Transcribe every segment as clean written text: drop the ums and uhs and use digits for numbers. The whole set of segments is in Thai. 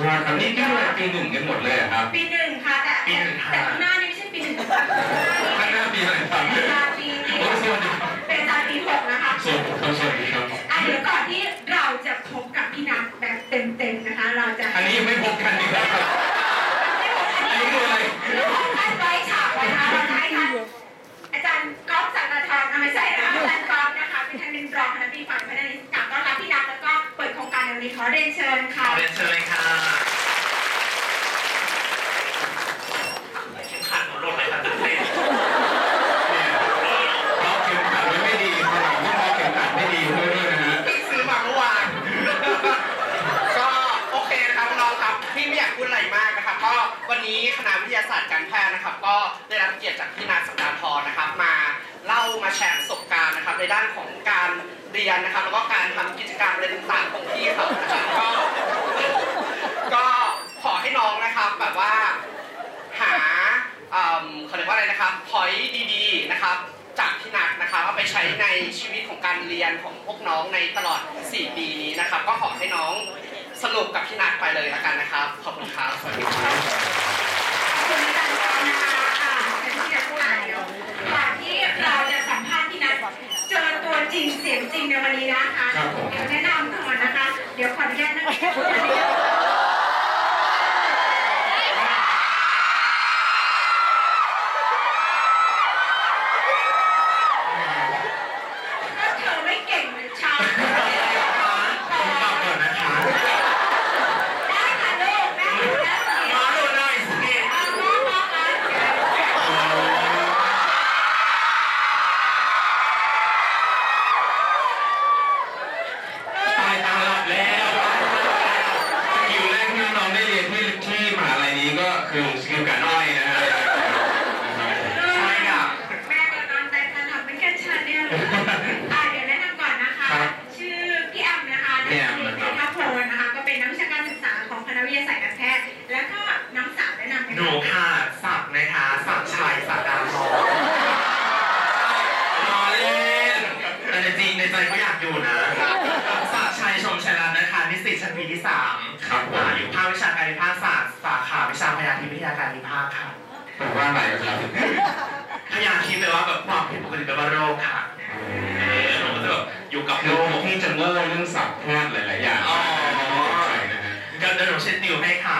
อดครับนี่ที่เรียนปี1กันหมดเลยครับปี1ค่ะแต่ข้างหน้านี่ไม่ใช่ปี1นะคะข้างหน้าปีอะไรครับปีโอ้สวัสดีครับเป็นอาจารย์ปี6นะคะสวัสดีครับเดี๋ยวก่อนที่เราจะพบกับพี่นัทแบบเต็มๆนะคะเราจะอันนี้ยังไม่พบกันดีครับอันนี้คืออะไรท่านไว้ฉากไว้นะคะเราจะให้ท่านอาจารย์ก๊อฟสักดาทรไม่ใช่นะคะอาจารย์ก๊อฟนะคะเป็นท่านเป็นรองคณะบดีฝ่ายพัฒนากิจการต้อนรับพี่นัทแล้วก็เปิดโครงการในวันนี้ขอเรียนเชิญค่ะเรียนเชิญเลยค่ะเข็มขัดหนูหล่นเลยค่ะตื่นเต้นเราเข็มขัดไม่ดีขนาดที่เราเข็มขัดไม่ดีด้วยนะฮะพี่ซื้อมาเมื่อวานก็โอเคนะครับน้องครับพี่ไม่อยากพูดอะไรมากนะครับก็วันนี้คณะวิทยาศาสตร์การแพทย์นะครับก็ได้รับเกียรติจากพี่นัทสักดาธรนะครับมาเล่ามาแชร์ประสบการณ์นะครับในด้านของการเรียนนะครับแล้วก็การทำกิจกรรมอะไรต่างๆของพี่เขานะครับก็ขอให้น้องนะครับแบบว่าหาเขาเรียกว่าอะไรนะครับพอยต์ดีๆนะครับจากพี่นัทนะครับเอาไปใช้ในชีวิตของการเรียนของพวกน้องในตลอด4 ปีนี้นะครับก็ขอให้น้องสรุปกับพี่นัทไปเลยละกันนะครับขอบคุณครับสวัสดีครับขอบคุณอาจารย์นะคะเป็นที่จะพูดอะไรก่อนที่เราจะสัมภาษณ์พี่นัทเจอตัวจริงเสียงจริงในวันนี้นะคะเดี๋ยวแนะนำก่อนนะคะเดี๋ยวขออนุญาตนะคะคือสกิลการน้อยนะฮะใช่ครับแม่ก็นอนใจขนาดเป็นแค่ชั้นเนี่ยเลยเดี๋ยวแนะนำก่อนนะคะชื่อพี่แอมนะคะนักเรียนเทพโพลนะคะก็เป็นนักวิชาการศึกษาของคณะวิทยาศาสตร์การแพทย์แล้วก็น้องสาวแนะนำหนูค่ะศักดิ์นะคะศักดิ์ชัยศักดาธรรอเล่นแต่จริงในใจก็อยากอยู่นะศักดิ์ชัยชมชัยรัตน์นะคะนิสิตชั้นปีที่3 ครับอยู่ภาควิชาการวิภาคศาสตร์สาขาวิชาพยาธิวิทยาการวิภาคค่ะแปลว่าอะไรครับพยาธิแปลว่าแบบความผิดปกติแปลว่าโรคค่ะหนูก็จะแบบอยู่กับโรคที่จะโง่เรื่องศัพท์แพทย์หลายๆอย่างอ๋อก็เดี๋ยวหนูเช็ดติวให้ค่ะ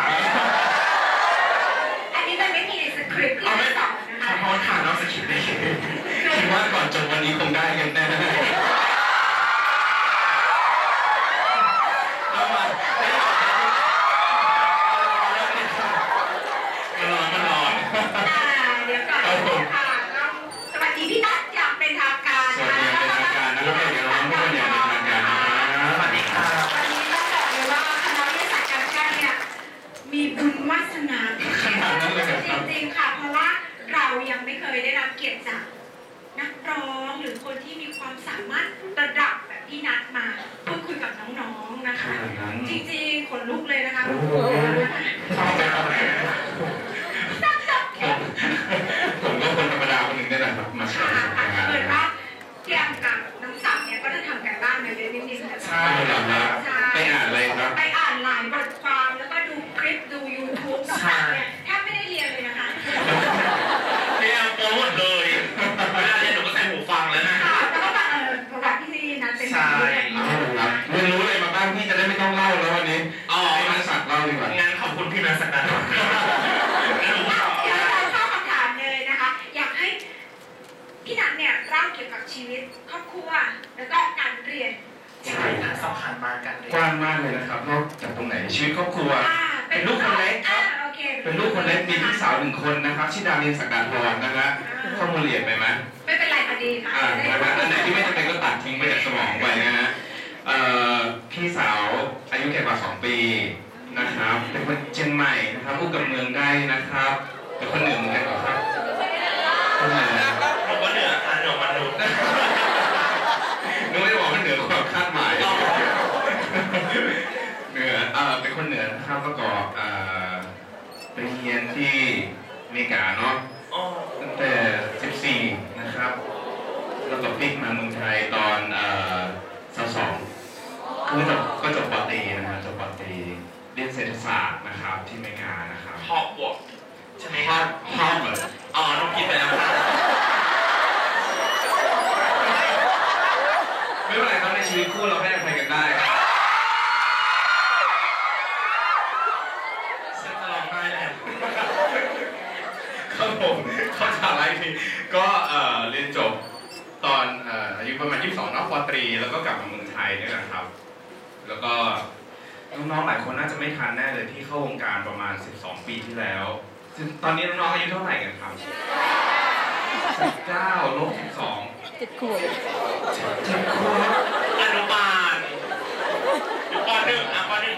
อันนี้มันไม่มีในสคริปต์ที่ไม่สอนนะคะขอโทษค่ะนอกสคริปต์ได้คิดว่าก่อนจบวันนี้คงได้กันแน่เดี๋ยวก่อนค่ะต้องสวัสดีพี่นัทอย่างเป็นทางการสวัสดีเป็นทางการนะครับเดี๋ยวน้องทุกคนอย่างเป็นทางการสวัสดีค่ะวันนี้ต้องบอกเลยว่าคณะวิทยาศาสตร์การแพทย์เนี่ยมีบุญวาสนาจริงๆค่ะเพราะว่าเรายังไม่เคยได้รับเกียรติจากนักร้องหรือคนที่มีความสามารถระดับแบบพี่นัทมาพูดคุยกับน้องๆนะคะจริงๆขนลุกเลยนะคะผมก็คนธรรมดาคนหนึ่งได้แหละครับมาใช่ค่ะเหมือนว่าพี่แอมกับน้องสาวเนี่ยก็ได้ทำการบ้านมาเยอะนิดนึงใช่ครับไปอ่านอะไรครับไปอ่านหลายบทความแล้วก็ดูคลิปดู YouTube ต่างๆเนี่ยแทบไม่ได้เรียนเลยนะคะพี่แอมโปรโมทเลยเวลาเรียนหนูก็ใส่หูฟังแล้วนะแล้วก็มาประวัติที่นัทเป็นแบบนี้ครับเรียนรู้อะไรมาบ้างพี่จะได้ไม่ต้องเล่าแล้ววันนี้ให้นักสัตว์เล่าดีกว่างั้นขอบคุณพี่นัทสักดาธรเดี๋ยวเราเข้าคำถามเลยนะคะอยากให้พี่นัทเนี่ยเล่าเกี่ยวกับชีวิตครอบครัวแล้วก็การเรียนใช่ค่ะสำคัญมากกันกว้างมากเลยนะครับนอกจากตรงไหนชีวิตครอบครัวเป็นลูกคนเล็กครับเป็นลูกคนเล็กมีพี่สาว1 คนนะครับชื่อดารินสักดาธรนะฮะข้อมูลละเอียดไปไหมไม่เป็นไรพอดีค่ะอันไหนที่ไม่จำเป็นก็ตัดทิ้งไปจากสมองไปนะฮะพี่สาวอายุแก่กว่า2 ปีนะครับเป็นคนเชียงใหม่นะครับพูดกับเมืองได้นะครับเป็นคนเหนือเหมือนกันเหรอครับคนเหนือผมก็เหนือค่ะเหนือมนุษย์นึกไม่ได้บอกว่าเหนือความคาดหมายเหนือเป็นคนเหนือนะครับแล้วก็ไปเรียนที่อเมริกาเนาะตั้งแต่14นะครับแล้วก็พลิกมาเมืองไทยตอน22ก็จบป.ตรีนะครับจบป.ตรีเรียนเศรษฐศาสตร์นะครับที่อเมริกานะครับฮอกวอตส์ใช่ไหมคพ่อรับพ่อเหมือนอ๋อน้องคิดไปแล้วค่ะไม่เป็นไรครับในชีวิตคู่เราให้อภัยกันได้ครับฉันจะร้องไห้แล้วครับผมเข้าฉากไรทีก็เรียนจบตอนอายุประมาณ 22เนาะป.ตรีแล้วก็กลับมาเมืองไทยนี่แหละครับ แล้วก็น้องๆหลายคนน่าจะไม่ทันแน่เลยที่เข้าวงการประมาณ 12 ปีที่แล้วตอนนี้น้องๆอายุเท่าไหร่กันครับ 19 ลบ 12 7 ขวบ 7 ขวบอนุบาลอยู่ป .1 นะป .1 ป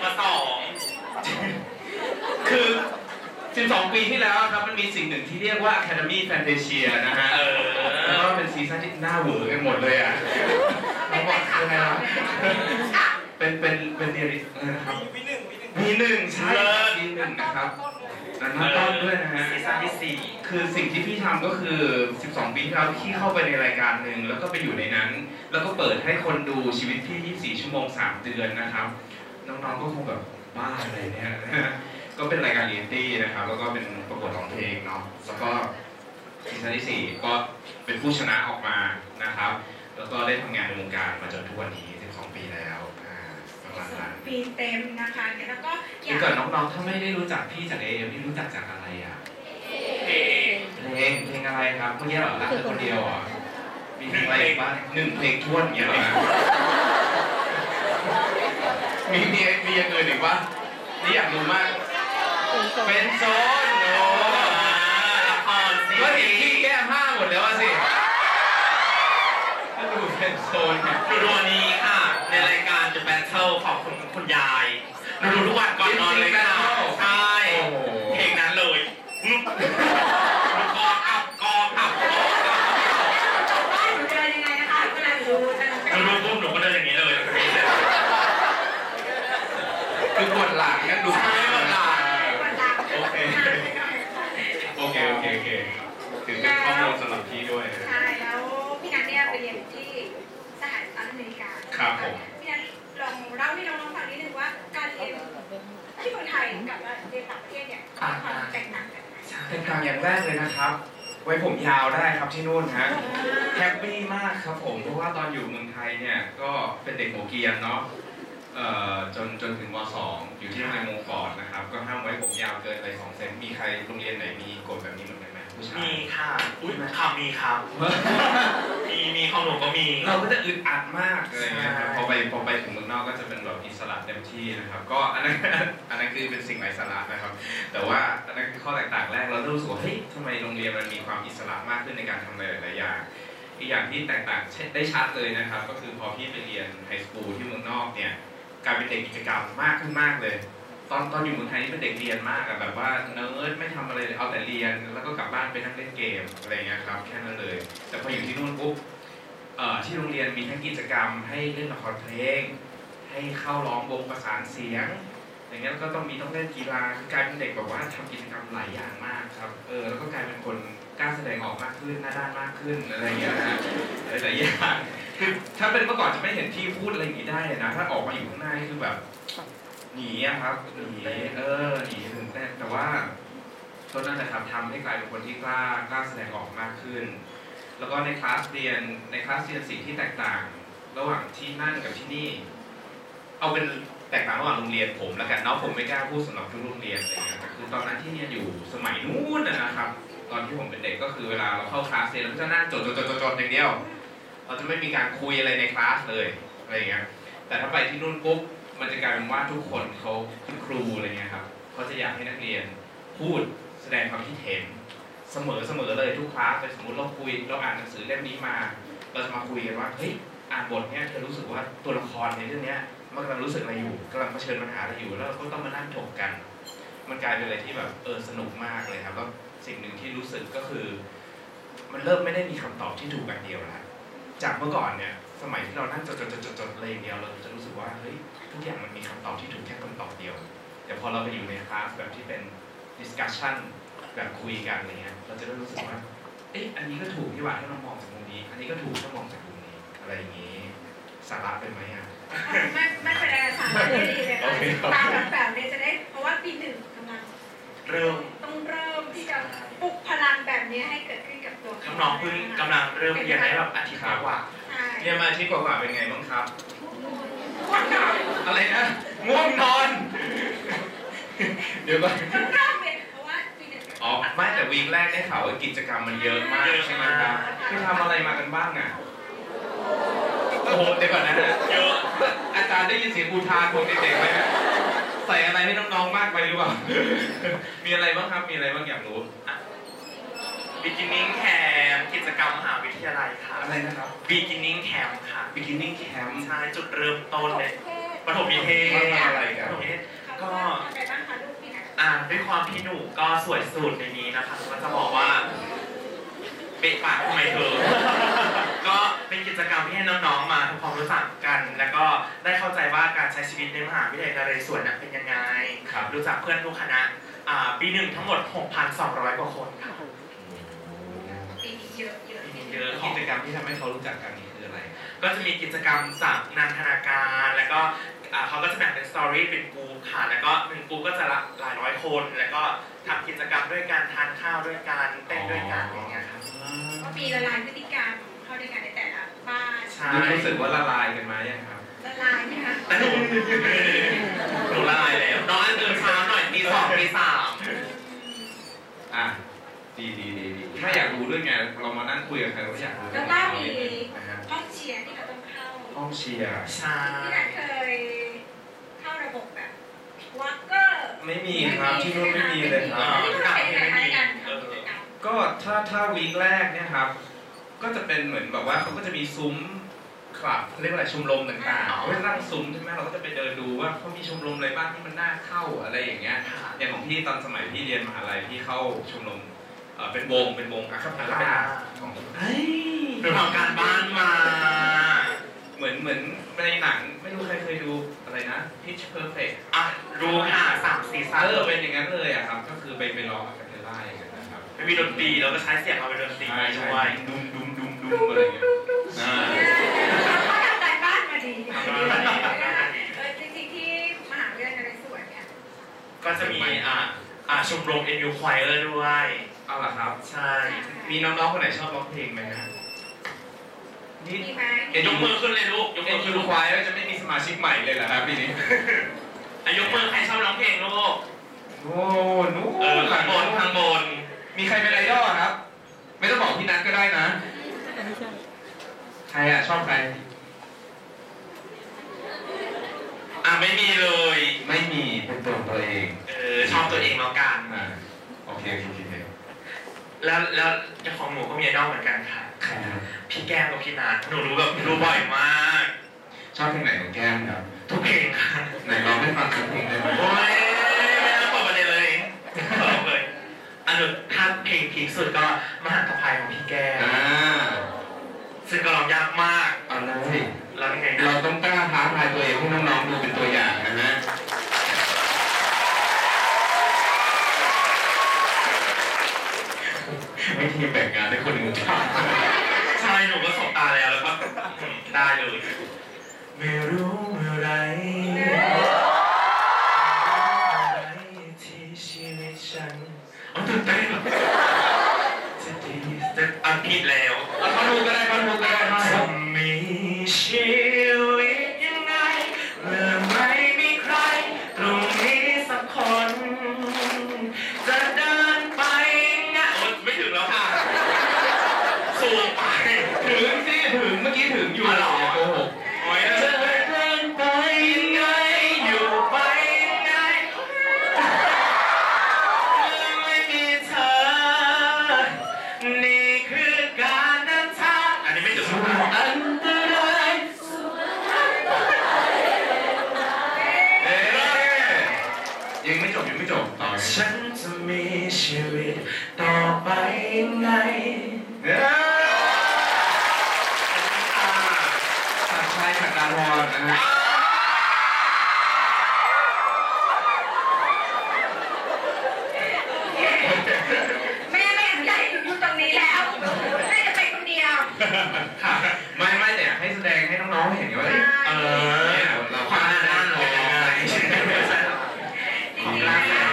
คือ 12 ปีที่แล้วครับมันมีสิ่งหนึ่งที่เรียกว่า Academy Fantasia นะฮะ .2 แล้วก็เป็นซีซั่นที่หน้าเหวอกันหมดเลยอ่ะเป็นแฟนคลับยังไงเราวะค่ะเป็นเดียรินะครับวิหนึ่งมีหนึ่งใช่มีหนึ่งนะครับแล้วน้ำต้นด้วยนะฮะซีซั่นที่คือสิ่งที่พี่ทำก็คือ 12 ปีที่แล้วพี่เข้าไปในรายการหนึ่งแล้วก็ไปอยู่ในนั้น แล้วก็เปิดให้คนดูชีวิตพี่ 24 ชั่วโมง 3 เดือนนะครับ น้องๆก็คงแบบบ้าอะไรเนี่ยนะฮะก็เป็นรายการเรียลลิตี้นะครับ แล้วก็เป็นประกวดร้องเพลงเนาะ แล้วก็ซีซั่นที่ 4 ก็เป็นผู้ชนะออกมานะครับ แล้วก็ได้ทำงานในวงการมาจนทุกวันนี้ 12 ปีแล้วประมาณนั้นปีเต็มนะคะแล้วก็อคืยาอก ก่อนน้องๆ ถ้าไม่ได้รู้จักพี่จากพี่รู้จักจากอะไรอ่ะ 4เพลงเพลงอะไรครับเมื่อกี้เหรอรักเธอคนเดียวเหรอมีเพลงอะไรอีกบ้าง1 เพลงท้วนอย่างเงี้ยเหรอฮะมีอย่างอื่นอีกปะนี่อยากรู้มาก เป็นโซนโอ้ละครซีก็เห็นรีพี่ส์แก้ผ้าหมดแล้วอะสิก็ดูเป็นโซนเนี่ยดูวันนี้ค่ะ ในรายการ The Battle ของคุณยายดูทุกวันก่อนนอนเลยค่ะใช่โอ้โหเพลงนั้นเลยกออับกออับกออับบ้านหนูเดินยังไงนะคะเวลาดูจะดูปุ๊บหนูก็เดินอย่างนี้เลยคือกดหลังกันดูใช่กดหลังวันหลังโอเคโอเคถือเป็นข้อมูลสำหรับพี่ด้วยนะใช่แล้วพี่นัทเนี่ยไปเรียนที่สหรัฐอเมริกาครับผมพี่นัทลองเล่าให้น้องๆฟังนิดนึงว่าการเรียนที่เมืองไทยกับเรียนต่างประเทศเนี่ยมีความแตกต่างกันไหมเป็นกลางอย่างแรกเลยนะครับ ไว้ผมยาวได้ครับที่นู่นฮะแฮปปี้มากครับผมเพราะว่าตอนอยู่เมืองไทยเนี่ยก็เป็นเด็กหัวเกรียนเนาะจนถึงม.2 อยู่ที่โรงเรียนมงฟอร์ดนะครับก็ห้ามไว้ผมยาวเกินไป2 เซนมีใครโรงเรียนไหนมีกฎแบบนี้เหมือนกันไหมผู้ชายมีค่ะอุ้ยค่ะมีครับ มีของหนูก็มีเราก็จะอึดอัดมากอะไรเงี้ยครับพอไปถึงเมืองนอกก็จะเป็นแบบอิสระเต็มที่นะครับ ก็อันนั้นคือเป็นสิ่งไร้สาระนะครับ แต่ว่าอันนั้นคือข้อแตกต่างแรกเรารู้สึกว่าเฮ้ยทำไมโรงเรียนมันมีความอิสระมากขึ้นในการทำอะไรหลายๆอย่างอีกอย่างที่แตกต่างได้ชัดเลยนะครับ ก็คือพอพี่ไปเรียนไฮสคูลที่เมืองนอกเนี่ยกลายเป็นเด็กกิจกรรมมากขึ้นมากเลย ตอนอยู่เมืองไทยนี่เป็นเด็กเรียนมากอะแบบว่าเนิร์ดไม่ทำอะไรเลยเอาแต่เรียนแล้วก็กลับบ้านไปนั่งเล่นเกมอะไรเงี้ยครับแค่นั้นเลย แต่พออยู่ที่นู่นปุ๊บที่โรงเรียนมีทั้งกิจกรรมให้เล่นละครเพลง ให้เข้าร้องวงประสานเสียง อย่างเงี้ยแล้วก็ต้องเล่นกีฬากลายเป็นเด็กแบบว่าทำกิจกรรมหลายอย่างมากครับแล้วก็กลายเป็นคนกล้าแสดงออกมากขึ้นหน้าด้านมากขึ้นอะไรเงี้ยนะหลายอย่างคือถ้าเป็นเมื่อก่อนจะไม่เห็นพี่พูดอะไรอย่างนี้ได้นะถ้าออกมาอยู่ข้างหน้านี่คือแบบหนีอะครับหนีหนีถึงแต่ว่าก็นั่นแหละครับทำให้กลายเป็นคนที่กล้าแสดงออกมากขึ้น แล้วก็ในคลาสเรียนสิ่งที่แตกต่าง ระหว่างที่นั่นกับที่นี่ เอาเป็นแตกต่างระหว่างโรงเรียนผมแล้วกันเนาะผมไม่กล้าพูดสำหรับทุกโรงเรียนอะไรเงี้ยแต่คือตอนนั้นที่เนี่ยอยู่สมัยนู้นนะครับ ตอนที่ผมเป็นเด็กก็คือเวลาเราเข้าคลาสเรียนเราก็จะนั่งจดอย่างเดียวเราจะไม่มีการคุยอะไรในคลาสเลยอะไรเงี้ยแต่ถ้าไปที่นู่นปุ๊บมันจะกลายเป็นว่าทุกคนเขาคุณครูอะไรเงี้ยครับเขาจะอยากให้นักเรียนพูดแสดงความคิดเห็นเสมอเลยทุกคลาสไปสมมติเราอ่านหนังสือเล่มนี้มาเราจะมาคุยกันว่าเฮ้ยอ่านบทเนี้ยเธอรู้สึกว่าตัวละครในเรื่องเนี้ยมันกำลังรู้สึกอะไรอยู่กำลังเผชิญปัญหาอะไรอยู่แล้วเราก็ต้องมานั่งถกกันมันกลายเป็นอะไรที่แบบสนุกมากเลยครับแล้วสิ่งหนึ่งที่รู้สึกก็คือมันเริ่มไม่ได้มีคำตอบที่ถูกแบบเดียวแล้วจากเมื่อก่อนเนี่ยสมัยที่เรานั่งจดอะไรอย่างเดียวเราจะรู้สึกว่าเฮ้ยทุกอย่างมันมีคำตอบที่ถูกแค่คำตอบเดียวแต่พอเราไปอยู่ในคลาสแบบที่เป็น discussion แบบคุยกันอะไรเงี้ยเราจะได้รู้สึกว่าอันนี้ก็ถูกที่ว่าถ้าเรามองจากมุมนี้อันนี้ก็ถูกถ้ามองจากมุมนี้อะไรอย่างนี้สาระเป็นไหมอ่ะไม่เป็นไรค่ะไม่ดีเลยค่ะตามแบบเนี่ยจะได้เพราะว่าจปีหนึ่งกำลังเริ่มต้องเริ่มที่จะปลุกพลังแบบนี้ให้เกิดขึ้นกับตัวเขาน้องๆเพิ่งกำลังเริ่มเรียนได้แบบอาทิตย์กว่าใช่เรียนมาอาทิตย์กว่าๆเป็นไงบ้างครับวันหน่อยอะไรนะง่วงนอน เดี๋ยวก่อนต้องเริ่มเป็นเพราะว่าปีหนึ่งอ๋อไม่แต่วีคแรกได้ข่าวว่ากิจกรรมมันเยอะมากใช่ไหมครับคือทำอะไรมากันบ้างอ่ะโอ้โหเดี๋ยวก่อนนะฮะเยอะอาจารย์ได้ยินเสียงอุทานของเด็กๆไหมฮะใส่อะไรให้น้องๆมากไปหรือเปล่า มีอะไรบ้างครับมีอะไรบ้างอยากรู้ beginning camp กิจกรรมมหาวิทยาลัยค่ะอะไรนะครับ beginning camp ค่ะ beginning camp ใช่จุดเริ่มต้นเลยปฐมนิเทศเขาทำอะไรกันปฐมนิเทศก็ก็ทำอะไรบ้างคะลูกพี่นะด้วยความที่หนูก็สวยสุดในนี้นะคะก็จะบอกว่าเบะปากทำไมเธอ ก็เป็นกิจกรรมที่ให้น้องๆมาทำความรู้จักกัน แล้วก็ได้เข้าใจว่าการใช้ชีวิตในมหาวิทยาลัยนเรศวรเป็นยังไงครับรู้จักเพื่อนทุกคณะปีหนึ่งทั้งหมด 6,200 กว่าคนค่ะปีนี้เยอะเยอะปีนี้เยอะกิจกรรมที่ทำให้เขารู้จักกันนี่คืออะไรก็จะมีกิจกรรมจากนันทนาการ แล้วก็เขาก็จะแบ่งเป็นสตอรี่เป็นกลุ่มค่ะ แล้วก็หนึ่งกลุ่มก็จะละหลายร้อยคน แล้วก็ทำกิจกรรมด้วยการทานข้าวด้วยกันเต้นด้วยกันอย่างเงี้ยครับก็มีละลายพฤติกรรมเข้าด้วยกันในแต่ละบ้านใช่รู้สึกว่าละลายกันไหมยังครับละลายไหมคะแต่หนูละลายแล้วน้องอันตื่นเช้าหน่อยตี 2 ตีอ่ะดีถ้าอยากรู้เรื่องไงเรามานั่งคุยกับใครเราอยากรู้แล้วก็มีนะฮะห้องเชียร์ที่เราต้องเข้าห้องเชียร์ 3ใช่ที่นันเคยเข้าระบบแบบวอล์กเกอร์ไม่มีครับที่นู่นไม่มีเลยครับที่นู่นเป็นยังไงคะในการทำกิจกรรมก็ถ้าวีคแรกเนี่ยครับ ก็จะเป็นเหมือนแบบว่าเขาก็จะมีซุ้มคลับเรียกว่าอะไรชมรมต่างๆเขาจะตั้งซุ้มใช่ไหมเราก็จะไปเดินดูว่าเขามีชมรมอะไรบ้างที่มันน่าเข้าอะไรอย่างเงี้ยอย่างของพี่ตอนสมัยพี่เรียนมหาลัยพี่เข้าชมรมเป็นวงอะคาเปลล่าของเฮ้ยหนูทำการบ้านมาเหมือนในหนังไม่รู้ใครเคยดูอะไรนะ Pitch Perfect รู้ค่ะ3 ซีซั่นเป็นอย่างนั้นเลยอะครับก็คือไปร้องอะคาเปลล่าอย่างนั้นนะครับไม่มีดนตรีเราก็ใช้เสียงมาเป็นดนตรีใช่ด้วยดุมอะไรอย่างเงี้ยเขาทำการบ้านมาดีทำจริงๆที่มหาวิทยาลัยนเรศวรเนี่ยก็จะมีชมรม NU Choir ด้วยเอาล่ะครับใช่มีน้องๆคนไหนชอบร้องเพลงไหมฮะนี่มีไหมยกมือขึ้นเลยลูกยกเอ็มืนอยูขึ้นรูลูกควายก็จะไม่มีสมาชิกใหม่เลยเหรอครับปีนี้ยกมือใครชอบร้องเพลงลูกโอ้นู้ข้างบนข้างบนมีใครเป็นไอดอลอะครับ ไม่ต้องบอกพี่นัทก็ได้นะ ใครอะชอบใครไม่มีเลยไม่มีเป็นตัวของตัวเองชอบตัวเองแล้วกันโอเคแล้วของหนูก็มีไอดอลเหมือนกันค่ะใครครับพี่แก้มกับพี่นัทหนูรู้แบบรู้บ่อยมากชอบเพลงไหนของแก้มครับทุกเพลงค่ะไหนร้องให้ฟังสักเพลงได้ไหมโอ้ยไม่ต้องเปิดประเด็นเลยเปิดเลยอันนึงถ้าเพลงพีคสุดก็มหันตภัยของพี่แก้มซึ่งก็ร้องยากมากเอาเลยแล้วยังไงเราต้องกล้าท้าทายตัวเองให้น้องๆดูเป็นตัวอย่างนะฮะ วิธีแบ่งงานให้คนอื่นทำใช่หนูก็สบตาแล้วก็ได้เลย ไม่รู้เมื่อไรที่ชีวิตฉันตื่นเต้นจะดีจะผิดแล้วท่อนฮุกก็ได้ท่อนฮุกก็ได้จะมีชีวิตยังไงเมื่อไม่มีใครตรงนี้สักคน จะเดินไปไงไม่ถึงแล้วค่ะสูงไปถึงสิถึงเมื่อกี้ถึงอยู่อ๋อเหรอโกหกจะเดินไปยังไงอยู่ไปยังไงเมื่อไม่มีเธอ นี่คือการเดินทางอันนี้ไม่ถึงอันตรายยังไม่จบต่อฉันจะมีชีวิตต่อไปยังไงสัตว์ชายขัดดาวรนะฮะแม่ไม่อนุญาตให้หนูอยู่ตรงนี้แล้วแม่จะไปคนเดียวค่ะไม่แต่ให้แสดงให้น้องๆเห็นว่าเนี่ยเราความน่ารักเป็นยังไงจริงๆแล้ว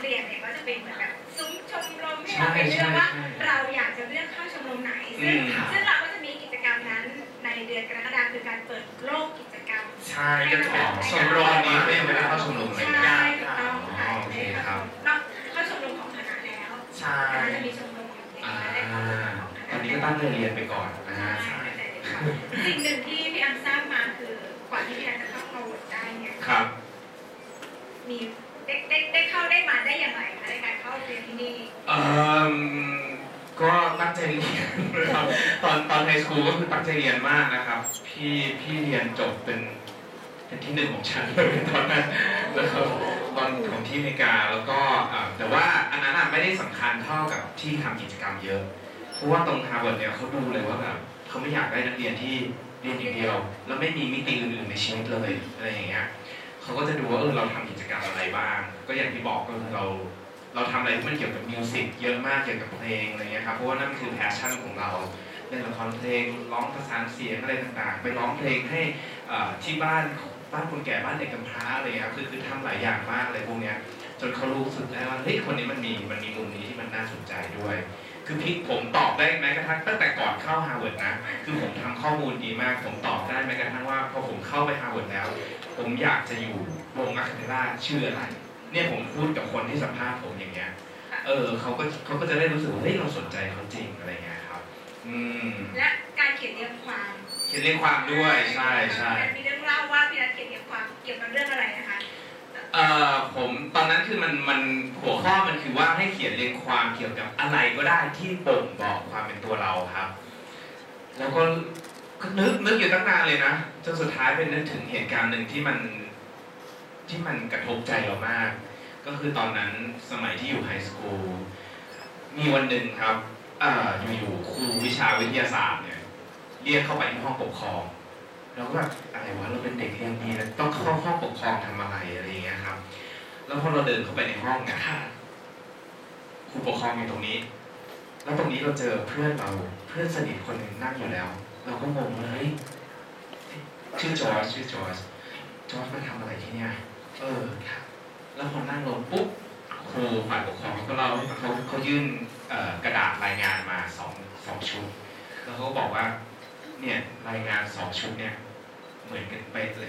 เรียนเนี่ยก็จะเป็นเหมือนแบบซุ้มชมรมให้เราไปเลือกว่าเราอยากจะเลือกเข้าชมรมไหนซึ่งเราก็จะมีกิจกรรมนั้นในเดือนกรกฎาคมคือการเปิดโลกกิจกรรมใช่ก็จะเป็นชมรมนี้ก็ยังไม่ได้เข้าชมรมเลยใช่ถูกต้องอ๋อโอเคครับนอกเข้าชมรมของคณะแล้วใช่ก็จะมีชมรมอยู่ในคณะได้เข้าชมรมของคณะตอนนี้ก็ตั้งใจเรียนไปก่อนนะฮะใช่ค่ะสิ่งหนึ่งที่พี่อัมทราบมาคือกว่าที่พี่อัมจะเข้ามาโหวตได้เนี่ยครับมีได้เข้าได้มาได้อย่างไรคะในการเข้าเรียนที่นี่ก็ตั้งใจเรียนนะครับตอนไฮสคูลก็คือตั้งใจเรียนมากนะครับพี่เรียนจบเป็นที่หนึ่งของชั้นเลยตอนนั้นแล้วก็ตอนของที่อเมริกาแล้วก็แต่ว่าอันนั้นไม่ได้สำคัญเท่ากับที่ทำกิจกรรมเยอะเพราะว่าตรงฮาร์วาร์ดเนี่ยเขาดูเลยว่าแบบเขาไม่อยากได้นักเรียนที่เรียนอย่างเดียวแล้วไม่มีมิติอื่นๆในชีวิตเลยอะไรอย่างเงี้ยเขาก็จะดูว่าเราทำกิจกรรมอะไรบ้าง ก็อย่างที่บอกก็คือเราทำอะไรที่มันเกี่ยวกับมิวสิกเยอะมากเกี่ยวกับเพลงอะไรเงี้ยครับเพราะว่านั่นคือแพชชั่นของเราเล่นละครเพลงร้องประสานเสียงอะไรต่างๆไปร้องเพลงให้ที่บ้านคนแก่บ้านเด็กกำพร้าอะไรเงี้ยคือทำหลายอย่างมากเลยพวกเนี้ยจนเขารู้สึกได้ว่าเฮ้ยคนนี้มันมีมุมนี้ที่มันน่าสนใจด้วย คือผมตอบได้แม้กระทั่งตั้งแต่ก่อนเข้าฮาร์วาร์ดนะคือผมทำข้อมูลดีมากผมตอบได้แม้กระทั่งว่าพอผมเข้าไปฮาร์วาร์ดแล้วผมอยากจะอยู่วงอะคาเปลล่าชื่ออะไรเนี่ยผมพูดกับคนที่สัมภาษณ์ผมอย่างเงี้ยเขาก็จะได้รู้สึกว่าเฮ้ยเราสนใจเขาจริงอะไรเงี้ยครับและการเขียนเรียงความเขียนเรียงความด้วยใช่มีเรื่องเล่าว่าพี่นัทเขียนเรียงความเกี่ยวกับเรื่องอะไรนะคะผมตอนนั้นคือมันหัวข้อมันคือว่าให้เขียนเรียงความเกี่ยวกับอะไรก็ได้ที่บ่งบอกความเป็นตัวเราครับแล้วก็นึกอยู่ตั้งนานเลยนะจนสุดท้ายเป็นนึกถึงเหตุการณ์หนึ่งที่มันกระทบใจเรามาก ก็คือตอนนั้นสมัยที่อยู่ไฮสคูลมีวันหนึ่งครับอยู่ครูวิชาวิทยาศาสตร์เนี่ยเรียกเข้าไปที่ห้องปกครองเราก็แบบอะไรวะเราเป็นเด็กเรียนดีแล้วต้องเข้าห้องปกครองทำอะไรอย่างเงี้ยครับแล้วพอเราเดินเข้าไปในห้องเนี่ยครูปกครองอยู่ตรงนี้ แล้วตรงนี้เราเจอเพื่อนสนิทคนหนึ่งนั่งอยู่แล้ว เราก็งงว่าเฮ้ยชื่อจอร์จมาทำอะไรที่เนี่ยแล้วพอนั่งลงปุ๊บครูฝ่ายปกครองก็เล่าเขายื่นกระดาษรายงานมาสองชุดแล้วเขาบอกว่าเนี่ยรายงาน2 ชุดเนี่ยเหมือนกันเป๊ะเลย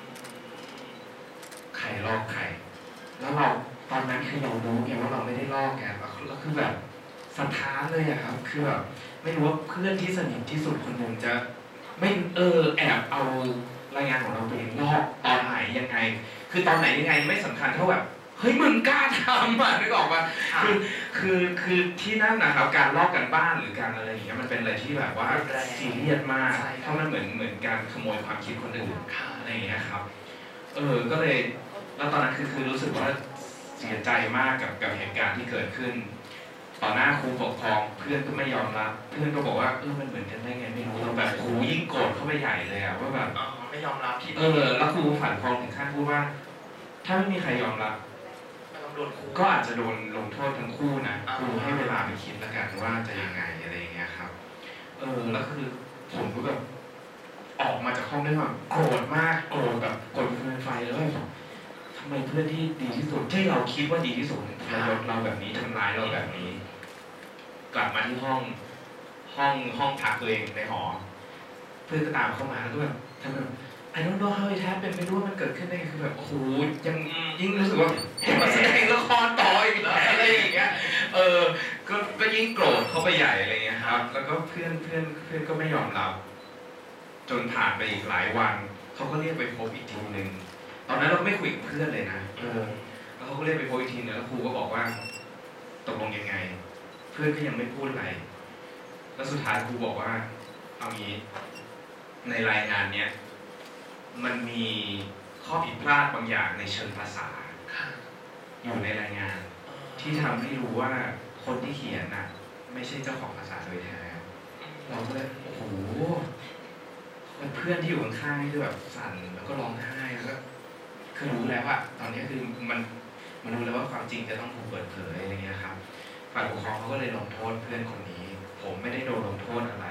ใครลอกใครแล้วเราตอนนั้นคือเรารู้ไงว่าเราไม่ได้ลอกแกแล้วคือแบบสะท้านเลยอะครับคือแบบไม่รู้ว่าเพื่อนที่สนิทที่สุดคนหนึ่งจะไม่แอบเอารายงานของเราไปลอกตอนไหนยังไงคือตอนไหนยังไงไม่สำคัญเท่าแบบเฮ้ยมึงกล้าทำอ่ะนึกออกป่ะคือที่นั่นนะครับการลอกกันบ้านหรือการอะไรอย่างเงี้ยมันเป็นอะไรที่แบบว่าซีเรียสมากเพราะมันเหมือนการขโมยความคิดคนอื่นอะไรอย่างเงี้ยครับก็เลยแล้วตอนนั้นคือรู้สึกว่าเสียใจมากกับเหตุการณ์ที่เกิดขึ้นต่อหน้าครูปกครองเพื่อนก็ไม่ยอมรับเพื่อนก็บอกว่ามันเหมือนกันได้ไงไม่รู้เราแบบครูยิ่งโกรธเข้าไปใหญ่เลยอะว่าแบบไม่ยอมรับที่แล้วครูฝ่ายปกครองถึงขั้นพูดว่าถ้าไม่มีใครยอมรับก็อาจจะโดนลงโทษทั้งคู่นะครูให้เวลาไปคิดแล้วกันว่าจะยังไงอะไรอย่างเงี้ยครับแล้วคือผมก็แบบออกมาจากห้องด้วยแบบโกรธมากโกรธแบบโกรธเป็นไฟแล้วแบบทำไมเพื่อนที่ดีที่สุดที่เราคิดว่าดีที่สุดทรยศเราแบบนี้ทำร้ายเราแบบนี้กลับมาที่ห้องพักตัวเองในหอเพื่อนก็ตามเข้ามาแล้วก็แบบทำแบบI don't know how it happened ไม่รู้ว่ามันเกิดขึ้นได้คือแบบโอ้โหยังยิ่งรู้สึกว่ามาแสดงละครต่ออีกแล้วอะไรอย่างเงี้ยก็ยิ่งโกรธเข้าไปใหญ่อะไรเงี้ยครับแล้วก็เพื่อนก็ไม่ยอมรับจนผ่านไปอีกหลายวันเขาก็เรียกไปพบอีกทีนึงตอนนั้นเราไม่คุยกับเพื่อนเลยนะแล้วเขาก็เรียกไปพบอีกทีนึงแล้วครูก็บอกว่าตกลงยังไงเพื่อนก็ยังไม่พูดอะไรแล้วสุดท้ายครูบอกว่าเอางี้ในรายงานเนี้ยมันมีข้อผิดพลาดบางอย่างในเชิงภาษาอยู่ในรายงานที่ทำให้รู้ว่าคนที่เขียนน่ะไม่ใช่เจ้าของภาษาโดยแท้เราก็เลยโอ้โหเพื่อนที่อยู่ข้างๆนี่คือแบบสั่นแล้วก็ร้องไห้แล้วก็คือรู้แล้วว่าตอนนี้คือมันรู้แล้วว่าความจริงจะต้องถูกเปิดเผยอะไรเงี้ยครับฝ่ายปกครองเขาก็เลยลงโทษเพื่อนคนนี้ผมไม่ได้โดนลงโทษอะไร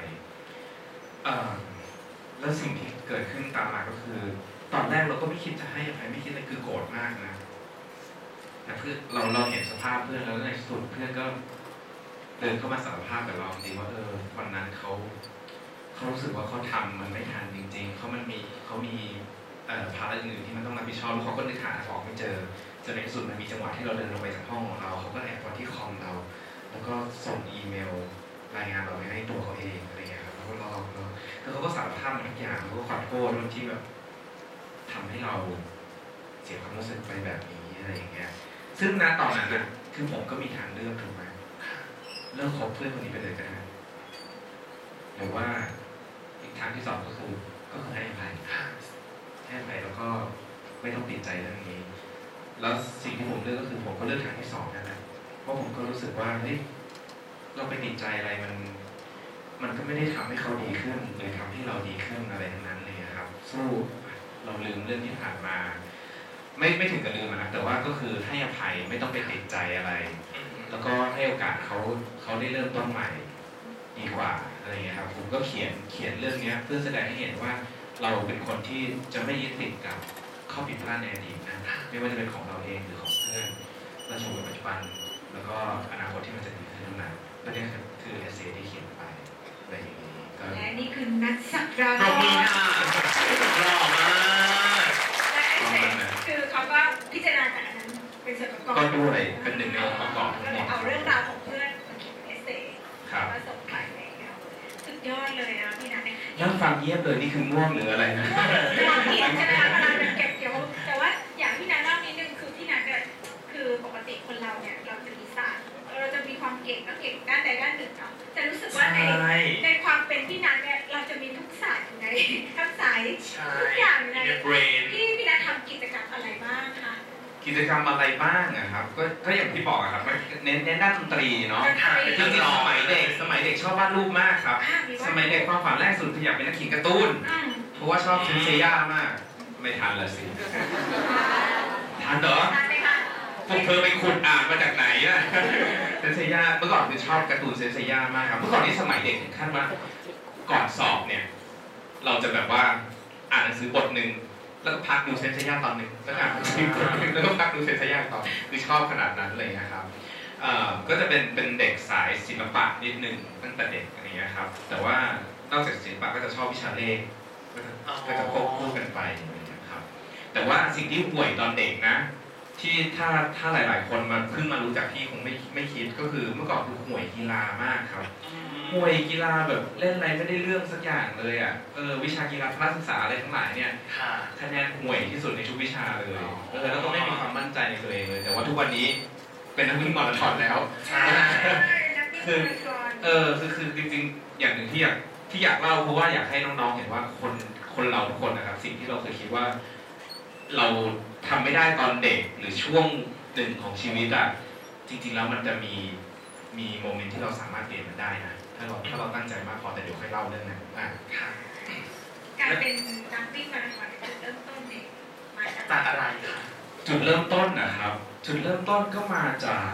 แล้วสิ่งที่เกิดขึ้นตามมาก็คือตอนแรกเราก็ไม่คิดจะให้อภัยไม่คิดอะไรคือโกรธมากนะแต่เพื่อนเราเห็นสภาพเพื่อนแล้วในที่สุดเพื่อนก็เดินเข้ามาสารภาพกับเราจริงว่าวันนั้นเขารู้สึกว่าเขาทำมันไม่ทันจริงๆเขามีภาระอื่นที่มันต้องรับผิดชอบแล้วเขาก็นึกหาของไม่เจอจนในที่สุดมันมีจังหวะที่เราเดินลงไปจากห้องของเราเขาก็แอบมาที่คอมเราแล้วก็ส่งอีเมลรายงานเราไปให้ตัวเขาเองอะไรเงี้ยครับแล้วก็แล้วเขาก็สารภาพทุกอย่างเขาก็ขอโทษด้วยที่แบบทำให้เราเสียความรู้สึกไปแบบนี้อะไรอย่างเงี้ยซึ่งณตอนนั้นน่ะคือผมก็มีทางเลือกถูกไหมเลิกคบเพื่อนคนนี้ไปเลยก็ได้หรือว่าอีกทางที่สองก็คือให้อภัยแล้วก็ไม่ต้องติดใจเรื่องนี้แล้วสิ่งที่ผมเลือกก็คือผมก็เลือกทางที่สองนั่นแหละเพราะผมก็รู้สึกว่าเฮ้ยเราไปติดใจอะไรมันก็ไม่ได้ทำให้เขาดีขึ้นหรือทำให้เราดีขึ้นอะไรทั้งนั้นเลยครับสู้เราลืมเรื่องที่ผ่านมาไม่ถึงกับลืมนะแต่ว่าก็คือให้อภัยไม่ต้องไปติดใจอะไรแล้วก็ให้โอกาสเขาได้เริ่มต้นใหม่ดีกว่าอะไรเงี้ยครับผมก็เขียนเรื่องนี้เพื่อแสดงให้เห็นว่าเราเป็นคนที่จะไม่ยึดติดกับข้อผิดพลาดในอดีตนะไม่ว่าจะเป็นของเราเองหรือของเพื่อนเราจะอยู่ปัจจุบันแล้วก็อนาคตที่มันจะดีขึ้นนั้นก็นี่คือเอเซที่เขียนไปอะไรอย่างนี้ก็และนี่คือนักสักดาปรบมือค่ะหล่อมากและเอเซคือเขาก็พิจารณาจากอันนั้นเป็นส่วนประกอบก็ด้วยเป็นหนึ่งในองค์ประกอบทั้งหมดเอาเรื่องราวของเพื่อนมาเขียนเอเซมาส่งไปสุดยอดเลยนะพี่นัทเนี่ยนั่งฟังเงียบเลยนี่คือง่วงหรืออะไรนะความผิดใช่ไหมคะเวลาเป็นเก็บเกี่ยวแต่ว่าอย่างพี่นัทเล่านิดนึงคือพี่นัทเนี่ยคือปกติคนเราเนี่ยเราจะมีศาสตร์เราจะมีความเก่งก็เก่งด้านใดด้านหนึ่งเนาะแต่รู้สึกว่าในความเป็นพี่นัทเนี่ยเราจะมีทุกศาสตร์อยู่ในทั้งสายทุกอย่างในพี่นัททำกิจกรรมอะไรบ้างคะกิจกรรมอะไรบ้างครับก็อย่างที่บอกครับเน้นด้านดนตรีเนาะจริงๆสมัยเด็กชอบวาดรูปมากครับสมัยเด็กความฝันแรกสุดคืออยากเป็นนักเขียนการ์ตูนเพราะว่าชอบเซนเซย่ามากไม่ทันละสิทันเหรอพวกเธอไปขุดอ่านมาจากไหนอะเซนเซย่าเมื่อก่อนคือชอบการ์ตูนเซนเซย่ามากครับเมื่อก่อนนี่สมัยเด็กถึงขั้นว่าก่อนสอบเนี่ยเราจะแบบว่าอ่านหนังสือบทหนึ่งแล้วก็พักดูเซนเซย่าตอนหนึ่งแล้วก็พักดูเซนเซย่าตอนคือชอบขนาดนั้นเลยนะครับก็จะเป็นเด็กสายศิลปะนิดนึงตั้งแต่เด็กอะไรเงี้ยครับแต่ว่านอกจากศิลปะก็จะชอบวิชาเลขก็จะควบคู่กันไปนะครับแต่ว่าสิ่งที่ห่วยตอนเด็กนะที่ถ้าหลายๆคนมาเพิ่งมารู้จักพี่คงไม่คิดก็คือเมื่อก่อนคือห่วยกีฬามากครับห่วยกีฬาแบบเล่นอะไรไม่ได้เรื่องสักอย่างเลยอ่ะวิชากีฬาพละศึกษาอะไรทั้งหลายเนี่ยคะแนนห่วยที่สุดในทุกวิชาเลยแล้วก็ไม่มีความมั่นใจในตัวเองเลยแต่ว่าทุกวันนี้เป็นนักวิ่งมาราธอนแล้วคือจริงๆอย่างหนึ่งที่อยากเล่าเพราะว่าอยากให้น้องๆเห็นว่าคนเราทุกคนนะครับสิ่งที่เราเคยคิดว่าเราทำไม่ได้ตอนเด็กหรือช่วงหนึ่งของชีวิตอ่ะจริงๆแล้วมันจะมีโมเมนต์ที่เราสามารถเปลี่ยนมันได้นะถ้าเราตั้งใจมากพอแต่เดี๋ยวค่อยเล่าเรื่องนั้นการเป็นนักวิ่งมาราธอนจุดเริ่มต้นเนี่ยมาจากอะไรคะจุดเริ่มต้นนะครับจุดเริ่มต้นก็มาจาก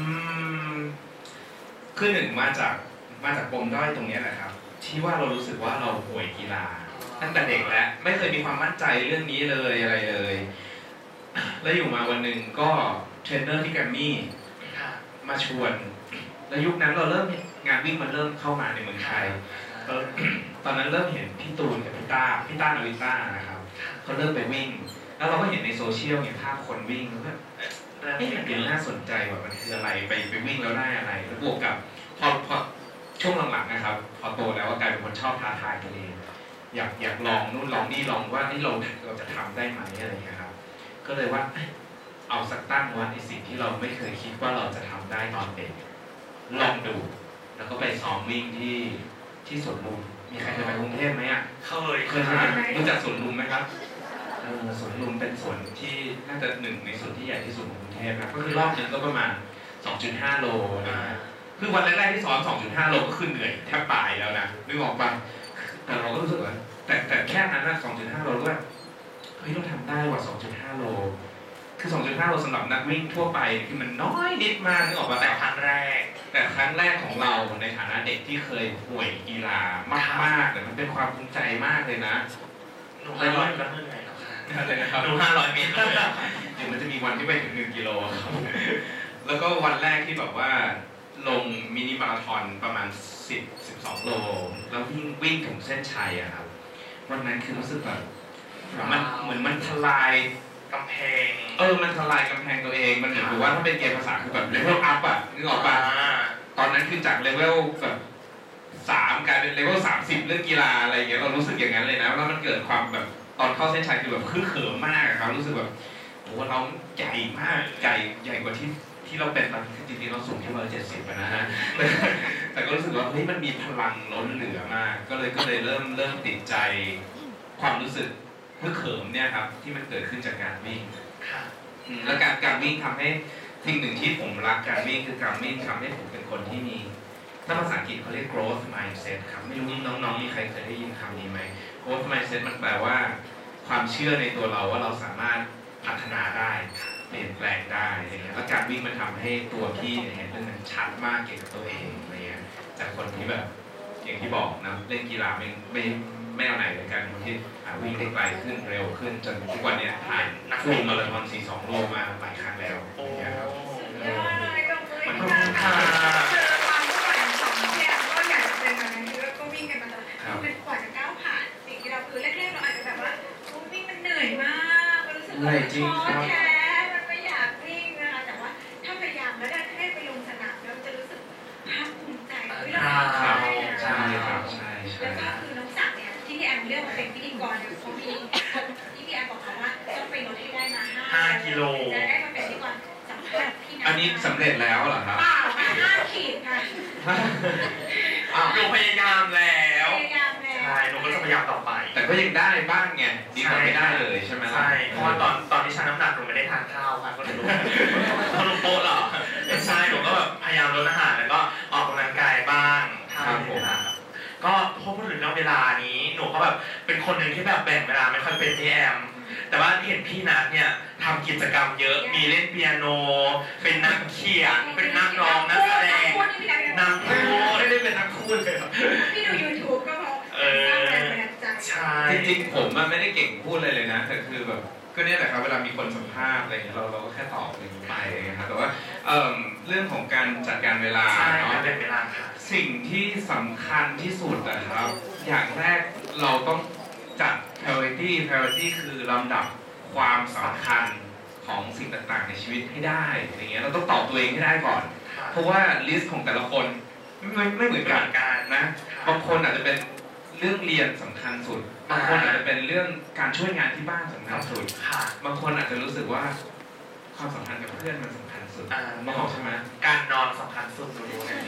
คือหนึ่งมาจากปมด้อยตรงนี้แหละครับที่ว่าเรารู้สึกว่าเราห่วยกีฬาตั้งแต่เด็กแล้วไม่เคยมีความมั่นใจเรื่องนี้เลยอะไรเลยแล้วอยู่มาวันหนึ่งก็เทรนเนอร์ที่แกรมมี่มาชวนแล้วยุคนั้นเราเริ่มงานวิ่งมันเริ่มเข้ามาในเมืองไทยตอนนั้นเริ่มเห็นพี่ตูนกับพี่ต้านาวิต้านะครับเขาเริ่มไปวิ่งแล้วเราก็เห็นในโซเชียลเห็นภาพคนวิ่งแล้วก็มันเป็นน่าสนใจว่ามันคืออะไรไปวิ่งแล้วได้อะไรแล้วบวกกับพอช่วงหลังๆนะครับพอโตแล้วกลายเป็นคนชอบท้าทายตัวเองอยากลองนู่นลองนี่ลองว่านี่เราจะทำได้ไหมอะไรอย่างเงี้ยครับก็เลยว่าเอาสักตั้งว่าในสิ่งที่เราไม่เคยคิดว่าเราจะทำได้ตอนเด็กลองดูแล้วก็ไปซ้อมวิ่งที่สวนลุมมีใครเคยไปกรุงเทพไหมอ่ะเคยรู้จักสวนลุมไหมครับสวนลุมเป็นสวนที่น่าจะหนึ่งในสวนที่ใหญ่ที่สุดของกรุงเทพนะก็คือรอบนึงก็ประมาณ 2.5 โลนะคือวันแรกๆที่ซ้อม 2.5 โลก็คือเหนื่อยแทบตายแล้วนะนึกออกป่ะแต่เราก็รู้สึกว่าแต่แค่นั้นนะ 2.5 โลก็เฮ้ยเราทำได้ว่ะ 2.5 โลคือ 2.5 โลสำหรับนักวิ่งทั่วไปคือมันน้อยนิดมากนึกออกป่ะแต่ครั้งแรกของเราในฐานะเด็กที่เคยห่วยกีฬามากๆแต่มันเป็นความภูมิใจมากเลยนะหนูไปร้อยแล้วเมื่อไหร่หรอคะอะไรนะครับดู500 เมตรเดี๋ยวมันจะมีวันที่ไปถึง1 กิโลครับแล้วก็วันแรกที่แบบว่าลงมินิมาราธอนประมาณ12 โลแล้ววิ่งถึงเส้นชัยอะครับวันนั้นคือรู้สึกแบบมันเหมือนมันทลายกำแพงมันทลายกำแพงตัวเองมันเหมือนกับว่าถ้าเป็นเกมภาษาคือแบบเลเวลอัพอะนึกออกปะตอนนั้นคือจากเลเวลแบบ3กลายเป็นเลเวล30เรื่องกีฬาอะไรอย่างเงี้ยเรารู้สึกอย่างนั้นเลยนะแล้วมันเกิดความแบบตอนเข้าเส้นชัยคือแบบคึกเขิมมากอะครับรู้สึกแบบโอ้เราใหญ่มากใหญ่กว่าที่เราเป็นตอนจริงๆเราสูงแค่170นะฮะแต่ก็รู้สึกว่าเฮ้ยมันมีพลังล้นเหลือมากก็เลยเริ่มติดใจความรู้สึกคึกเขิมเนี่ยครับที่มันเกิดขึ้นจากการวิ่งค่ะแล้วการวิ่งทำให้สิ่งหนึ่งที่ผมรักการวิ่งคือการวิ่งทำให้ผมเป็นคนที่มีถ้าภาษาอังกฤษเขาเรียก growth mindset ครับไม่รู้น้องๆมีใครเคยได้ยินคำนี้ไหม growth mindset มันแปลว่าความเชื่อในตัวเราว่าเราสามารถพัฒนาได้เปลี่ยนแปลงได้อะไรเงี้ยแล้วการวิ่งมันทำให้ตัวพี่เนี่ยเห็นเรื่องนั้นชัดมากเกี่ยวกับตัวเองอะไรเงี้ยจากคนที่แบบอย่างที่บอกนะเล่นกีฬาไม่เอาไหนเลยกันคนที่วิ่งได้ไกลขึ้นเร็วขึ้นจนทุกวันเนี้ยผ่านฟูลมาราธอน42 โลมาหลายครั้งแล้วอย่างเงี้ยครับยอดเลยตรงเลยมันค่ะค่ะเจอความเมื่อก่อนของเนี่ยก็อยากจะเป็นแบบนั้นคือก็วิ่งกันมาตลอดมันกว่าจะก้าวผ่านสิ่งที่เราคือแรกๆเราอาจจะแบบว่าวิ่งมันเหนื่อยมากมันรู้สึกว่าท้อแท้มันไม่อยากวิ่งนะคะแต่ว่าถ้าพยายามแล้วได้ไปลงสนามเราจะรู้สึกภาคภูมิใจที่เราทำได้นะใช่ครับใช่แล้วก็คือน้องศักดิ์เนี่ยที่พี่แอมเลือกมาเป็นพิธีกรเนี่ยเขามีที่พี่แอมบอกเขาว่าต้องไปลดให้ได้มา5 กิโลจะได้มาเป็นพิธีกรสัมภาษณ์พี่นัทอันนี้สำเร็จแล้วเหรอครับเปล่าค่ะ5 ขีดค่ะหนูพยายามแล้วพยายามแล้วใช่หนูก็จะพยายามต่อไปแต่ก็ยังได้บ้างไงดีกว่าไม่ได้เลยใช่ไหมล่ะใช่เพราะว่าตอนที่ชั่งน้ำหนักหนูไม่ได้ทานข้าวค่ะก็เลยรู้เขาลงโป๊ะเหรอไม่ใช่หนูก็แบบพยายามลดอาหารแล้วก็ออกกำลังกายบ้างถ้ามีเวลาครับก็พอพูดถึงเรื่องเวลานี้หนูก็แบบเป็นคนหนึ่งที่แบบแบ่งเวลาไม่ค่อยเป็นพี่แอมแต่ว่าเห็นพี่นัทเนี่ยทำกิจกรรมเยอะมีเล่นเปียโน เป็นนักเขียนเป็นนักร้องนักแสดงนักพูดไม่ได้เป็นนักพูดเลยครับพี่ดู YouTube ก็เพราะสร้างแรงบันดาลใจใช่จริงๆผมอะไม่ได้เก่งพูดเลยนะแต่คือแบบก็เนี่ยแหละครับเวลามีคนสัมภาษณ์อะไรเงี้ยเราก็แค่ตอบอะไรไปอะไรเงี้ยครับแต่ว่าเรื่องของการจัดการเวลาใช่เนาะเป็นเวลาค่ะสิ่งที่สำคัญที่สุดนะครับ อย่างแรกเราต้องจัด priority คือลำดับความสำคัญของสิ่งต่างๆในชีวิตให้ได้อะไรเงี้ยเราต้องตอบตัวเองให้ได้ก่อน เพราะว่าลิสต์ของแต่ละคนไม่เหมือนกันนะบางคนอาจจะเป็นเรื่องเรียนสำคัญสุดบางคนอาจจะเป็นเรื่องการช่วยงานที่บ้านสำคัญสุดค่ะบางคนอาจจะรู้สึกว่าความสัมพันธ์กับเพื่อนมันสำคัญสุดมองใช่ไหมการนอนสำคัญสุดดูเนี่ย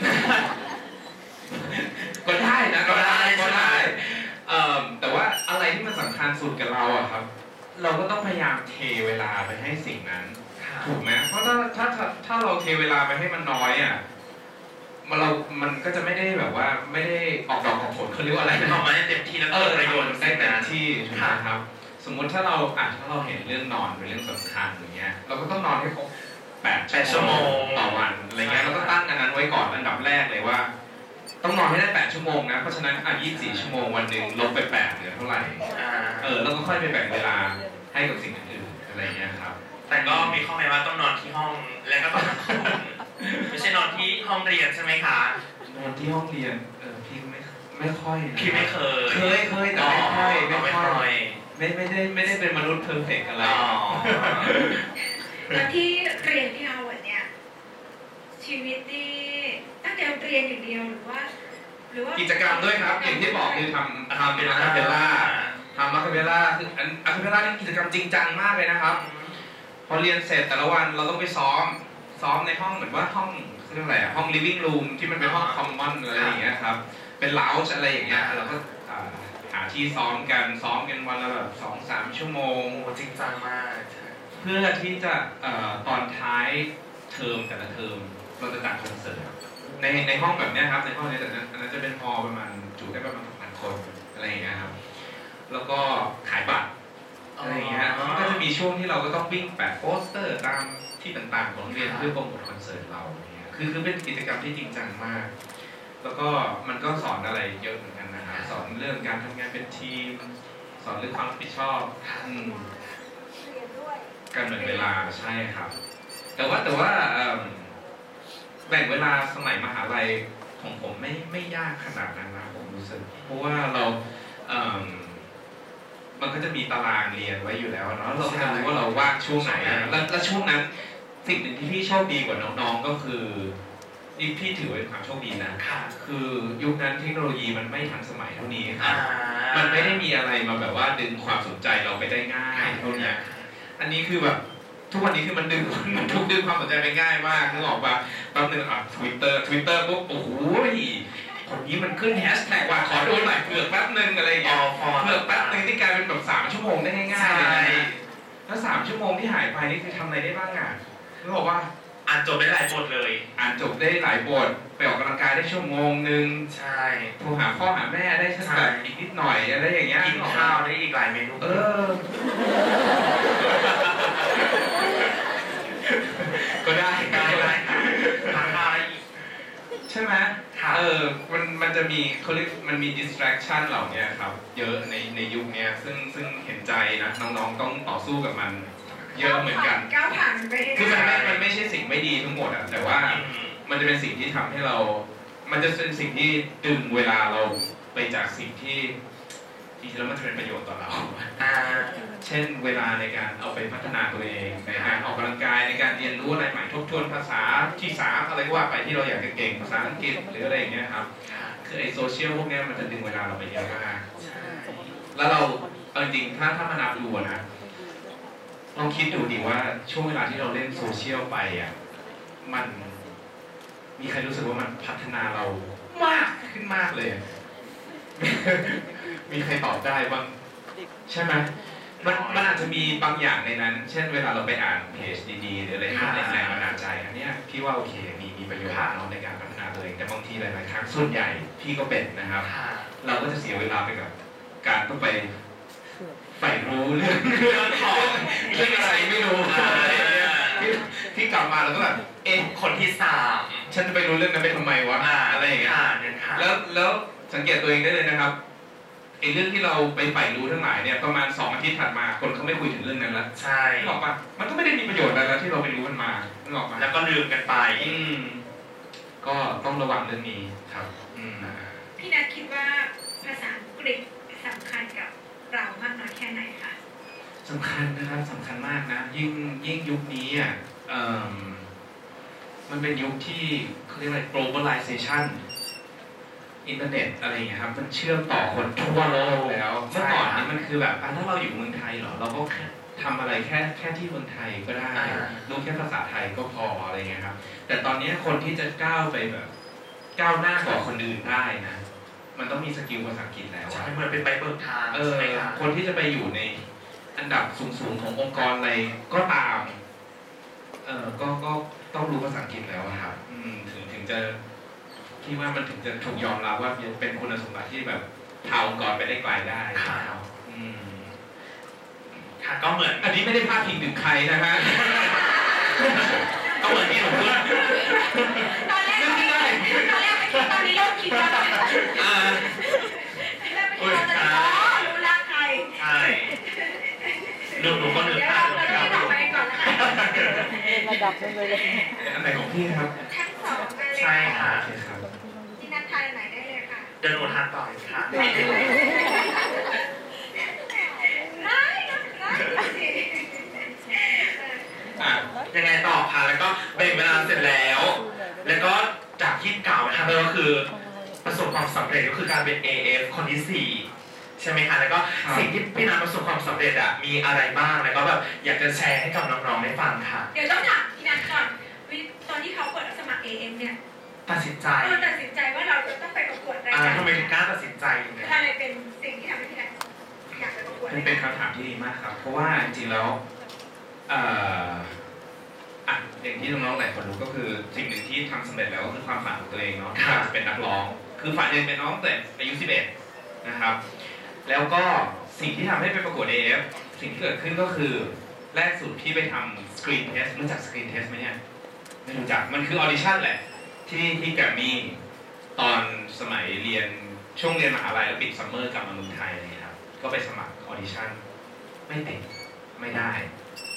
ก็ได้นะก็ได้แต่ว่าอะไรที่มันสำคัญสุดกับเราอะครับ เราก็ต้องพยายามเทเวลาไปให้สิ่งนั้น ถูกไหมเพราะถ้าเราเทเวลาไปให้มันน้อยอะมันก็จะไม่ได้แบบว่าไม่ได้ออกดอกออกผลเขาเรียกว่าอะไรนะออกมาได้เต็มที่แล้วก็ประโยชน์ได้ได้เต็เต็มมที่ที่ใช่ไหมครับ สมมุติถ้าเราเห็นเรื่องนอนเป็นเรื่องสำคัญอย่างเงี้ย เราก็ต้องนอนให้ครบ8 ชั่วโมงต่อวันอะไรเงี้ยเราก็ตั้งอันนั้นไว้ก่อนอันดับแรกเลยว่า ต้องนอนให้ได้8 ชั่วโมงนะเพราะฉะนั้น24 ชั่วโมงวันหนึ่งลบไป8เหลือเท่าไหร่ แล้วก็ค่อยไปแบ่งเวลาให้กับสิ่งอื่นๆอะไรเงี้ยครับแต่ก็มีข้อแม้ว่าต้องนอนที่ห้องและก็ต้องนอนคืนไม่ใช่นอนที่ห้องเรียนใช่ไหมคะนอนที่ห้องเรียนพี่ไม่ค่อยนะพี่ไม่เคยเคยแต่ไม่ค่อยไม่ค่อยไม่ได้เป็นมนุษย์เพอร์เฟกต์อะไรแล้วที่เรียนที่ฮาร์วาร์ดเนี่ยชีวิตนี่ตั้งแต่เรียนอย่างเดียวหรือว่ากิจกรรมด้วยครับอย่างที่บอกคือทำเป็นอะคาเปลล่าทำอะคาเปลล่าคืออะคาเปลล่านี่กิจกรรมจริงจังมากเลยนะครับ พอเรียนเสร็จแต่ละวันเราต้องไปซ้อมในห้องเหมือนว่าห้องเรียกอะไรอะห้อง living room ที่มันเป็นห้อง common อะไรอย่างเงี้ยครับเป็นเลาจ์อะไรอย่างเงี้ยเราก็หาที่ซ้อมกันวันละแบบ2-3 ชั่วโมงโอ้จริงจังมากเพื่อที่จะตอนท้ายเทอมแต่ละเทอมเราจะจัดคอนเสิร์ตในห้องแบบเนี้ยครับในห้องนี้แต่อันนั้นจะเป็นฮอลล์ประมาณจุได้ประมาณ2,000 คนอะไรอย่างเงี้ยครับแล้วก็ขายบัตรอะไรอย่างเงี้ยมันก็จะมีช่วงที่เราก็ต้องวิ่งแปะโปสเตอร์ตามที่ต่างๆของโรงเรียนเพื่อโปรโมทคอนเสิร์ตเราเนี่ยคือเป็นกิจกรรมที่จริงจังมาก แล้วก็มันก็สอนอะไรเยอะเหมือนกันนะครับสอนเรื่องการทำงานเป็นทีม สอนเรื่องความรับผิดชอบการแบ่งเวลาใช่ครับ แต่ว่าแบ่งเวลาสมัยมหาลัยของผมไม่ยากขนาดนั้นนะผมรู้สึกเพราะว่าเรามันก็จะมีตารางเรียนไว้อยู่แล้วเนาะเราก็จะรู้ว่าเราว่างช่วงไหนแล้วช่วงนั้นสิ่งหนึ่งที่พี่โชคดีกว่าน้องๆก็คือนี่พี่ถือเป็นความโชคดีนะค่ะคือยุคนั้นเทคโนโลยีมันไม่ทันสมัยเท่านี้คอ่ารับมันไม่ได้มีอะไรมาแบบว่าดึงความสนใจเราไปได้ง่ายเท่านี้อันนี้คือแบบทุกวันนี้คือมันถูกดึงความสนใจไปง่ายมากนึกออกปะแป๊บนึงทวิตเตอร์ปุ๊บโอ้โหคนนี้มันขึ้นแฮชแท็กว่าขอดูหน่อยเผื่อแป๊บนึงอะไรอย่างเงี้ยเผื่อแป๊บนึงที่กลายเป็นแบบ3 ชั่วโมงได้ง่ายๆเลยนะแล้ว3 ชั่วโมงที่หายไปนี่คือทำอะไรได้บ้างอ่ะนึกออกว่าอ่านจบได้หลายบทเลยอ่านจบได้หลายบทไปออกกำลังกายได้ชั่วโมงนึงใช่โทรหาพ่อหาแม่ได้สักแบบอีกนิดหน่อยอะไรอย่างเงี้ยกินข้าวได้อีกหลายเมนูก็ได้ได้ทานข้าวได้อีกใช่ไหมค่ะมันจะมีเขาเรียกมันมี distraction เหล่านี้ครับเยอะในยุคนี้ซึ่งเห็นใจนะน้องๆต้องต่อสู้กับมันเยอะเหมือนกันก้าวผ่านไปคือได้มันไม่ใช่สิ่งไม่ดีทั้งหมดอะแต่ว่ามันจะเป็นสิ่งที่ทำให้เรา มันจะเป็นสิ่งที่ดึงเวลาเราไปจากสิ่งที่จริงๆแล้วมันจะเป็นประโยชน์ต่อเรา เช่นเวลาในการเอาไปพัฒนาตัวเองในการออกกำลังกายในการเรียนรู้อะไรใหม่ทบทวนภาษาที่3อะไรก็ว่าไปที่เราอยากจะเก่งภาษาอังกฤษหรืออะไรอย่างเงี้ยครับคือไอ้โซเชียลพวกเนี้ยมันจะดึงเวลาเราไปเยอะมากแล้วเราเอาจริงๆถ้ามานับดูนะลองคิดดูดิว่าช่วงเวลาที่เราเล่นโซเชียลไปอ่ะมันมีใครรู้สึกว่ามันพัฒนาเรามากขึ้นมากเลย มีใครตอบได้บ้างใช่ไหมมันอาจจะมีบางอย่างในนั้น เช่นเวลาเราไปอ่านเพจดีๆหรืออะไรที่เป็นแรงบันดาลใจอันเนี้ยพี่ว่าโอเคมีประโยชน์เนาะในการพัฒนาตัวเองแต่บางทีหลายๆครั้งส่วนใหญ่พี่ก็เป็นนะครับ เราก็จะเสียเวลาไปกับการต้องไปใฝ่รู้เรื่องอะไรไม่รู้ที่กลับมาเราก็แบบคนที่3 ฉันจะไปรู้เรื่องนั้นไปทำไมวะอะไรอย่างเงี้ยแล้วสังเกตตัวเองได้เลยนะครับไอ้เรื่องที่เราไปใฝ่รู้ทั้งหลายเนี่ยประมาณ2 อาทิตย์ถัดมาคนเขาไม่คุยถึงเรื่องนั้นแล้วใช่นึกออกปะมันก็ไม่ได้มีประโยชน์อะไรแล้วที่เราไปรู้มันมานึกออกปะแล้วก็ลืมกันไปก็ต้องระวังเรื่องนี้ครับพี่นัทคิดว่าภาษาอังกฤษสำคัญกับเรามากน้อยแค่ไหนคะสำคัญนะครับสำคัญมากนะยิ่งยุคนี้อ่ะมันเป็นยุคที่เขาเรียกอะไร globalization อินเทอร์เน็ตอะไรอย่างเงี้ยครับมันเชื่อมต่อคนทั่วโลกแล้วเมื่อก่อนนี้มันคือแบบถ้าเราอยู่เมืองไทยเหรอเราก็แค่ทำอะไรแค่ที่เมืองไทยก็ได้รู้แค่ภาษาไทยก็พออะไรเงี้ยครับแต่ตอนนี้คนที่จะก้าวไปแบบก้าวหน้ากว่าคนอื่นได้นะมันต้องมีสกิลภาษาอังกฤษแล้วใช่เหมือนเป็นไปเบิกทางใช่ไหมครับคนที่จะไปอยู่ในอันดับสูงๆขององค์กรอะไรก็ตามก็ต้องรู้ภาษาอังกฤษแล้วครับถึงจะที่ว่ามันถึงจะถูกยอมรับว่าเป็นคุณสมบัติที่แบบพาองค์กรไปได้ไกลได้ครับค่ะก็เหมือนอันนี้ไม่ได้พาดพิงถึงใครนะฮะก็เหมือนที่ผมพูดตอนแรกไม่คิดตอนนี้เริ่มคิดแล้วนะรู้ละใครใช่หนูก็นึกเดี๋ยวภาเราพจะต่อไปก่อนนะคะระดับนึงเลยอันไหนของพี่ครับทั้งสองกันเลยใช่ค่ะโอเคครับที่นัททานไหนได้เลยค่ะเดินหนูทานต่ออยู่ค่ะ ยังไงต่อคะแล้วก็แบ่งเวลาเสร็จแล้ว แล้วก็จากที่เก่านะคะก็คือประสบความสำเร็จก็คือการเป็น AF คนที่4ใช่ไหมคะแล้วก็สิ่งที่พี่นัทประสบความสำเร็จอะมีอะไรบ้างแล้วก็แบบอยากจะแชร์ให้กับน้องๆได้ฟังค่ะเดี๋ยวต้องถามพี่นัทก่อนตอนที่เขาเปิดรับสมัคร AM เนี่ยตัดสินใจตัดสินใจว่าเราจะต้องไปประกวดรายการทำไมถึงกล้าตัดสินใจอย่างเงี้ยอะไรเป็นสิ่งที่ทำให้พี่นัทอยากไปประกวดเป็นคำถามที่ดีมากครับ เพราะว่าจริงๆแล้วอย่างที่น้องๆหลายคนรู้ก็คือสิ่งหนึ่งที่ทำสำเร็จแล้วก็คือความฝันของตัวเองเนาะที่อยากจะเป็นนักร้องคือฝันอยากเป็นน้องแต่อายุ11นะครับแล้วก็สิ่งที่ทำให้ไปประกวด AF สิ่งที่เกิดขึ้นก็คือแรกสุดพี่ไปทำสกรีนเทสรู้จักสกรีนเทสไหมเนี่ยไม่รู้จักมันคือออดิชั่นแหละที่แกรมมี่ตอนสมัยเรียนช่วงเรียนมหาลัยแล้วปิดซัมเมอร์กลับมาเมืองไทยอะไรอย่างเงี้ยครับก็ไปสมัครออดิชั่นไม่ติดไม่ได้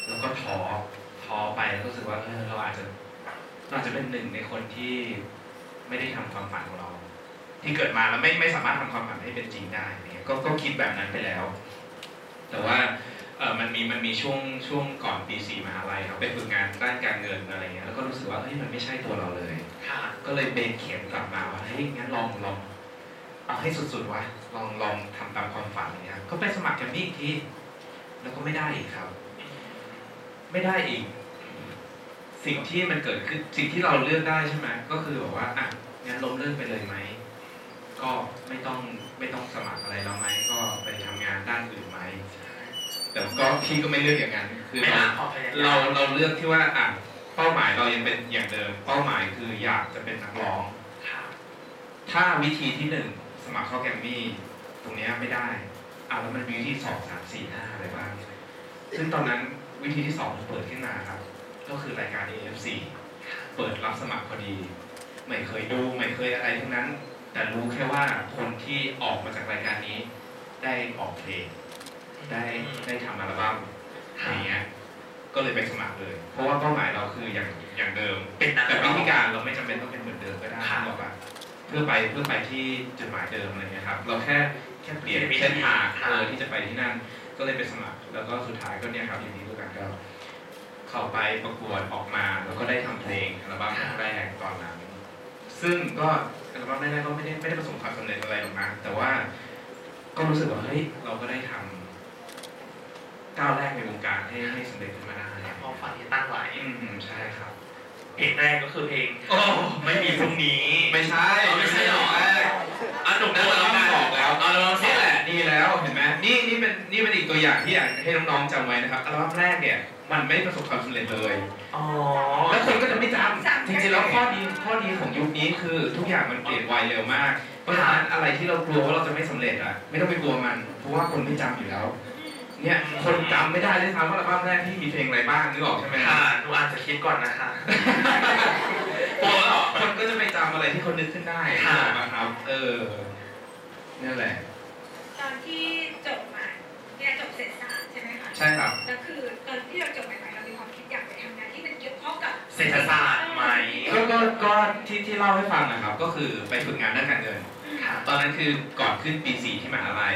แล้วก็ท้อไปแล้วก็รู้สึกว่าเราอาจจะเป็นหนึ่งในคนที่ไม่ได้ทำความฝันของเรา ที่เกิดมาแล้วไม่สามารถทำความฝันให้เป็นจริงได้เนี่ยก็คิดแบบนั้นไปแล้ว แต่ว่ามันมีช่วงก่อนปี 4 มหาลัยครับไปฝึกงานด้านการเงินอะไรเงี้ยแล้วก็รู้สึกว่าเฮ้ยมันไม่ใช่ตัวเราเลยค่ะก็เลยเบนเข็มกลับมาว่าเฮ้ยงั้นลองเอาให้สุดๆวะลองทำตามความฝันอย่างเงี้ยก็ไปสมัครแกรมมี่อีกทีแล้วก็ไม่ได้อีกครับ ไม่ได้อีก สิ่งที่มันเกิดขึ้นสิ่งที่เราเลือกได้ใช่ไหมก็คือบอกว่าอ่ะงั้นล้มเลิกไปเลยไหมก็ไม่ต้องสมัครอะไรแล้วไหมก็ไปทำงานด้านอื่นไหมแต่ก็พี่ก็ไม่เลือกอย่างนั้นคือไม่ละความพยายามเราเลือกที่ว่าอ่ะเป้าหมายเรายังเป็นอย่างเดิมเป้าหมายคืออยากจะเป็นนักร้องค่ะถ้าวิธีที่ 1 สมัครเข้าแกรมมี่ตรงเนี้ยไม่ได้แล้วมันมีวิธี2 3 4 5อะไรบ้างซึ่งตอนนั้นวิธีที่2เปิดขึ้นมาครับก็คือรายการ AFC เปิดรับสมัครพอดีไม่เคยดูไม่เคยอะไรทั้งนั้น แต่รู้แค่ว่าคนที่ออกมาจากรายการนี้ได้ออกเพลงได้ทำอัลบั้มอย่างเงี้ยก็เลยไปสมัครเลย เพราะว่าเป้าหมายเราคืออย่างเดิมเป็นนักแต่ร้วิองธีการเราไม่จำเป็นต้องเป็นเหมือนเดิมก็ได้ค่ะหรอกอะเพื่อไปที่จุดหมายเดิมอะไรเงี้ยครับเราแค่เปลี่ยนเปลี่ยนเส้นทางค่ะที่จะไปที่นั่นก็เลยไปสมัคร แล้วก็สุดท้ายก็เนี่ยครับอย่างนี้ด้วยกันก็เข้าไปประกวดออกมาแล้วก็ได้ทำเพลงอัลบั้มแรกตอนนั้น ซึ่งก็อัลบั้มแรกๆก็ไม่ได้ประสบความสำเร็จอะไรหรอกนะแต่ว่าก็รู้สึกว่าเฮ้ยเราก็ได้ทำก้าวแรกในวงการให้สำเร็จขึ้นมาได้ความฝันที่ตั้งไว้ใช่ครับเพลงแรกก็คือเพลงโอ้ไม่มีพรุ่งนี้ไม่ใช่ไม่ใช่หรอ หนุ่มนั่นโตเราแล้วต้กัอน งบอกแล้วเอาเราเสีนี่ยแหละดีแล้วเห็นไหมนี่เป็นอีกตัวอย่างที่อยากให้น้องๆจำไว้นะครับอัลบั้มแรกเนี่ยมันไม่ประสบความสำเร็จเลยอ๋อแล้วคนก็จะไม่จำจริงๆแล้วข้อดีของยุคนี้คือทุกอย่างมันเปลี่ยนไวเร็วมากเพราะฉะนั้นอะไรที่เรากลัวว่าเราจะไม่สำเร็จอะไม่ต้องไปกลัวมันเพราะว่าคนไม่จำอยู่แล้วเนี่ยคนจำไม่ได้เลยครับว่าอัลบั้มแรกที่มีเพลงอะไรบ้างนึกออกใช่ไหมค่ะหนูอาจจะคิดก่อนนะคะโตแล้วเหรอคนก็จะไปจำอะไรที่คนนึกขึ้นได้นะครับนั่นแหละตอนที่จบมาเนี่ยจบเศรษฐศาสตร์ใช่ไหมคะใช่ครับแล้วคือตอนที่เราจบใหม่ๆเรามีความคิดอยากไปทำงานที่มันเกี่ยวข้องกับเศรษฐศาสตร์ไหมก็ที่เล่าให้ฟังนะครับก็คือไปฝึกงานด้านการเงินค่ะตอนนั้นคือก่อนขึ้นปี 4 ที่มหาลัย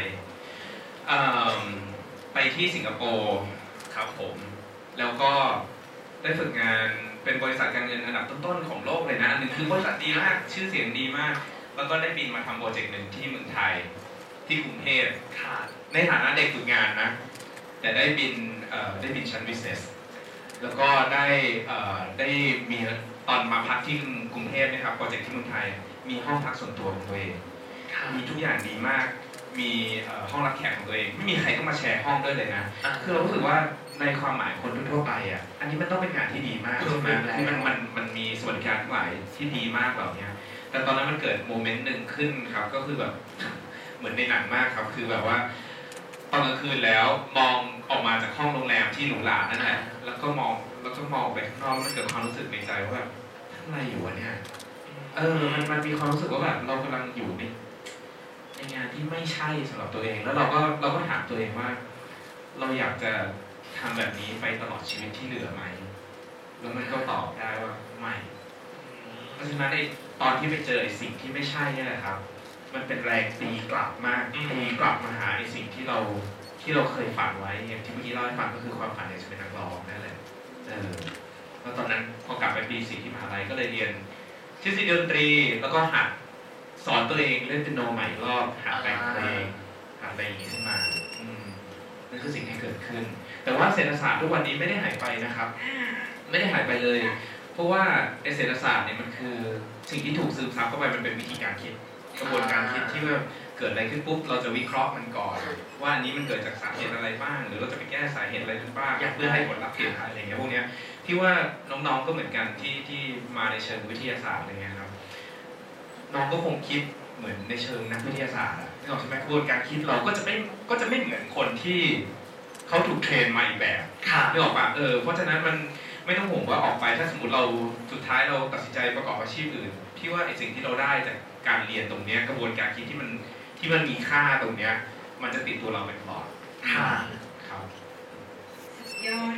ไปที่สิงคโปร์ครับผมแล้วก็ได้ฝึกงานเป็นบริษัทการเงินอันดับต้นๆของโลกเลยนะอันหนึ่งคือบริษัทดีมากชื่อเสียงดีมาก แล้วก็ได้บินมาทำโปรเจกต์หนึ่งที่เมืองไทยที่กรุงเทพค่ะในฐานะเด็กฝึกงานนะแต่ได้บินชั้น business แล้วก็ได้มีตอนมาพักที่กรุงเทพนะครับโปรเจกต์ที่เมืองไทยมีห้องพักส่วนตัวของตัวเองค่ะมีทุกอย่างดีมาก มีห้องรับแขกของตัวเอง ไม่มีใครต้องมาแชร์ห้องด้วยเลยนะ คือเรารู้สึกว่าในความหมายคนทั่วไปอ่ะ อันนี้มันต้องเป็นงานที่ดีมากใช่ไหมคือมันมีสวัสดิการทั้งหลายที่ดีมากแบบเนี้ย แต่ตอนนั้นมันเกิดโมเมนต์หนึ่งขึ้นครับ ก็คือแบบ เหมือนในหนังมากครับ คือแบบว่าตอนกลางคืนแล้วมองออกมาจากห้องโรงแรมที่หรูหรานั่นแหละ แล้วก็มองไปข้างนอกมันเกิดความรู้สึกในใจว่าแบบทำอะไรอยู่วะเนี่ย มันมีความรู้สึกว่าแบบเรากำลังอยู่ในงานที่ไม่ใช่สำหรับตัวเอง แล้วเราก็ถามตัวเองว่า เราอยากจะทำแบบนี้ไปตลอดชีวิตที่เหลือไหม แล้วมันก็ตอบได้ว่าไม่ เพราะฉะนั้นในตอนที่ไปเจอไอ้สิ่งที่ไม่ใช่เนี่ยแหละครับ มันเป็นแรงตีกลับมากตีกลับมาหาไอ้สิ่งที่เราเคยฝันไว้อย่างที่เมื่อกี้เล่าให้ฟังก็คือความฝันอยากจะเป็นนักร้องนั่นแหละแล้วตอนนั้นพอกลับไปปี 4 ที่มหาลัยก็เลยเรียนทฤษฎีดนตรีแล้วก็หัดสอนตัวเองเล่นเปียโนใหม่รอบหัดแต่งเพลงหัดอะไรอย่างนี้ขึ้นมานั่นคือสิ่งที่เกิดขึ้น แต่ว่าเศรษฐศาสตร์ทุกวันนี้ไม่ได้หายไปนะครับ ไม่ได้หายไปเลย เพราะว่าเศรษฐศาสตร์เนี่ยมันคือสิ่งที่ถูกซึมซับเข้าไปมันเป็นวิธีการคิดกระบวนการคิดที่ว่าเกิดอะไรขึ้นปุ๊บเราจะวิเคราะห์มันก่อน ว่าอันนี้มันเกิดจากสาเหตุอะไรบ้าง หรือเราจะไปแก้สาเหตุอะไรบ้างเพื่อให้ผลลัพธ์เปลี่ยนอะไรอย่างเงี้ยพวกเนี้ยที่ว่าน้องๆก็เหมือนกันที่มาในเชิงวิทยาศาสตร์อะไรเงี้ยครับน้องก็คงคิดเหมือนในเชิงนักวิทยาศาสตร์นึกออกใช่ไหมกระบวนการคิดเราก็จะไม่เหมือนคนที่เขาถูกเทรนมาอีกแบบค่ะนึกออกปะเพราะฉะนั้นมันไม่ต้องห่วงว่าออกไปถ้าสมมติเราสุดท้ายเราตัดสินใจประกอบอาชีพอื่นพี่ว่าไอ้สิ่งที่เราได้จากการเรียนตรงเนี้ยกระบวนการคิดที่มันมีค่าตรงเนี้ยมันจะติดตัวเราไปตลอดค่ะครับสุดยอดเลยนะ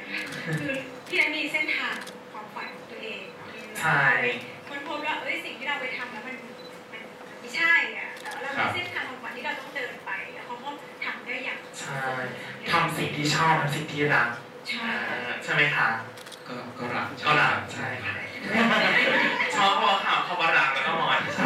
คือพี่นัทมีเส้นทางความฝันของตัวเองใช่คนพบว่าสิ่งที่เราไปทำแล้วมันไม่ใช่อ่ะแต่เรามีเส้นทางความฝันที่เราต้องเดินไปแล้วเขาก็ทำได้อย่างใช่ทำสิ่งที่ชอบทำสิ่งที่รักใช่ใช่ไหมคะก็รักก็รักใช่ค่ะชอบเพราะข่าวเขาว่ารักแล้วก็มอยใช่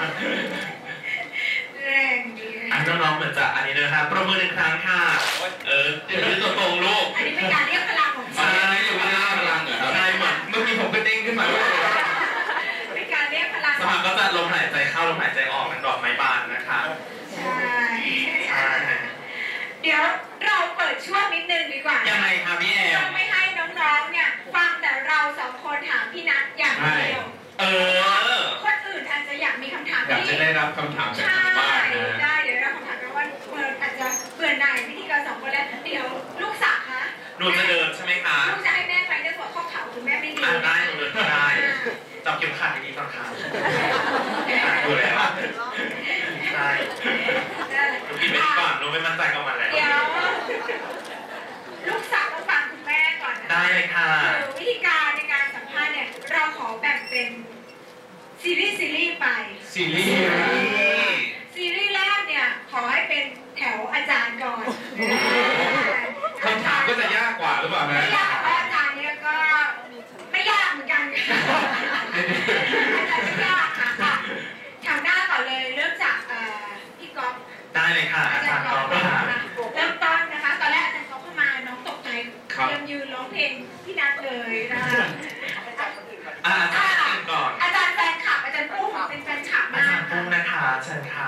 แรงดีอันน้องๆเหมือนจะอันนี้นะครับประมือหนึ่งครั้งค่ะเดี๋ยวยืนตัวตรงลูกอันนี้เป็นการเรียกพลังของใช่อยู่ที่หน้าพลังเหรอครับใช่เหมือนเมื่อกี้ผมก็เด้งขึ้นมาด้วยเป็นการเรียกพลังสมัครก็จะลมหายใจเข้าลมหายใจออกเป็นดอกไม้บานนะคะใช่ใช่เดี๋ยวเราเปิดช่วงนิดนึงดีกว่ายังไงคะพี่แอมเราไม่ให้น้องๆเนี่ยฟังแต่เราสองคนถามพี่นัทอย่างเดียว คนอื่นอาจจะอยากมีคำถามอยากที่จะได้รับคำถามจากใช่ทางบ้านนะได้เดี๋ยวเราคำถามกันว่าอาจจะเบื่อหน่ายพิธีกรสองคนแล้วเดี๋ยวลูกสาวคะหนูจะเดินใช่ไหมคะลูกจะให้แม่ไปด้วยหัวข้อเข่าคุณแม่ไม่ดีได้หนูเดินได้จับเข็มขัดดีๆตอนเท้าดูแล้วใช่หนูกินไปก่อนหนูไม่มั่นใจกับมันแล้วเดี๋ยวลูกสาวต้องฟังคุณแม่ก่อนนะได้เลยค่ะคือวิธีการในการสัมภาษณ์เนี่ยเราขอแบ่งเป็นซีรีส์ไปซีรีส์ซีรีส์แรกเนี่ยขอให้เป็นแถวอาจารย์ก่อนคำถามก็จะยากกว่าหรือเปล่านะไม่ยากเพราะอาจารย์เนี่ยก็ไม่ยากเหมือนกันค่ะอาจารย์ไม่ยากค่ะแถวหน้าก่อนเลยเริ่มจากพี่ก๊อฟได้เลยค่ะอาจารย์กอล์ฟค่ะเริ่มต้นนะคะตอนแรกอาจารย์ก๊อฟเข้ามาน้องตกใจเตรียมยืนร้องเพลงพี่นัทเลยนะคะอาจารย์อื่นก่อนอาจารย์แฟนคลับอาจารย์ปุ้มเป็นแฟนคลับอาจามาร กย์ปุ้งนะคะเชิญค่ะ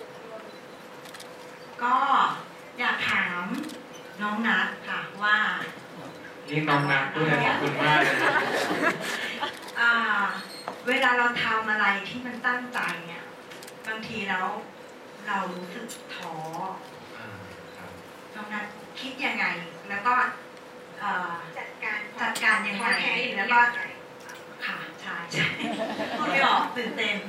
ก็อยากถามน้องนัทค่ะว่าเรียกน้องนัทด้วยขอบคุณมากเลยนะอ่า เวลาเราทำอะไรที่มันตั้งใจเนี่ยบางทีแล้วเรารู้สึกท้อน้องนัทคิดยังไง แล้วก็จัดการจัดการยังไงแท้อยู่แล้วก็ก็ค่ะใช่ใช่พูดไม่ออกตื่นเต้น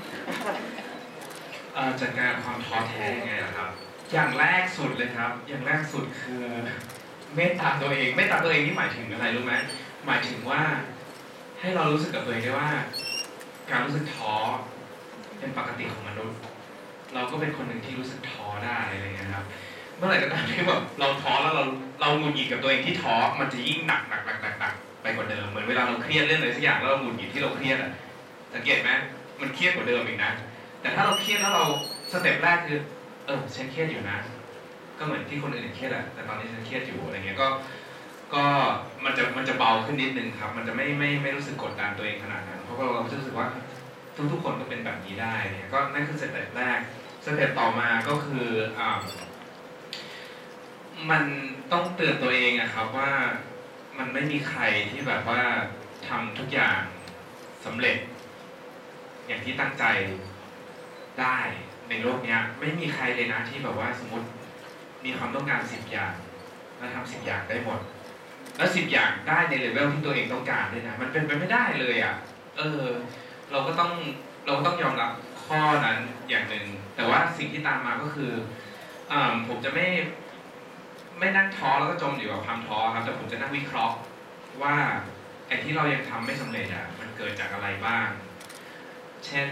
จัดการความท้อแท้ยังไงล่ะครับ อย่างแรกสุดเลยครับ อย่างแรกสุดคือเมตตาตัวเองเมตตาตัวเองนี่หมายถึงอะไรรู้ไหมหมายถึงว่าให้เรารู้สึกกับตัวเองได้ว่า การรู้สึกท้อเป็นปกติของมนุษย์ เราก็เป็นคนหนึ่งที่รู้สึกท้อได้อะไรเงี้ยครับ เมื่อไหร่ก็ตามที่แบบเราท้อแล้วเราหงุดหงิดกับตัวเองที่ท้อมันจะยิ่งหนักไปกว่าเดิมเหมือนเวลาเราเครียดเรื่องอะไรสักอย่างแล้วเราหงุดหงิดที่เราเครียดอ่ะสังเกตไหมมันเครียดกว่าเดิมอีกนะแต่ถ้าเราเครียดแล้วเราสเต็ปแรกคือฉันเครียดอยู่นะ ก็เหมือนที่คนอื่นเครียดแหละแต่ตอนนี้ฉันเครียดอยู่อะไรเงี้ยก็มันจะเบาขึ้นนิดนึงครับ มันจะไม่รู้สึกกดดันตัวเองขนาดนั้นเพราะเรารู้สึกว่าทุกคนก็เป็นแบบนี้ได้เนี่ยก็นั่นคือสเต็ปแรกสเต็ปต่อมาก็คือมันต้องเตือนตัวเองอะครับว่ามันไม่มีใครที่แบบว่าทำทุกอย่างสำเร็จ อย่างที่ตั้งใจได้ในโลกนี้ไม่มีใครเลยนะที่แบบว่าสมมติมีความต้องการ10 อย่างแล้วทำ10 อย่างได้หมด แล้ว10 อย่างได้ในเลเวลที่ตัวเองต้องการด้วยนะมันเป็นไปไม่ได้เลยอ่ะเราก็ต้องยอมรับข้อนั้นอย่างหนึ่งแต่ว่าสิ่งที่ตามมาก็คือผมจะไม่นั่งท้อแล้วก็จมอยู่กับความท้อครับแต่ผมจะนั่งวิเคราะห์ว่าไอ้ที่เรายังทำไม่สำเร็จอ่ะมันเกิดจากอะไรบ้างเช่น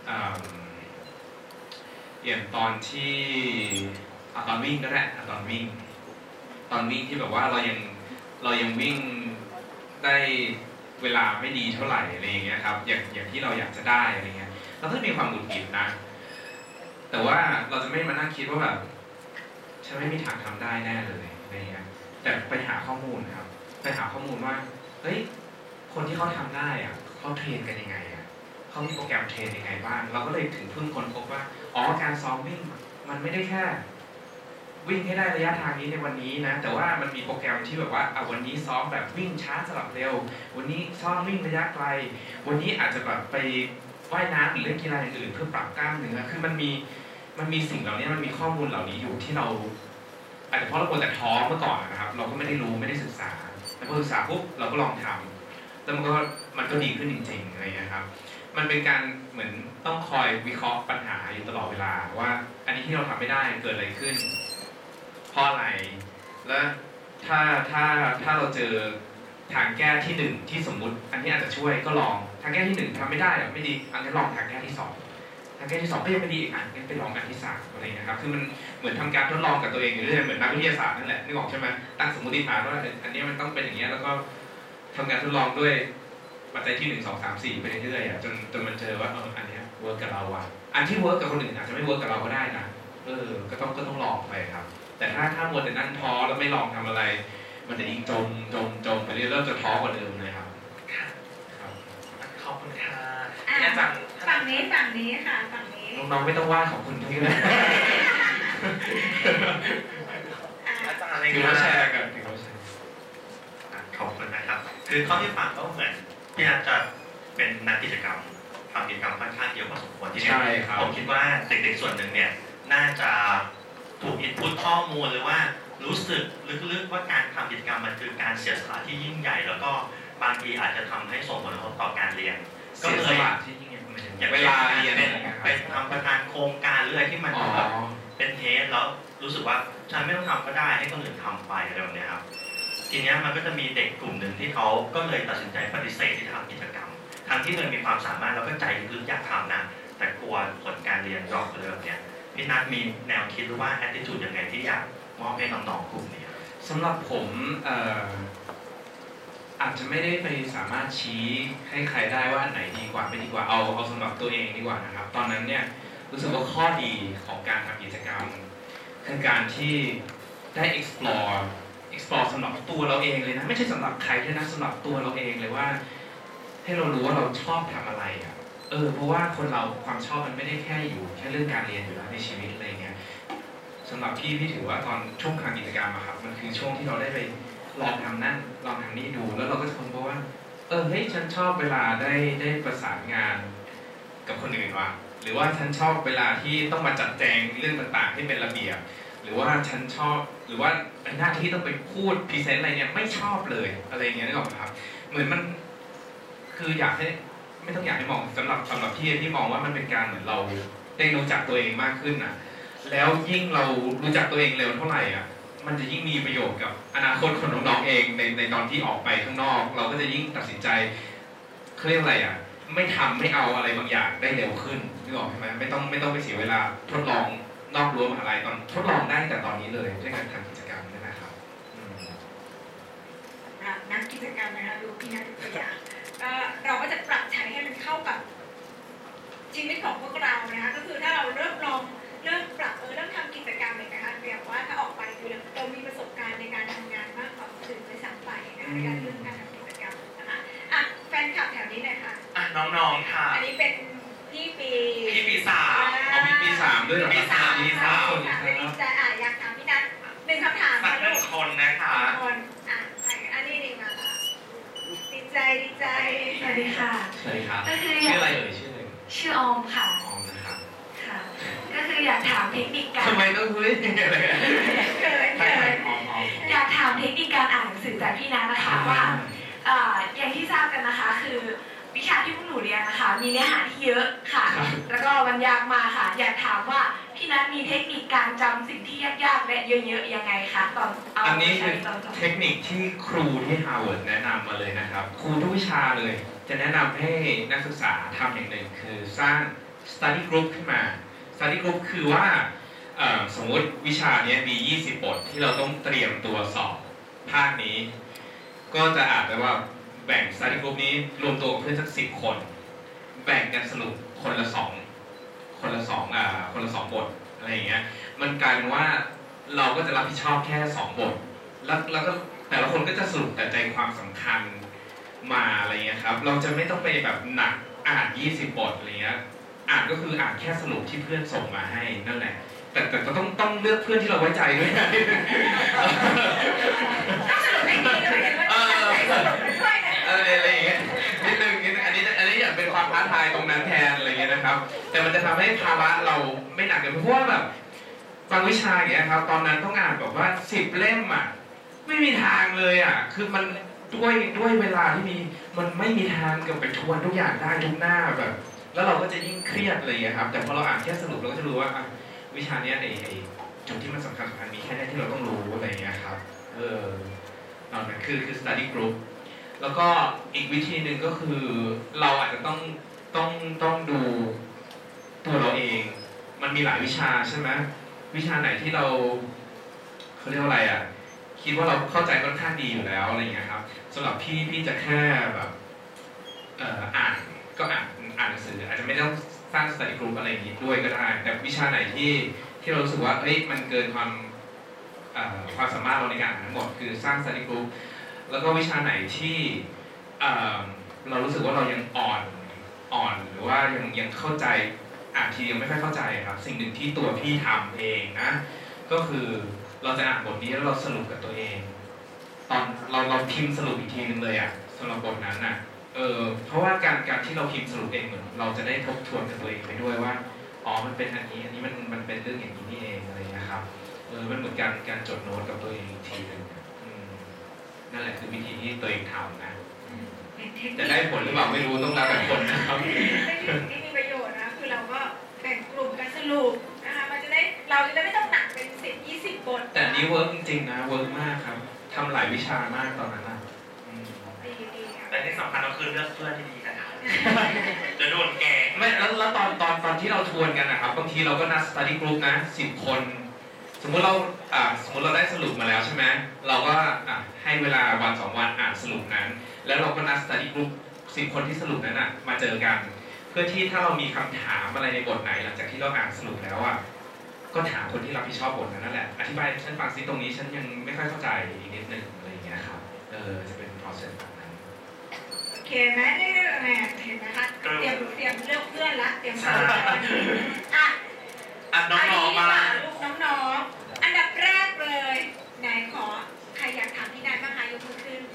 อย่างตอนที่ตอนวิ่งก็ได้ตอนวิ่งที่แบบว่าเรายังวิ่งได้เวลาไม่ดีเท่าไหร่อะไรอย่างเงี้ยครับอย่างที่เราอยากจะได้อะไรเงี้ยเราต้องมีความหงุดหงิดนะแต่ว่าเราจะไม่มานั่งคิดว่าแบบฉันไม่มีทางทำได้แน่เลยอะไรเงี้ยแต่ไปหาข้อมูลครับไปหาข้อมูลว่าเฮ้ยคนที่เขาทำได้อะเขาเทรนกันยังไงอะเขามีโปรแกรมเทรนยังไงบ้างเราก็เลยถึงเพิ่งค้นพบว่าการซ้อมวิ่งมันไม่ได้แค่วิ่งให้ได้ระยะทางนี้ในวันนี้นะแต่ว่ามันมีโปรแกรมที่แบบว่าวันนี้ซ้อมแบบวิ่งช้าสลับเร็ววันนี้ซ้อมวิ่งระยะไกลวันนี้อาจจะแบบไปว่ายน้ำหรือเล่นกีฬาอย่างอื่นเพื่อปรับกล้ามเนื้อคือมันมีสิ่งเหล่านี้มันมีข้อมูลเหล่านี้อยู่ที่เราอาจจะเพราะเราควรแต่ท้อเมื่อก่อนนะครับเราก็ไม่ได้รู้ไม่ได้ศึกษาแต่พอศึกษาปุ๊บเราก็ลองทำแล้วมันก็ดีขึ้นจริงๆอะไรอย่างเงี้ยครับมันเป็นการเหมือนต้องคอยวิเคราะห์ปัญหาอยู่ตลอดเวลาว่าอันนี้ที่เราทำไม่ได้เกิดอะไรขึ้นเพราะอะไรและถ้าเราเจอทางแก้ที่ 1ที่สมมุติอันนี้อาจจะช่วยก็ลองทางแก้ที่ 1ทำไม่ได้หรอไม่ดีอันนี้ลองทางแก้ที่ 2ทางแก้ที่ 2ก็ยังไม่ดีอีกอันงั้นไปลองอันที่ 3อะไรนะครับคือมันเหมือนทำการทดลองกับตัวเองอยู่เรื่อยเหมือนนักวิทยาศาสตร์นั่นแหละนึกออกใช่ไหมตั้งสมมติฐานว่าอันนี้มันต้องเป็นอย่างเงี้ยแล้วก็ทำการทดลองด้วยปัจจัยที่ 1 2 3 4ไปเรื่อยๆจนมันเจอว่าอันนี้เวิร์กกับเราอ่ะอันที่เวิร์กกับคนอื่นอาจจะไม่เวิร์กกับเราก็ได้นะก็ต้องลองไปครับแต่ถ้ามัวแต่นั่งท้อแล้วไม่ลองทำอะไร มันจะยิ่งจมไปเรื่อยเริ่มจะท้อกว่าเดิมเลยครับค่ะครับขอบคุณค่ะอ่ะอาจารย์ฝั่งนี้ค่ะฝั่งนี้น้องๆไม่ต้องว่าขอบคุณพี่เลยอ่ะอาจารย์อะไรถือว่าแชแชร์ร์กันถือว่าแชร์ขอบคุณนะครับ คือเท่าที่ฟังก็เหมือนพี่นัทจะเป็นนักกิจกรรมทำกิจกรรมค่อนข้างเยอะพอสมควรที่ใช่ครับผมคิดว่าเด็กๆส่วนหนึ่งเนี่ยน่าจะถูกอินพุตข้อมูลหรือว่ารู้สึกลึกๆว่าการทำกิจกรรมมันคือการเสียสละที่ยิ่งใหญ่ แล้วก็บางทีอาจจะทำให้ส่งผลกระทบต่อการเรียน ก็เสียเลสยละที่ยิ่งใหญ่อย่างเวลาเรียนเป็นทำประธานโครงการหรืออะไรที่มันอ๋อแบบเป็นเทสแล้วรู้สึกว่าฉันไม่ต้องทำก็ได้ให้คนอื่นทำไปอะไรแบบเนี้ยครับทีเนี้ยมันก็จะมีเด็กกลุ่มหนึ่งที่เขาก็เลยตัดสินใจปฏิเสธที่จะทำกิจกรรมทั้งที่มันมีความสามารถแล้วก็ใจลึกๆอยากทำนะแต่กลัวผลการเรียนดรอปอะไรแบบเนี้ยพี่นัทมีแนวคิดหรือว่า attitude ยังไงที่อยากมอบให้น้องๆกลุ่มนี้สำหรับผมอาจจะไม่ได้ไปสามารถชี้ให้ใครได้ว่าอันไหนดีกว่าไม่ดีกว่าเอาสำหรับตัวเองดีกว่านะครับตอนนั้นเนี่ยรู้สึกว่าข้อดีของการทำกิจกรรมคือการที่ได้ explore สำหรับตัวเราเองเลยนะไม่ใช่สำหรับใครด้วยนะสำหรับตัวเราเองเลยว่า ให้เรารู้ว่าเราชอบทำอะไรอ่ะเพราะว่าคนเราความชอบมันไม่ได้แค่อยู่แค่เรื่องการเรียนอยู่แล้วในชีวิตอะไรเงี้ยสำหรับพี่ถือว่าตอนช่วงทำกิจกรรมอะครับมันคือช่วงที่เราได้ไปลองทำนั่นลองทำนี่ดูแล้วเราก็จะค้นพบว่าเฮ้ยฉันชอบเวลาได้ประสานงานกับคนอื่นว่ะหรือว่าฉันชอบเวลาที่ต้องมาจัดแจงเรื่องต่างๆที่เป็นระเบียบหรือว่าฉันชอบหรือว่าหน้าที่ต้องไปพูดพรีเซนต์อะไรเนี่ยไม่ชอบเลยอะไรเงี้ยนึกออกไหมครับเหมือนมันคืออยากให้ไม่ต้องอยากให้มองสำหรับพี่มองว่ามันเป็นการเหมือนเราได้รู้จักตัวเองมากขึ้นนะแล้วยิ่งเรารู้จักตัวเองเร็วเท่าไหร่อ่ะมันจะยิ่งมีประโยชน์กับอนาคตของน้องๆเองในตอนที่ออกไปข้างนอก เราก็จะยิ่งตัดสินใจเขาเรียกอะไรอ่ะไม่ทำไม่เอาอะไรบางอย่างได้เร็วขึ้นนึกออกใช่ไหมไม่ต้องไปเสียเวลาทดลองนอกรั้วมหาลัยตอนทดลองได้แต่ตอนนี้เลยด้วยการทำกิจกรรมนี่นะครับนักกิจกรรมนะคะดูพี่นัทตัวอย่างเราก็จะปรับใช้ให้มันเข้ากับชีวิตของพวกเรานะคะก็คือถ้าเราเริ่มปรับเริ่มทำกิจกรรมเลยนะคะเรียกว่าถ้าออกไปคือเรามีประสบการณ์ในการทำงานมากกว่าคนอื่นด้วยซ้ำไปนะคะในการเรื่องการทำกิจกรรมนะคะแฟนคลับแถวนี้เลยค่ะน้องๆค่ะอันนี้เป็นพี่ปีพี่สามเอามีปี 3ด้วยเหรอปีสามค่ะเป็นดีใจอยากถามพี่นัทหนึ่งคำถามสักค่ะหนึ่งคนนะคะคนอันนี้ดีมาค่ะดีใจสวัสดีค่ะสวัสดีครับก็คือชื่ออะไรชื่ออะไรชื่อออมค่ะออมนะครับค่ะ ก็คืออยากถามเทคนิคการทำไมต้องคุยอะไรกันเกินออมอยากถามเทคนิคการอ่านหนังสือจากพี่นัทนะคะว่าอย่างที่ทราบกันนะคะคือวิชาที่พวกหนูเรียนนะคะมีเนื้อหาที่เยอะค่ะ แล้วก็มันยากมากค่ะ อยากถามว่าพี่นัทมีเทคนิคการจำสิ่งที่ยากๆและเยอะๆยังไงคะตอนเอาอันนี้ไปคือใช้ตอนสอบเทคนิคที่ครูที่ฮาร์วาร์ดแนะนำมาเลยนะครับครูทุกวิชาเลยจะแนะนำให้นักศึกษาทำอย่างหนึ่งคือสร้าง study group ขึ้นมา study group คือว่าสมมติวิชานี้มี20 บทที่เราต้องเตรียมตัวสอบภาคนี้ ก็จะอาจไปว่าแบ่ง study group นี้รวมตัวกับเพื่อนสัก10 คนแบ่งกันสรุปคนละ2บทอะไรอย่างเงี้ยมันกลายเป็นว่าเราก็จะรับผิดชอบแค่2 บทแล้วก็แต่ละคนก็จะสรุปแต่ใจความสำคัญมาอะไรเงี้ยครับเราจะไม่ต้องไปแบบหนักอ่าน20 บทอะไรเงี้ยอ่านก็คืออ่านแค่สรุปที่เพื่อนส่งมาให้นั่นแหละแต่ก็ต้องเลือกเพื่อนที่เราไว้ใจด้วยนะต้องสรุปให้ดีด้วยเห็นว่าสรุปด้วยนะอะไรอย่างเงี้ยนิดนึงอันนี้อยากเป็นความท้าทายตรงนั้นแทนอะไรเงี้ยนะครับแต่มันจะทำให้ภาระเราไม่หนักเกินเพราะว่าแบบบางวิชาอย่างเงี้ยครับตอนนั้นต้องอ่านแบบว่า10 เล่มอ่ะไม่มีทางเลยอ่ะคือมันด้วยเวลาที่มีมันไม่มีทางกับไปทวนทุกอย่างได้ทุกหน้าแบบแล้วเราก็จะยิ่งเครียดอะไรอย่างเงี้ยครับแต่พอเราอ่านแค่สรุปเราก็จะรู้ว่าวิชาเนี้ยไอ้จุดที่มันสำคัญมีแค่นี้ที่เราต้องรู้อะไรอย่างเงี้ยครับตอนนั้นคือ study group แล้วก็อีกวิธีหนึ่งก็คือเราอาจจะต้องดูตัวเราเอง มันมีหลายวิชาใช่ไหมวิชาไหนที่เขาเรียกว่าอะไรอ่ะคิดว่าเราเข้าใจค่อนข้างดีอยู่แล้วอะไรอย่างเงี้ยครับสำหรับพี่จะแค่แบบอ่านก็อ่านหนังสืออาจจะไม่ต้องสร้าง study group อะไรอย่างงี้ด้วยก็ได้แต่วิชาไหนที่เรารู้สึกว่าเอ้ยมันเกินความสามารถเราในการอ่านทั้งหมดคือสร้าง study group แล้วก็วิชาไหนที่เรารู้สึกว่าเรายังอ่อนหรือว่ายังเข้าใจทียังไม่ค่อยเข้าใจครับสิ่งหนึ่งที่ตัวพี่ทำเองนะก็คือเราจะอ่านบทนี้แล้วเราสรุปกับตัวเองตอนเราพิมพ์สรุปอีกทีนึงเลยอ่ะสำหรับบทนั้นน่ะเพราะว่าการที่เราพิมพ์สรุปเองเหมือนเราจะได้ทบทวนกับตัวเองไปด้วยว่าอ๋อมันเป็นอันนี้มันเป็นเรื่องอย่างนี้นี่เองอะไรนะครับมันเหมือนการจดโน้ตกับตัวเองอีกทีนึงนั่นแหละคือวิธีที่ตัวเองทำนะจะได้ผลหรือเปล่าไม่รู้ต้องแล้วแต่คนนะครับที่มีประโยชน์นะคือเราก็แบ่งกลุ่มกันสรุปนะคะเราจะได้ไม่ต้องหนักเป็น10-20 บทแต่นี้เวิร์กจริงๆนะเวิร์กมากครับทำหลายวิชามากตอนนั้นนะดีค่ะแต่ที่สำคัญก็คือเลือกเพื่อนที่ดีกันจะโดนแกงไม่แล้วตอนที่เราทวนกันนะครับบางทีเราก็นัด study group นะ10 คนสมมุติเราได้สรุปมาแล้วใช่ไหมเราก็ให้เวลาวัน2 วันอ่านสรุปนั้นแล้วเราก็นัด study group 10 คนที่สรุปนั้นมาเจอกันเพื่อที่ถ้าเรามีคำถามอะไรในบทไหนหลังจากที่เราอ่านสรุปแล้วก็ถามคนที่รับผิดชอบบทนั้นนั่นแหละอธิบายฉันฟังซิตรงนี้ฉันยังไม่ค่อยเข้าใจอีกนิดนึงอะไรอย่างเงี้ยครับจะเป็น process แบบนั้นโอเคไหมได้เห็นไหมคะเตรียมเลือกเพื่อนละเตรียมสอนน้องๆมาลูกน้องๆอันดับแรกเลยไหนขอใครอยากถามพี่นันบ้างคะยกมือขึ้น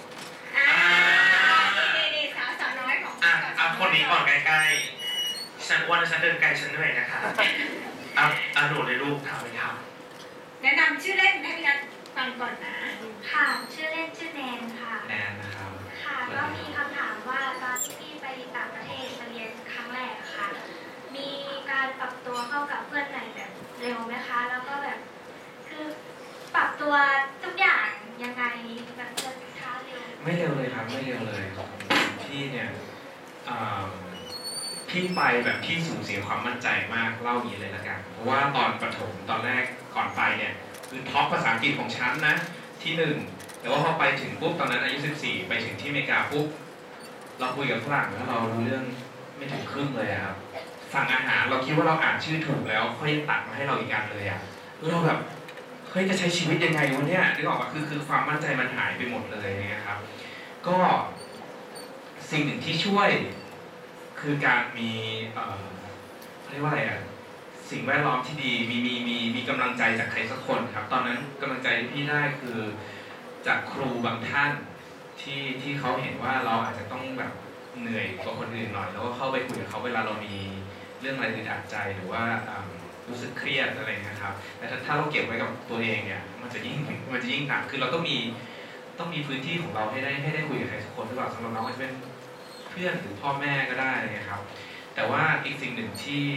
นี่สาวน้อยของคนนี้ก่อนใกล้ๆฉันอ้วนฉันเดินไกลฉันเหนื่อยนะคะหนูเลยลูกถามไปถามแนะนำชื่อเล่นให้พี่นันฟังก่อนนะค่ะชื่อเล่นชื่อแนนค่ะแนนนะครับค่ะก็มีคำถามว่าตอนที่พี่ไปต่างประเทศมาเรียนครั้งแรกค่ะมีการปรับตัวเข้ากับเพื่อนใหม่แบบเร็วไหมคะแล้วก็แบบคือปรับตัวทุกอย่างยังไงแบบจะช้าเร็วไม่เร็วเลยครับไม่เร็วเลยพี่เนี่ยพี่ไปแบบพี่สูญเสียความมั่นใจมากเล่าอย่างนี้เลยละกันเพราะว่าตอนประถมตอนแรกก่อนไปเนี่ยคือท็อปภาษาอังกฤษของฉันนะที่1แต่ว่าพอไปถึงปุ๊บตอนนั้นอายุ14ไปถึงที่อเมริกาปุ๊บเราคุยกับฝรั่งแล้วเรารู้เรื่องไม่ถึงครึ่งเลยครับสั่งอาหารเราคิดว่าเราอ่านชื่อถูกแล้วเขายังตักมาให้เราอีกอันเลยเราแบบเฮ้ยจะใช้ชีวิตยังไงวะเนี่ยนึกออกป่ะคือความมั่นใจมันหายไปหมดเลยนะครับก็สิ่งหนึ่งที่ช่วยคือการมีเรียกว่าอะไรสิ่งแวดล้อมที่ดีมีกำลังใจจากใครสักคนครับตอนนั้นกำลังใจที่พี่ได้คือจากครูบางท่านที่เขาเห็นว่าเราอาจจะต้องแบบเหนื่อยกว่าคนอื่นหน่อยแล้วก็เข้าไปคุยกับเขาเวลาเรามีเรื่องอะไรอึดอัดใจหรือว่ารู้สึกเครียดอะไรนะครับแต่ถ้าเราเก็บไว้กับตัวเองเนี่ยมันจะยิ่งหนักคือเราต้องมีพื้นที่ของเราให้ได้คุยกับใครสักคนหรือเปล่าสำหรับน้องอาจจะเป็นเพื่อนหรือพ่อแม่ก็ได้นะครับแต่ว่าอีกสิ่งหนึ่ง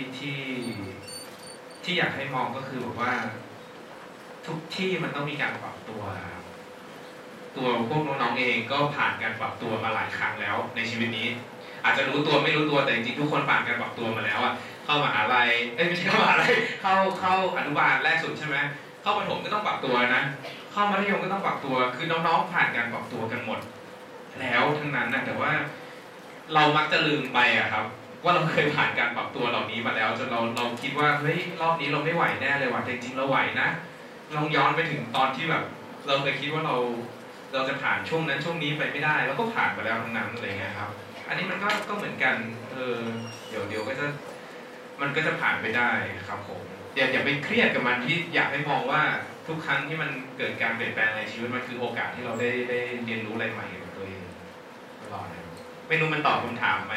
ที่อยากให้มองก็คือแบบว่าทุกที่มันต้องมีการปรับตัวพวกน้องๆเองก็ผ่านการปรับตัวมาหลายครั้งแล้วในชีวิตนี้อาจจะรู้ตัวไม่รู้ตัวแต่จริงๆทุกคนผ่านการปรับตัวมาแล้วเข้ามหาลัยไม่ใช่เข้ามหาลัยเข้าอนุบาลแรกสุดใช่ไหมเข้าประถมก็ต้องปรับตัวนะเข้ามัธยมก็ต้องปรับตัวคือน้องๆผ่านการปรับตัวกันหมดแล้วทั้งนั้นนะแต่ว่าเรามักจะลืมไปครับว่าเราเคยผ่านการปรับตัวเหล่านี้มาแล้วจนเราคิดว่าเฮ้ยรอบนี้เราไม่ไหวแน่เลยว่ะจริงๆเราไหวนะลองย้อนไปถึงตอนที่แบบเราเคยคิดว่าเราจะผ่านช่วงนั้นช่วงนี้ไปไม่ได้แล้วก็ผ่านไปแล้วทั้งนั้นอะไรเงี้ยครับอันนี้มันก็เหมือนกันเดี๋ยวก็จะมันก็จะผ่านไปได้ครับผมอย่าไปเครียดกับมันที่อยากให้มองว่าทุกครั้งที่มันเกิดการเปลี่ยนแปลงในชีวิตมันคือโอกาสที่เราได้เรียนรู้อะไรใหม่กับตัวเองตลอดนะไม่รู้มันตอบคำถามไหม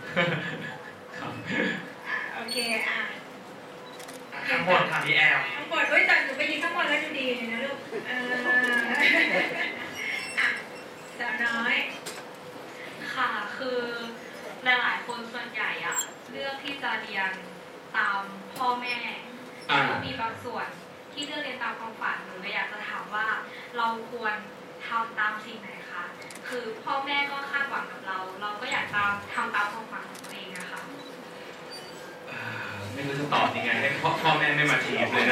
โอเคข้างบนค่ะพี่แอมข้างบนแต่หนูไปยืนข้างบนแล้วดูดีเลยนะลูกสาวน้อยค่ะคือหลายๆคนส่วนใหญ่เลือกที่จะเรียนตามพ่อแม่แล้วมีบางส่วนที่เลือกเรียนตามความฝันหนูเลยอยากจะถามว่าเราควรทำตามสิ่งไหนคะคือพ่อแม่ก็คาดหวังกับเรา เราก็อยากทำตามความฝันของตัวเองอะค่ะไม่รู้จะตอบยังไงให้พ่อแม่ไม่มาทีบเลยนะ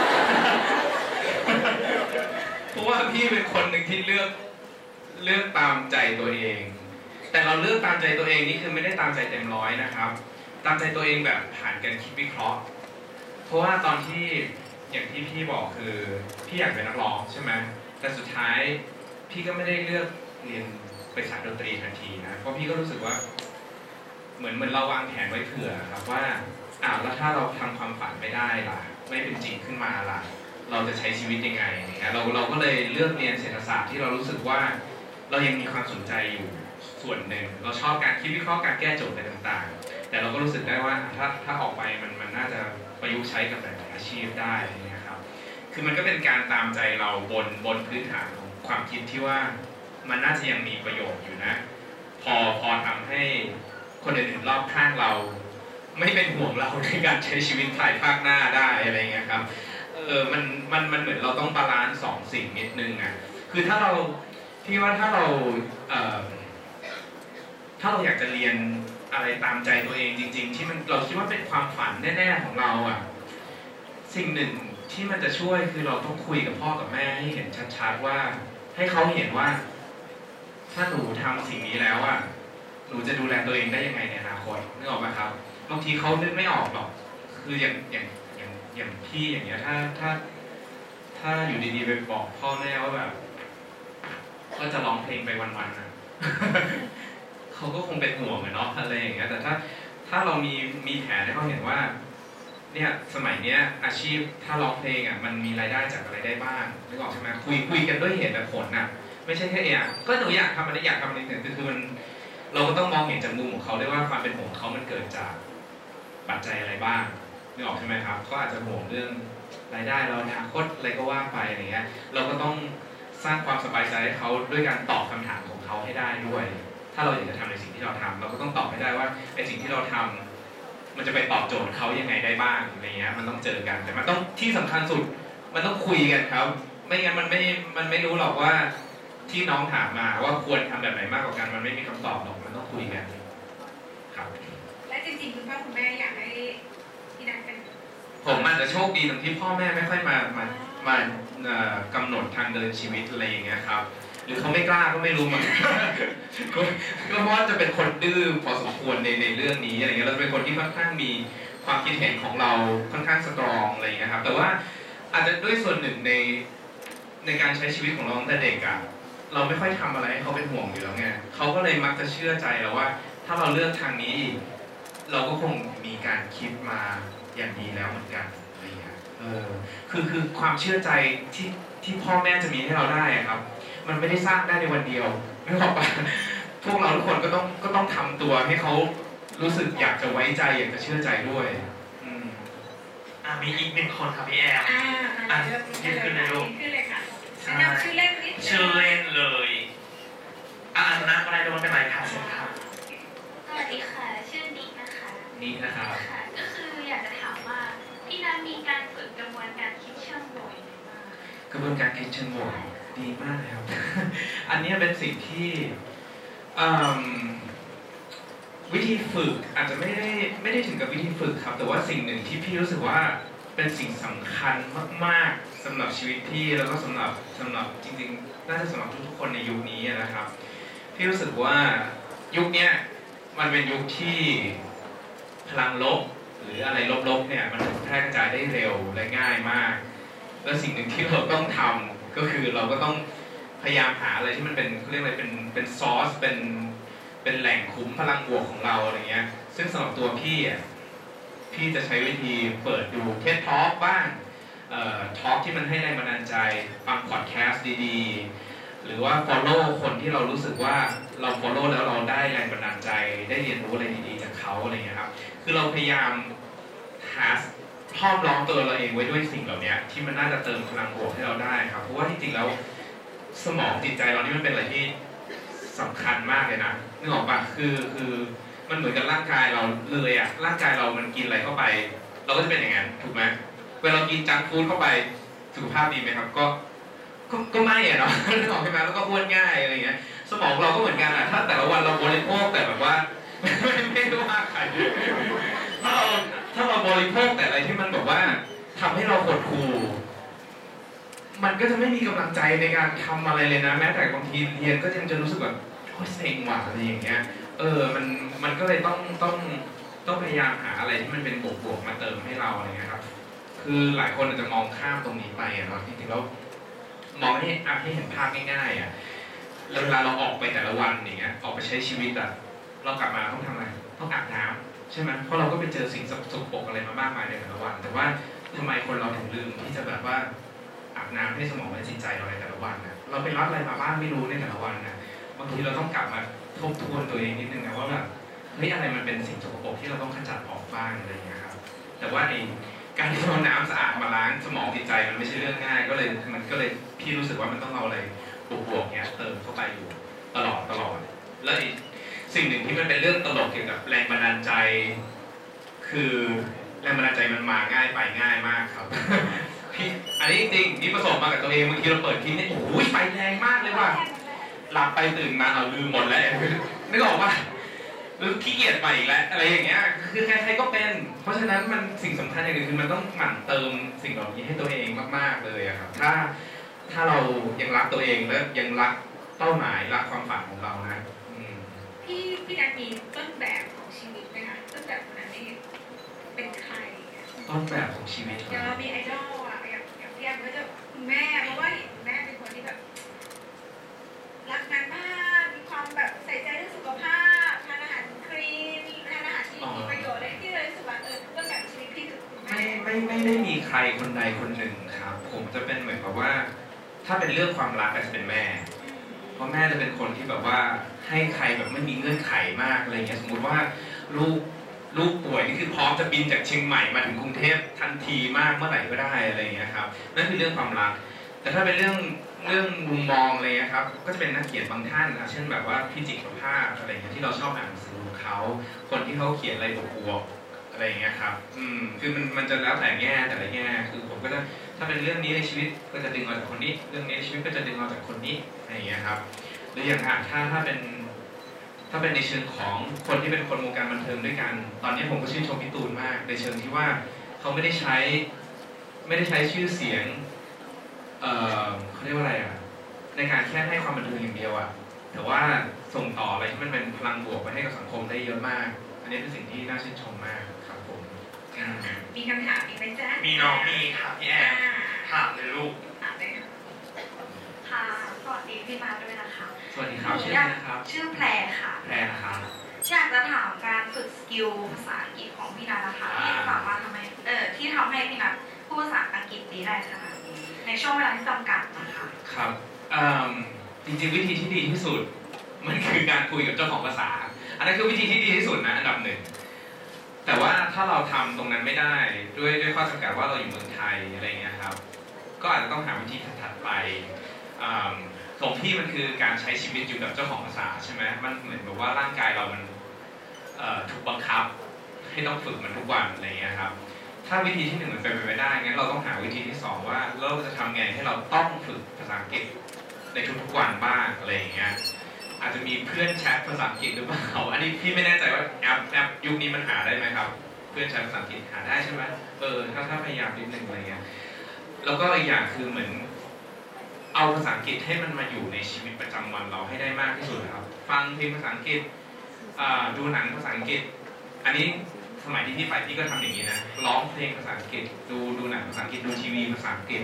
เพราะว่าพี่เป็นคนหนึ่งที่เลือกตามใจตัวเอง แต่เราเลือกตามใจตัวเองนี่คือไม่ได้ตามใจเต็มร้อยนะครับ ตามใจตัวเองแบบผ่านการคิดวิเคราะห์ เพราะว่าตอนที่อย่างที่พี่บอกคือพี่อยากเป็นนักร้องใช่ไหมแต่สุดท้ายพี่ก็ไม่ได้เลือกเรียนไปสายดนตรีทันทีนะ เพราะพี่ก็รู้สึกว่าเหมือนเราวางแผนไว้เผื่อครับว่าแล้วถ้าเราทำความฝันไม่ได้ล่ะไม่เป็นจริงขึ้นมาล่ะเราจะใช้ชีวิตยังไงอย่างเงี้ยเราก็เลยเลือกเรียนเศรษฐศาสตร์ที่เรารู้สึกว่าเรายังมีความสนใจอยู่ส่วนหนึ่งเราชอบการคิดวิเคราะห์การแก้โจทย์อะไรต่างๆแต่เราก็รู้สึกได้ว่าถ้าออกไปมันน่าจะประยุกต์ใช้กับหลายๆอาชีพได้นะครับคือมันก็เป็นการตามใจเราบนพื้นฐานของความคิดที่ว่ามันน่าจะยังมีประโยชน์อยู่นะพอทำให้คนอื่นๆรอบข้างเราไม่เป็นห่วงเราในการใช้ชีวิตภายภาคหน้าได้อะไรเงี้ยครับมันเหมือนเราต้องบาลานซ์สองสิ่งนิดนึงอ่ะคือถ้าเราอยากจะเรียนอะไรตามใจตัวเองจริงๆที่เราคิดว่าเป็นความฝันแน่ๆของเราอ่ะสิ่งหนึ่งที่มันจะช่วยคือเราต้องคุยกับพ่อกับแม่ให้เห็นชัดๆว่าให้เขาเห็นว่าถ้าหนูทำสิ่งนี้แล้วอ่ะหนูจะดูแลตัวเองได้ยังไงในอนาคตนึกออกไหมครับบางทีเขานึกไม่ออกหรอกคืออย่างพี่อย่างเงี้ยถ้าอยู่ดีๆไปบอกพ่อแม่ว่าแบบก็จะร้องเพลงไปวันๆนะ เขาก็คงเป็นห่วงเนาะอะไรอย่างเงี้ยแต่ถ้าเรามีแผนให้เขาเห็นว่าเนี่ยสมัยเนี้ยอาชีพถ้าร้องเพลงอ่ะมันมีรายได้จากอะไรได้บ้างนึกออกใช่ไหมคุยกันด้วยเหตุและผลน่ะไม่ใช่แค่ก็หนูอยากทำอะไรอยากทำอะไรเนี่ยคือมันเราก็ต้องมองเห็นจากมุมของเขาด้วยว่าความเป็นห่วงของเขามันเกิดจากปัจจัยอะไรบ้างนึกออกใช่ไหมครับก็อาจจะห่วงเรื่องรายได้เราอนาคตอะไรก็ว่าไปอะไรเงี้ยเราก็ต้องสร้างความสบายใจให้เขาด้วยการตอบคำถามของเขาให้ได้ด้วยถ้าเราอยากจะทำในสิ่งที่เราทำเราก็ต้องตอบให้ได้ว่าไอ้สิ่งที่เราทำมันจะไปตอบโจทย์เขายังไงได้บ้างอะไรเงี้ยมันต้องเจอกันแต่มันต้องที่สำคัญสุดมันต้องคุยกันครับไม่งั้นมันไม่รู้หรอกว่าที่น้องถามมาว่าควรทำแบบไหนมากกว่ากันมันไม่มีคำตอบหรอกมันต้องคุยกันครับและจริงๆคุณพ่อคุณแม่อยากให้พี่นัทเป็นผมอาจจะโชคดีตรงที่พ่อแม่ไม่ค่อยมากำหนดทางเดินชีวิตอะไรอย่างเงี้ยครับหรือเขาไม่กล้าก็ไม่รู้เหมือนกัน ก็เพราะว่าจะเป็นคนดื้อพอสมควรในเรื่องนี้อะไรเงี้ยเราเป็นคนที่ค่อนข้างมีความคิดเห็นของเราค่อนข้างสตรองอะไรเงี้ยครับแต่ว่าอาจจะด้วยส่วนหนึ่งในการใช้ชีวิตของเราตั้งแต่เด็กอะเราไม่ค่อยทำอะไรให้เขาเป็นห่วงอยู่แล้วไงเขาก็เลยมักจะเชื่อใจเราว่าถ้าเราเลือกทางนี้เราก็คงมีการคิดมาอย่างดีแล้วเหมือนกันอะไรเงี้ยคือความเชื่อใจที่พ่อแม่จะมีให้เราได้ครับมันไม่ได้สร้างได้ในวันเดียวไม่บอกว่าพวกเราทุกคนก็ต้องทำตัวให้เขารู้สึกอยากจะไว้ใจอยากจะเชื่อใจด้วยมีอีกหนึ่งคนครับพี่แอมยืนขึ้นเลยค่ะแนะนำชื่อเล่นนิดนึงชื่อเล่นเลยนะอะไรโดนเป็นไรค่ะเชิญครับสวัสดีค่ะ ชื่อนิกนะคะนี่นะครับค่ะก็คืออยากจะถามว่าพี่นัทมีการฝึกกระบวนการคิดเชิงบวกยังไงบ้างกระบวนการคิดเชิงบวกดีมากเลยครับ อันนี้เป็นสิ่งที่วิธีฝึกอาจจะไม่ได้ถึงกับวิธีฝึกครับแต่ว่าสิ่งหนึ่งที่พี่รู้สึกว่าเป็นสิ่งสำคัญมากๆสำหรับชีวิตพี่แล้วก็สำหรับจริงๆน่าจะสำหรับทุกๆคนในยุคนี้นะครับพี่รู้สึกว่ายุคนี้มันเป็นยุคที่พลังลบหรืออะไรลบๆเนี่ยมันแพร่กระจายได้เร็วและง่ายมากและสิ่งหนึ่งที่เราต้องทำก็คือเราก็ต้องพยายามหาอะไรที่มันเป็นเรียกอะไรเป็นซอสเป็นแหล่งคุ้มพลังบวกของเราอะไรเงี้ยซึ่งสำหรับตัวพี่จะใช้วิธีเปิดดูเทสทอล์กบ้างทอล์กที่มันให้แรงบันดาลใจฟังพอดแคสต์ดีๆหรือว่า follow คนที่เรารู้สึกว่าเรา follow แล้วเราได้แรงบันดาลใจได้เรียนรู้อะไรดีๆจากเขาอะไรเงี้ยครับคือเราพยายามหาห้อมล้อมตัวเราเองไว้ด้วยสิ่งเหล่านี้ที่มันน่าจะเติมพลังบวกให้เราได้ครับเพราะว่าจริงๆแล้วสมองจิตใจเรานี่มันเป็นอะไรที่สำคัญมากเลยนะนึกออกปะคือมันเหมือนกับร่างกายเราเลยอะร่างกายเรามันกินอะไรเข้าไปเราก็จะเป็นอย่างนั้นถูกไหมเวลาเรากินจังก์ฟู้ดเข้าไปสุขภาพดีไหมครับก็ก็ไม่อะเนาะนึกออกใช่ไหมแล้วก็อ้วนง่ายอะไรเงี้ยสมองเราก็เหมือนกันอะถ้าแต่ละวันเราบริโภคแต่แบบว่า ไม่ได้ว่าใครถ้าเราบริโภคแต่อะไรที่มันแบบว่าทำให้เราหดหู่มันก็จะไม่มีกำลังใจในการทำอะไรเลยนะแม้แต่บางทีเรียนก็ยังจะรู้สึกแบบโอ๊ยเซ็งว่ะอะไรอย่างเงี้ยมันก็เลยต้องพยายามหาอะไรที่มันเป็นบวกๆมาเติมให้เราอะไรเงี้ยครับคือหลายคนอาจจะมองข้ามตรงนี้ไปอะเนาะจริงๆแล้วมองให้เห็นภาพง่ายๆอะแล้วเวลาเราออกไปแต่ละวันอย่างเงี้ยออกไปใช้ชีวิตอะเรากลับมาต้องทำอะไรต้องอาบน้ำใช่ไหมเพราะเราก็ไปเจอสิ่งสกปรกอะไรมามากมายในแต่ละวันแต่ว่าทำไมคนเราถึงลืมที่จะแบบว่าอาบน้ำให้สมองและจิตใจเราในแต่ละวันนะเราไปรับอะไรมาบ้างไม่รู้ในแต่ละวันนะบางทีเราต้องกลับมาทบทวนตัวเองนิดนึงนะว่าแบบเฮ้ยอะไรมันเป็นสิ่งสกปรกที่เราต้องขจัดออกบ้างอะไรอย่างเงี้ยครับแต่ว่าการที่เอาน้ำสะอาดมาล้างสมองจิตใจมันไม่ใช่เรื่องง่ายก็เลยพี่รู้สึกว่ามันต้องเอาอะไรบวกๆเนี้ยเติมเข้าไปอยู่ตลอดแล้วสิ่งหนึ่งที่มันเป็นเรื่องตลกเกี่ยวกับแรงบันดาลใจคือแรงบันดาลใจมันมาง่ายไปง่ายมากครับ พี่อันนี้จริงๆนี่ประสบมากับตัวเองบางทีเราเปิดคลิปเนี่ยโอ้ยไฟแรงมากเลยว่ะหลับไปตื่นมาเอาลืมหมดแล้วนึกออกป่ะหรือขี้เกียจไปอีกแล้วอะไรอย่างเงี้ยคือใครๆก็เป็นเพราะฉะนั้นมันสิ่งสำคัญอย่างหนึ่งคือมันต้องหมั่นเติมสิ่งเหล่านี้ให้ตัวเองมากๆเลยอะครับถ้าเรายังรักตัวเองและยังรักเป้าหมายรักความฝันของเรานะพี่นัทมีต้นแบบของชีวิตไหมคะต้นแบบคนนั้นนี่เป็นใครต้นแบบของชีวิตอย่างเรามีไอดอลอะอย่างพี่แอมก็จะคุณแม่เพราะว่าเห็นคุณแม่เป็นคนที่แบบรักงานมากมีความแบบใส่ใจเรื่องสุขภาพทานอาหารคลีนทานอาหารที่มีประโยชน์อะไรที่เลยรู้สึกว่าต้นแบบชีวิตพี่คือคุณแม่ไม่ได้มีใครคนใดคนหนึ่งครับผมจะเป็นเหมือนกับว่าถ้าเป็นเรื่องความรักก็จะเป็นแม่เพราะแม่จะเป็นคนที่แบบว่าให้ใครแบบไม่มีเงื่อนไขมากอะไรเงี้ยสมมติว่าลูกป่วยนี่คือพร้อมจะบินจากเชียงใหม่มาถึงกรุงเทพทันทีมากเมื่อไหร่ก็ได้อะไรเงี้ยครับนั่นคือเรื่องความรักแต่ถ้าเป็นเรื่องมุมมองอะไรเงี้ยครับก็จะเป็นนักเขียนบางท่านนะเช่นแบบว่าพี่จิกประภาสอะไรเงี้ยที่เราชอบอ่านหนังสือของเขาคนที่เขาเขียนอะไรบวกๆอะไรเงี้ยครับคือมันจะแล้วแต่แง่แต่ละแง่คือผมก็จะถ้าเป็นเรื่องนี้ในชีวิตก็จะดึงเอาจากคนนี้เรื่องนี้ในชีวิตก็จะดึงเอาจากคนนี้อะไรอย่างเงี้ยครับหรืออย่างถ้าเป็นในเชิงของคนที่เป็นคนวงการบันเทิงด้วยกันตอนนี้ผมก็ชื่นชมพี่ตูนมากในเชิงที่ว่าเขาไม่ได้ใช้ชื่อเสียงเขาเรียกว่าอะไรอ่ะในการแค่ให้ความบันเทิงอย่างเดียวอ่ะแต่ว่าส่งต่ออะไรที่มันเป็นพลังบวกไปให้กับสังคมได้เยอะมากอันนี้เป็นสิ่งที่น่าชื่นชมมากครับผมมีคำถามอีกไหมจ๊ะมีน้องมีค่ะพี่แอมถามเลยลูกถามเลยค่ะสวัสดีพี่มาด้วยนะคะสวัสดีครับชื่ออะไรนะครับชื่อแพรค่ะแพรนะครับอยากจะถามการฝึกสกิลภาษาอังกฤษของพี่นัทนะคะที่สามารถที่ทำให้พี่นัทพูดภาษาอังกฤษได้ขนาดนี้ในช่วงเวลาที่จำกัดนะคะครับจริงๆวิธีที่ดีที่สุดมันคือการคุยกับเจ้าของภาษาอันนั้นคือวิธีที่ดีที่สุดนะอันดับหนึ่งแต่ว่าถ้าเราทำตรงนั้นไม่ได้ด้วยข้อจำกัดว่าเราอยู่เมืองไทยอะไรเงี้ยครับก็อาจจะต้องหาวิธีถัดไปของพี่มันคือการใช้ชีวิตอยู่กับเจ้าของภาษาใช่ไหมมันเหมือนแบบว่าร่างกายเรามันถูกบังคับให้ต้องฝึกมันทุกวันอะไรเงี้ยครับถ้าวิธีที่หนึ่งมันเป็นไปไม่ได้งั้นเราต้องหาวิธีที่สองว่าเราจะทำไงให้เราต้องฝึกภาษาอังกฤษในทุกๆวันบ้างอะไรอย่างเงี้ยอาจจะมีเพื่อนแชทภาษาอังกฤษหรือเปล่าอันนี้พี่ไม่แน่ใจว่าแอปยุคนี้มันหาได้ไหมครับเพื่อนแชทภาษาอังกฤษหาได้ใช่ไหมถ้าพยายามนิดนึงอะไรเงี้ยแล้วก็อีกอย่างคือเหมือนเอาภาษาอังกฤษให้มันมาอยู่ในชีวิตประจำวันเราให้ได้มากที่สุดครับฟังเพลงภาษาอังกฤษดูหนังภาษาอังกฤษอันนี้สมัยที่พี่ไปพี่ก็ทำอย่างนี้นะร้องเพลงภาษาอังกฤษดูหนังภาษาอังกฤษดูทีวีภาษาอังกฤษ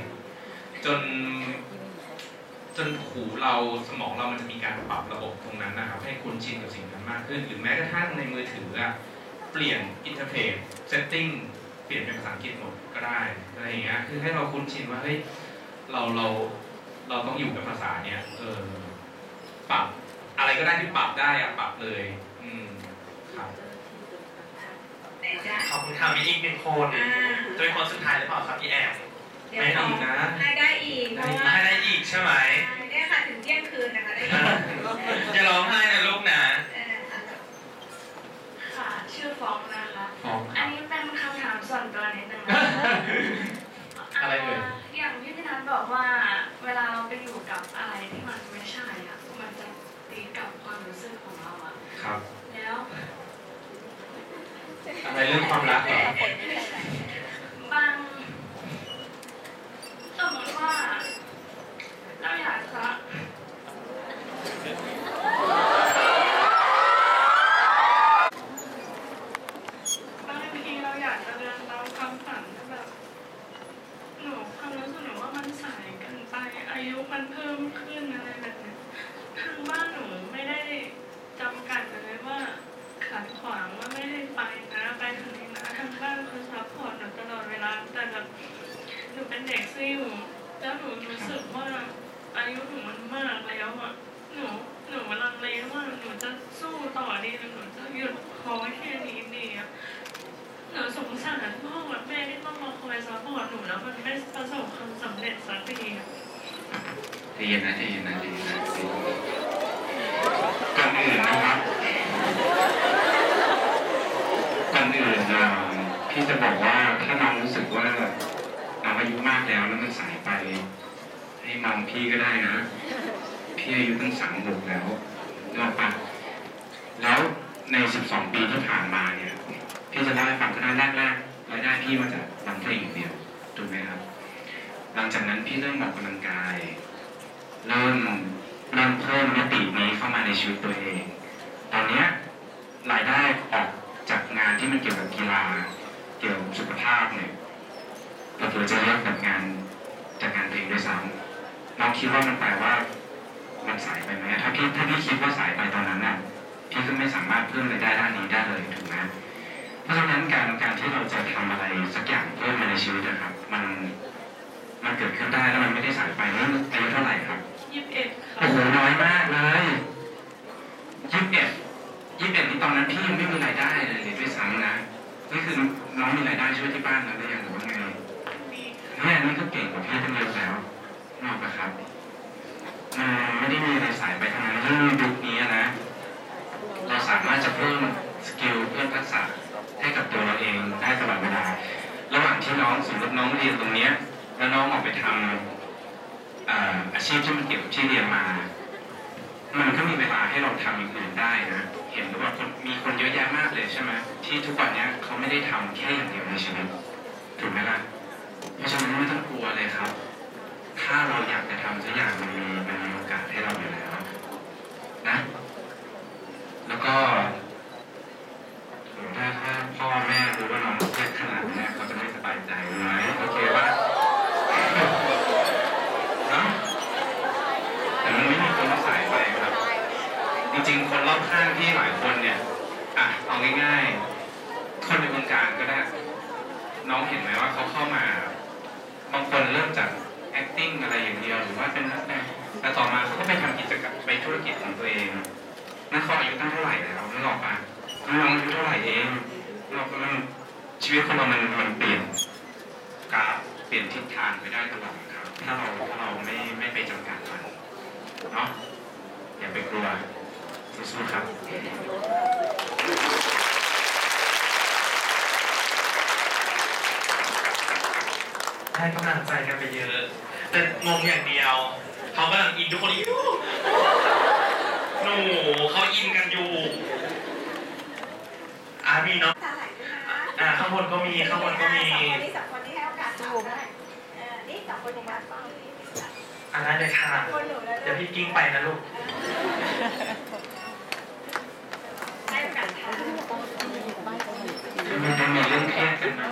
จนหูเราสมองเรามันจะมีการปรับระบบตรงนั้นนะครับให้คุ้นชินกับสิ่งนั้นมากขึ้นหรือแม้กระทั่งในมือถือเปลี่ยนอินเทอร์เฟซเซตติ้งเปลี่ยนเป็นภาษาอังกฤษหมดก็ได้อะไรอย่างเงี้ยคือให้เราคุ้นชินว่าเฮ้ยเราต้องอยู่กับภาษาเนี้ยปรับอะไรก็ได้ที่ปรับได้ปรับเลยครับขอบคุณค่ะมีอีกหนึ่งคนจะเป็นคนสุดท้ายหรือเปล่าครับพี่แอมไม่อีกนะให้ได้อีกเพราะว่าให้ได้อีกใช่ไหมได้ค่ะถึงเที่ยงคืนนะคะได้อย่าร้องไห้นะลูกนะค่ะชื่อฟองนะคะอันนี้เป็นคำถามส่วนตัวนิดนึงอะไรเอ่ยอย่างที่พี่นัทบอกว่าเวลาเราไปอะไรเรื่องความรักเหรอบางสมมติว่าเราอยากจะบางทีเราอยากจะเดินตามความฝันแบบหนูความรู้สึกหนูว่ามันสายเกินไปอายุมันเพิ่มขึ้นอะไรแบบนี้ทางบ้านหนูไม่ได้จำกัดเลยว่าขัดขวางว่าไม่ได้ไปนะไปทางนี้นะทางบ้านเขาซัพพอร์ตหนูตลอดเวลาแต่แบบหนูเป็นเด็กซิ่วแล้วหนูรู้สึกว่าอายุหนูมันมากแล้วอ่ะหนูลังเลว่าหนูจะสู้ต่อดีหรือหนูจะหยุดพอแค่นี้ดีอ่ะหนูสงสารพ่อกับแม่ที่ต้องมาคอยซัพพอร์ตหนูแล้วมันไม่ประสบความสำเร็จสักทีอ่ะใจเย็นนะก่อนอื่นนะครับก่อนอื่นพี่จะบอกว่าถ้าน้องรู้สึกว่าน้องอายุมากแล้วมันสายไปให้มองพี่ก็ได้นะพี่อายุตั้ง36แล้วนึกออกปะแล้วใน12 ปีที่ผ่านมาเนี่ยพี่จะเล่าให้ฟังก็ได้แรกรายได้พี่มาจากร้องเพลงอย่างเดียวถูกไหมครับหลังจากนั้นพี่เริ่มออกกำลังกายเริ่มเพิ่มมิตินี้เข้ามาในชีวิตตัวเอง ตอนนี้รายได้ออกจากงานที่มันเกี่ยวกับกีฬาเกี่ยวกับสุขภาพเนี่ยเราเผื่อจะเลือกแบบงานจากงานเพลงด้วยซ้ำน้องคิดว่ามันแปลว่ามันสายไปไหมถ้าพี่คิดว่าสายไปตอนนั้นน่ะพี่ก็ไม่สามารถเพิ่มรายได้ด้านนี้ได้เลยถูกไหมเพราะฉะนั้นการที่เราจะทำอะไรสักอย่างเพิ่มในชีวิตนะครับมันเกิดขึ้นได้แล้วมันไม่ได้สายไปนี่อายุเท่าไหร่ครับ 21 โอ้โหน้อยมากเลย21นี่ตอนนั้นพี่ยังไม่มีรายได้เลยด้วยซ้ำนะนี่คือน้องมีรายได้ช่วยที่บ้านแล้วหรือยังหรือว่าไงเนี่ยนี่ก็เก่งกว่าพี่ตั้งเยอะแล้วนอกนะครับไม่ได้มีอะไรสายไปทางนั้นยิ่งยุคนี้นะเราสามารถจะเพิ่มสกิลเพิ่มทักษะให้กับตัวเราเองได้ตลอดเวลาระหว่างที่น้องสมมติน้องเรียนตรงนี้แล้วน้องออกไปทำอาชีพที่มันเกี่ยวกับที่เรียนมามันก็มีเวลาให้เราทำอย่างอื่นได้นะเห็นว่ามีคนเยอะแยะมากเลยใช่ไหมที่ทุกวันนี้เขาไม่ได้ทำแค่อย่างเดียวในชีวิตถูกไหมล่ะเพราะฉะนั้นไม่ต้องกลัวเลยครับถ้าเราอยากจะทำสักอย่างมันมีโอกาสให้เราอยู่แล้วนะแล้วก็ถ้าพ่อแม่รู้ว่าน้องเครียดขนาดนี้เขาจะไม่สบายใจไหมโอเคป่ะแต่มันไม่มีคนสายไปครับจริงๆคนรอบข้างที่หลายคนเนี่ยเอาง่ายๆคนในวงการก็ได้น้องเห็นไหมว่าเขาเข้ามาบางคนเริ่มจาก acting อะไรอย่างเดียวหรือว่าเป็นนักแสดงแต่ต่อมาเขาก็ไปทำกิจกรรมไปธุรกิจของตัวเองนั่นเขาอายุตั้งเท่าไหร่แล้วนึกออกปะน้องอายุเท่าไหร่เองชีวิตของเรามันเปลี่ยนกราฟเปลี่ยนทิศทางไปได้ตลอดครับถ้าเราไม่ไปจำกัดมันเนาะอย่าไปกลัวสู้ๆครับให้กำลังใจกันไปเยอะแต่งงอย่างเดียวเขากำลังอินทุกคนอยู่หนูเขาอินกันอยู่มีเนาะข้างบนก็มีนี่สองคนที่ให้โอกาสจูบนี่สองคนอย่างนั้นได้เลยค่ะเดี๋ยวพี่กิ้งไปนะลูกให้โอกาสค่ะมันมีเรื่องเครียดกันนะ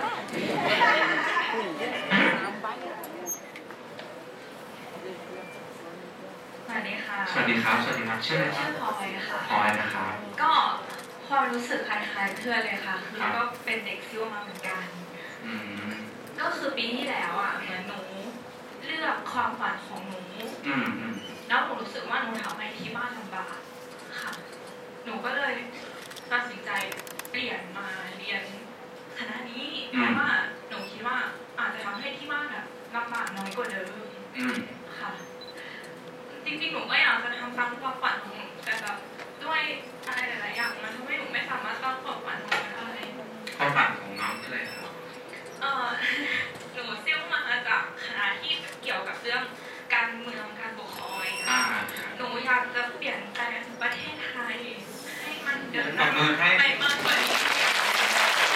สวัสดีค่ะสวัสดีครับชื่ออะไรครับพลอยค่ะพลอยนะครับก็ความรู้สึกคล้ายๆเพื่อนเลยค่ะคือก็เป็นเด็กซิ่วมาเหมือนกันก็คือปีที่แล้วเหมือนหนูเลือกความฝันของหนูแล้วหนูรู้สึกว่าหนูทำให้ที่บ้านลำบากค่ะหนูก็เลยตัดสินใจเปลี่ยนมาเรียนคณะนี้เพราะว่าหนูคิดว่าอาจจะทำให้ที่บ้านลำบากน้อยกว่าเดิมค่ะจริงๆหนูก็อยากจะทำตามความฝันของหนูแต่แบบด้วยอะไรหลายๆอย่างมันทำให้หนูไม่สามารถตั้งความฝันของหนูได้ความฝันของน้องคืออะไรครับหนูซิ่วมาจากคณะที่เกี่ยวกับเรื่องการเมืองการปกครองหนูอยากจะเปลี่ยนแปลงประเทศไทยให้มันเดินหน้าไปมากกว่านี้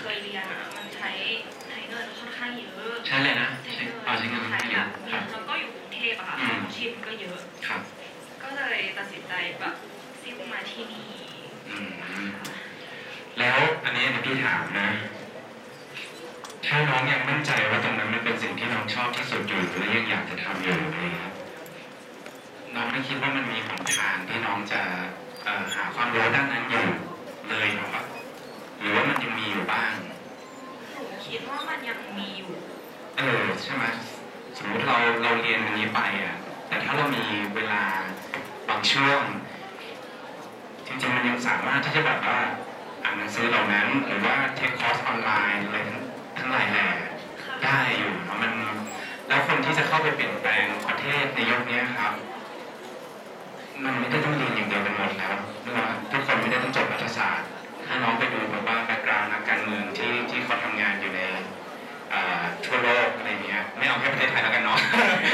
ยเรียนอ่ะมันใช้เงินค่อนข้างเยอะใช่เลยนะใช้เงินใช้เงินใช้เยแบอะบครับแล้วก็อยู่กรุงเทพอะค่ะอืมอาชีพมันก็เยอะครับก็เลยตัดสินใจแบบซิ่งมาที่นี่อืมแล้วอันนี้พี่ถามนะ ถ้าน้องยังมั่นใจว่าตรงนั้นมันเป็นสิ่งที่น้องชอบที่สุดอยู่และยังอยากจะทำอยู่นะครับน้องไม่คิดว่ามันมีหนทางที่น้องจะหาความรู้ด้านนั้นอยู่เลยเหรอหรือว่ามันยังมีอยู่บ้างหนูคิดว่ามันยังมีอยู่ใช่ไหมสมมติเราเรียนอันนี้ไปอ่ะแต่ถ้าเรามีเวลาบางช่วงจริงๆมันยังสามารถที่จะแบบว่าอ่านหนังสือเหล่านั้นหรือว่าเทคคอร์สออนไลน์อะไรทั้งหลายแหล่ได้อยู่เนาะมันแล้วคนที่จะเข้าไปเปลี่ยนแปลงประเทศในยุคนี้ครับ มันไม่ได้ต้องเรียนอย่างเดียวกันหมดแล้วทุกคนไม่ได้ต้องจบรัฐศาสตร์ถ้าน้องไปดูแบบว่าแบ็กกราวด์นักการเมืองที่เขาทำงานอยู่ในทั่วโลกอะไรเงี้ยไม่เอาแค่ประเทศไทยแล้วกันเนาะ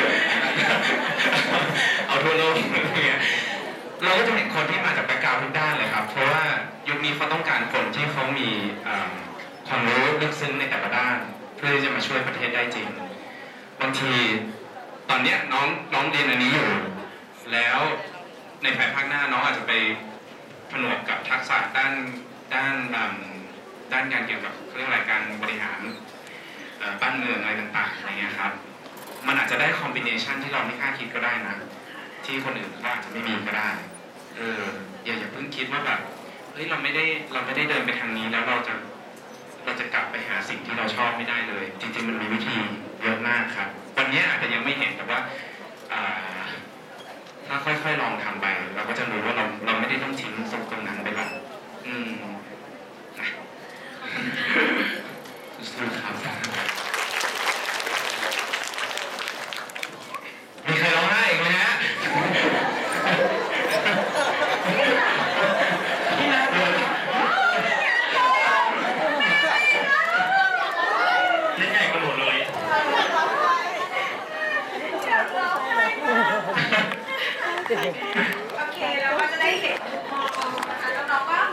เอาทั่วโลกอะไรเงี้ยเราก็จะเห็นคนที่มาจากแบ็กกราวด์ทุกด้านเลยครับเพราะว่ายุคนี้เขาต้องการคนที่เขามีความรู้ลึกซึ้งในแต่ละด้านเพื่อที่จะมาช่วยประเทศได้จริงบางทีตอนเนี้ยน้องเรียนอันนี้อยู่แล้วในภายภาคหน้าน้องอาจจะไปผนวกกับทักษะด้านการเกี่ยวกับเรื่องอะไรการบริหารบ้านเมืองอะไรต่างๆอะไรเงี้ยครับมันอาจจะได้คอมบิเนชันที่เราไม่คาดคิดก็ได้นะที่คนอื่นก็อาจจะไม่มีก็ได้อย่าเพิ่งคิดว่าแบบเฮ้ยเราไม่ได้เดินไปทางนี้แล้วเราจะกลับไปหาสิ่งที่เราชอบไม่ได้เลยจริงๆมันมีวิธีเยอะมากครับวันนี้อาจจะยังไม่เห็นแต่ว่าถ้าค่อยๆลองทำไปเราก็จะรู้ว่าเราไม่ได้ต้องทิ้งตรงนั้นไปหรอกนะสู้ครับมีใครร้องไห้อีกไหมฮะเล่นใหญ่กว่าหนูเลยโอเคแล้วก็จะได้เห็นมุมมองนะคะแล้วน้องก็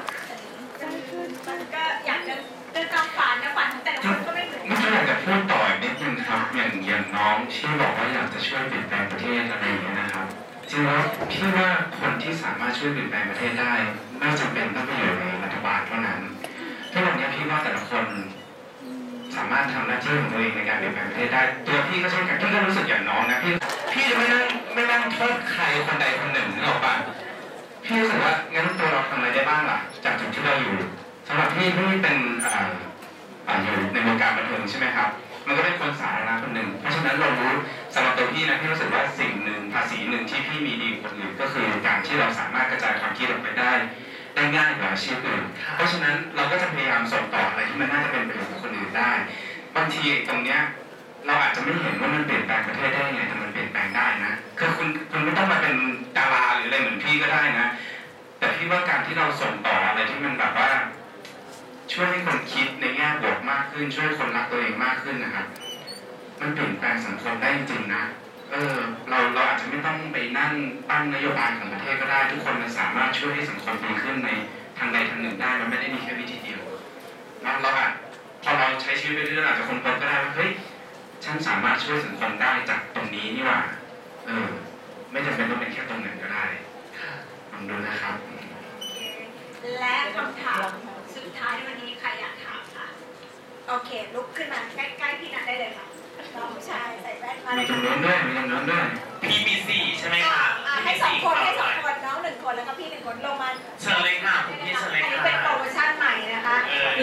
อยากจะเดินตามฝันนะฝันของแต่ละคนก็ไม่เหมือนไม่กันใช่อยากจะพูดต่ออีกนิดนึงครับอย่างน้องที่บอกว่าอยากจะช่วยเปลี่ยนแปลงประเทศอะไรอย่างเงี้ยนะครับจริงแล้วพี่ว่าคนที่สามารถช่วยเปลี่ยนแปลงประเทศได้ไม่จำเป็นต้องไปอยู่ในรัฐบาลเท่านั้นทุกวันนี้พี่ว่าแต่ละคนสามารถทำหน้าที่ของตัวเองในการเปลี่ยนแปลงประเทศได้ตัวพี่ก็เช่นกันพี่ก็รู้สึกอย่างน้องนะพี่จะไม่นั่งโทษใครคนใดคนหนึ่งนึกออกปะพี่รู้สึกว่างั้นตัวเราทำอะไรได้บ้างล่ะจากจุดที่เราอยู่สำหรับพี่เป็นอยู่ในวงการบันเทิงใช่ไหมครับมันก็เป็นคนสาธารณะคนหนึ่งเพราะฉะนั้นเรารู้สำหรับตัวพี่นะพี่รู้สึกว่าสิ่งหนึ่งภาษีหนึ่งที่พี่มีดีกว่าคนอื่นก็คือการที่เราสามารถกระจายความคิดออกไปได้ง่ายกว่าอาชีพอื่นเพราะฉะนั้นเราก็จะพยายามส่งต่ออะไรที่มันน่าจะเป็นประโยชน์กับคนอื่นได้บางทีตรงเนี้ยเราอาจจะไม่เห็นว่ามันเปลี่ยนแปลงประเทศได้ยังไงแต่มันเปลี่ยนแปลงได้นะคือคุณไม่ต้องมาเป็นดาราหรืออะไรเหมือนพี่ก็ได้นะแต่พี่ว่าการที่เราส่งต่ออะไรที่มันแบบว่าช่วยให้คนคิดในแง่บวกมากขึ้นช่วยคนรักตัวเองมากขึ้นนะครับมันเปลี่ยนแปลงสังคมได้จริงๆนะเราอาจจะไม่ต้องไปนั่งตั้งนโยบายของประเทศก็ได้ทุกคนมันสามารถช่วยให้สังคมดีขึ้นในทางใดทางหนึ่งได้มันไม่ได้มีแค่วิธีเดียวแล้วเราอาจพอเราใช้ชีวิตไปเรื่อยๆอาจจะคนพบก็ได้ว่าเฮ้ยฉันสามารถช่วยสังคมได้จากตรงนี้นี่หว่าไม่จำเป็นต้องเป็นแค่ตรงนั้นก็ได้ลองดูนะครับและคำถามสุดท้ายในวันนี้ใครอยากถามค่ะโอเคลุกขึ้นมาใกล้ๆพี่นัทได้เลยค่ะน้องผู้ชายใส่แว่นมาเลมียตรงนู้นด้วยมีตรงนู้นด้วยพี่มีสี่ใช่ไหมคะให้สองคนน้องหนึ่งคนแล้วก็พี่หนึ่งคนลงมาเชิญเลยค่ะคุณพี่เชิญเลยอันนี้ค่ะเป็นโปรโมชั่นใหม่นะคะ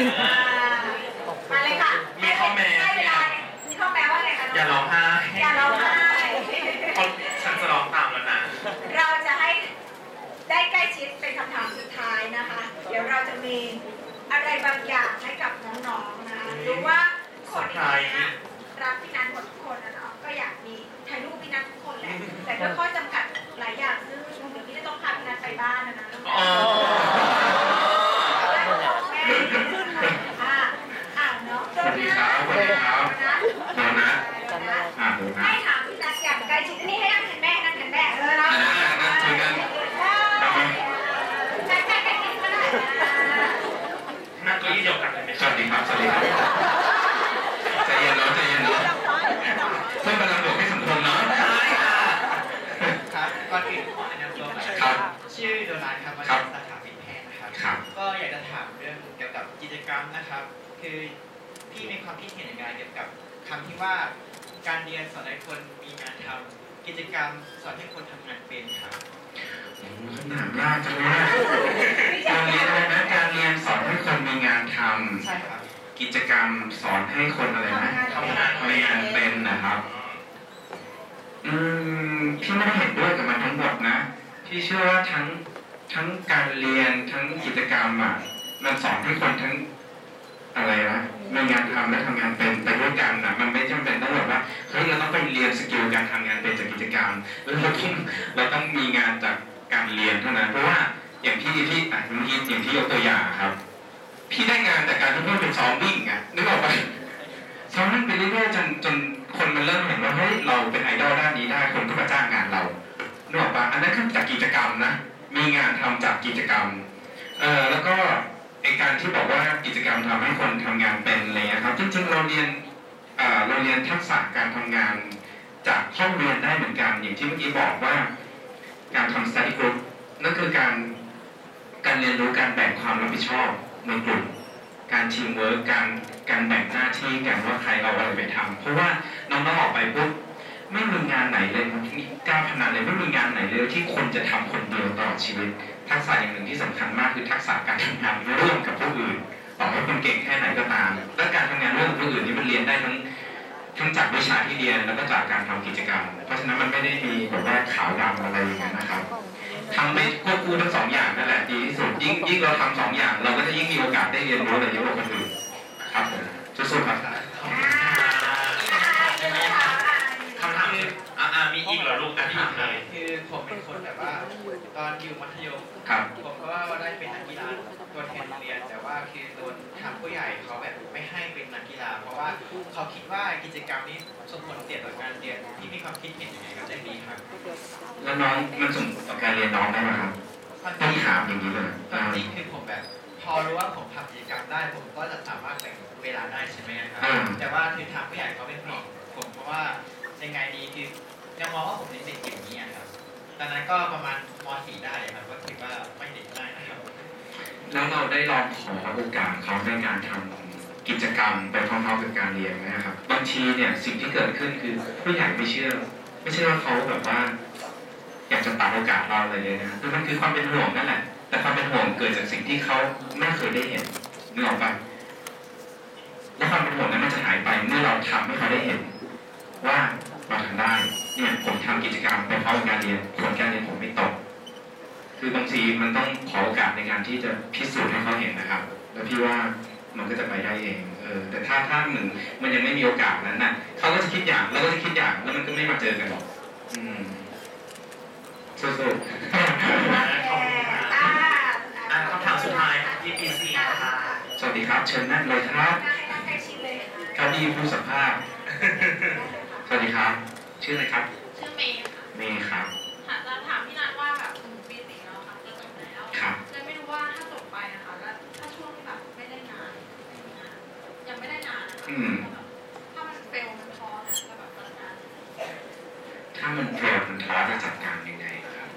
มาเลยค่ะมีข้อแม้ให้เวลามีข้อแม้ว่าไงคะอย่าร้องไห้อย่าร้องไห้เพราะฉันจะร้องตามแล้วนะเราจะให้ได้ใกล้ชิดเป็นคำถามสุดท้ายนะคะ เดี๋ยวเราจะมีอะไรบางอย่างให้กับน้องๆนะรู้ว่าคนในนี้รักพี่นัทหมดทุกคนนะเนาะก็อยากมีถ่ายรูปพี่นัททุกคนแหละแต่ก็ข้อจำกัดหลายอย่างซึ่งเดี๋ยวพี่จะต้องพาพี่นัทไปบ้านนะอ๋อแม่เนาะสวัสดีครับสวัสดีครับโดนัทโดนัทให้ถามพี่นัทอย่างใกล้ชิดนี่ให้นั่งเห็นแม่นั่งเห็นแม่เนาะคุยกันแม่ก็ได้นั่งเก้าอี้เดียวกันรมนะครับ คือพี่มีความคิดเห็นยังไงเกี่ยวกับคำที่ว่าการเรียนสอนให้คนมีงานทำกิจกรรมสอนให้คนทำงานเป็นครับคำถามยากจังเลยการเรียนอะไรนะการเรียนสอนให้คนมีงานทใช่ครับำกิจกรรมสอนให้คนอะไรนะทำงานทำงานเป็นนะครับ พี่ไม่ได้เห็นด้วยกับมันทั้งหมดนะพี่เชื่อว่าทั้งการเรียนทั้งกิจกรรมอ่ะมันสอนให้คนทั้งอะไรนะมีงานทำและทำงานเป็นไปด้วยกันอ่ะมันไม่จำเป็นต้องแบบว่าเฮ้ยเราต้องไปเรียนสกิลการทำงานเป็นจากกิจกรรมแล้วเราต้องมีงานจากการเรียนเท่านั้นเพราะว่าอย่างพี่อย่างที่ยกตัวอย่างครับ พี่ได้งานจากการที่พี่เป็นซ้อมวิ่งอ่ะนึกออกปะซ้อมวิ่งไปเรื่อยๆจนคนมันเริ่มเห็นว่าเฮ้ยเราเป็นไอดอลด้านนี้ได้คนก็มาจ้างงานเรานึกออกปะอันนั้นคือจากกิจกรรมนะมีงานทำจากกิจกรรมแล้วก็ไอการที่บอกว่ากิจกรรมทำให้คนทำงานเป็นอะไรเงี้ยครับจริงๆเราเรียนทักษะการทำงานจากห้องเรียนได้เหมือนกันอย่างที่เมื่อกี้บอกว่าการทำ study group นั่นคือการเรียนรู้การแบ่งความรับผิดชอบในกลุ่มการทีมเวิร์กการแบ่งหน้าที่กันว่าใครเอาอะไรไปทำเพราะว่าน้องๆออกไปปุ๊บไม่มีงานไหนเลยที่กล้าพนันเลยไม่มีงานไหนเลยที่คนจะทำคนเดียวตลอดชีวิตทักษะอย่างหนึ่งที่สำคัญมากคือทักษะการทำงานร่วมกับผู้อื่นต่อให้คนเก่งแค่ไหนก็ตามและการทำงานร่วมกับผู้อื่นนี่มันเรียนได้ทั้งจากวิชาที่เรียนแล้วก็จากการทำกิจกรรมเพราะฉะนั้นมันไม่ได้มีแบบว่าขาวดำอะไรอย่างนั้นนะครับทำไม่ควบคู่ทั้งสองอย่างนั่นแหละดีที่สุดยิ่งเราทำสองอย่างเราก็จะยิ่งมีโอกาสได้เรียนรู้อะไรเยอะกว่าคนอื่นครับผมสู้ๆครับคำถามคือมีอีกเหรอลูกแต่ถามเลยคือผมเป็นคนแบบว่าตอนอยู่มัธยมครับผมก็ว่าได้เป็นนักกีฬาตัวแทนโรงเรียนแต่ว่าคือโดนทางผู้ใหญ่เขาแบบไม่ให้เป็นนักกีฬา เพราะว่าเขาคิดว่ากิจกรรมนี้ส่งผลเสียต่อการเรียนที่มีความคิดเห็นยังไงกับเรื่องนี้ครับแล้วน้องมันส่งต่อการเรียนน้องได้ไหมครับต้องถามอย่างนี้เลยความจริงคือผมแบบพอรู้ว่าผมทำกิจกรรมได้ผมก็จะสามารถแบ่งเวลาได้ใช่ไหมครับแต่ว่าคือทางผู้ใหญ่เขาเป็นห่วงผมเพราะว่ายังไงดีคือยังมองว่าผมเป็นเด็กอย่างนี้ครับตอนนั้นก็ประมาณม .4 ได้ครับก็ถือว่าไม่เด็กได้นะครับแล้วเราได้ลองขอโอกาสเขาในการทำกิจกรรมไปพร้อมๆกับการเรียนไหมครับบางทีเนี่ยสิ่งที่เกิดขึ้นคือผู้ใหญ่ไม่เชื่อว่าเขาแบบว่าอยากจะตัดโอกาสเราเลยนะคือมันคือความเป็นห่วงนั่นแหละแต่ความเป็นห่วงเกิดจากสิ่งที่เขาไม่เคยได้เห็นนึกออกปะและความเป็นห่วงนั้นมันจะหายไปเมื่อเราทำให้เขาได้เห็นว่าเราทำได้เนี่ยผมทำกิจกรรมไปพร้อมกับการเรียนผลการเรียนผมไม่ตกคือบางทีมันต้องขอโอกาสในการที่จะพิสูจน์ให้เขาเห็นนะครับแล้วพี่ว่ามันก็จะไปได้เองแต่ถ้าหนึ่งมันยังไม่มีโอกาสนั้นน่ะเขาก็จะคิดอย่างเราก็จะคิดอย่างแล้วมันก็ไม่มาเจอกันหรอกสู้ๆคำถามสุดท้ายที่ปีสี่นะคะสวัสดีครับเชิญนั่งเลยครับนั่งใกล้ชิดเลยค่ะเก้าอี้ผู้สัมภาษณ์สวัสดีครับชื่ออะไรครับชื่อเมย์ค่ะเมย์ครับค่ะจะถามพี่นัทว่าแบบปีสี่แล้วค่ะจะจบแล้วครับเลยไม่รู้ว่าถ้าจบไปนะคะแล้วถ้าช่วงที่แบบไม่ได้งานยังไม่ได้งานนะคะถ้ามันเฟลมันท้อเนี่ยจะแบบจัดการถ้ามันเฟลมันท้อจะจัดการยังไงครับ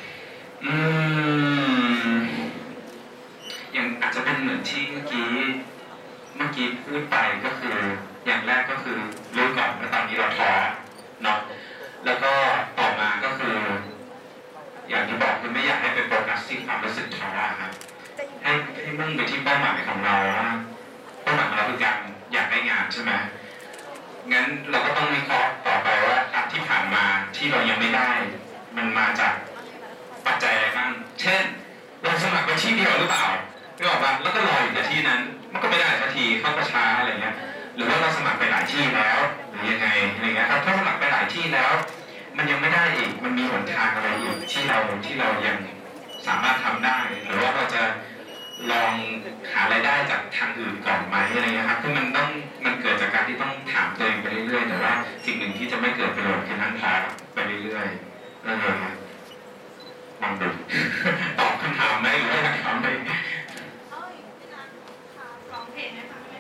อย่างอาจจะเป็นเหมือนที่เมื่อกี้พูดไปก็คืออย่างแรกก็คือรู้ก่อนว่าตอนนี้เราท้อเนาะแล้วก็ต่อมาก็คืออย่างที่บอกคือไม่อยากให้ไปโฟกัสที่ความรู้สึกท้อครับให้มุ่งไปที่เป้าหมายของเราว่าเป้าหมายของเราคือการอยากได้งานใช่ไหมงั้นเราก็ต้องวิเคราะห์ต่อไปว่าที่ผ่านมาที่เรายังไม่ได้มันมาจากปัจจัยอะไรบ้างเช่นเราสมัครไปที่เดียวหรือเปล่าไม่บอกว่าแล้วก็รออยู่ในที่นั้นมันก็ไม่ได้สักทีเข้าก็ช้าอะไรเงี้ยหรือว่าเราสมัครไปหลายที่แล้วหรือยังไงอะไรเงี้ยครับถ้าสมัครไปหลายที่แล้ว มันยังไม่ได้อีกมันมีหนทางอะไรอีกที่เรายังสามารถทำได้หรือว่าเราจะลองหารายได้จากทางอื่นก่อนไหมอะไรเงี้ยครับคือมันเกิดจากการที่ต้องถามตัวเองไปเรื่อยๆแต่ว่าสิ่งหนึ่งที่จะไม่เกิดประโยชน์คือนั่งท้อไปเรื่อยๆนั่นเองครับลองดู ตอบคำถามไหมหรือว่าอยากถามไหมพี่นัทค่ะร้องเพลงให้ฟังไหม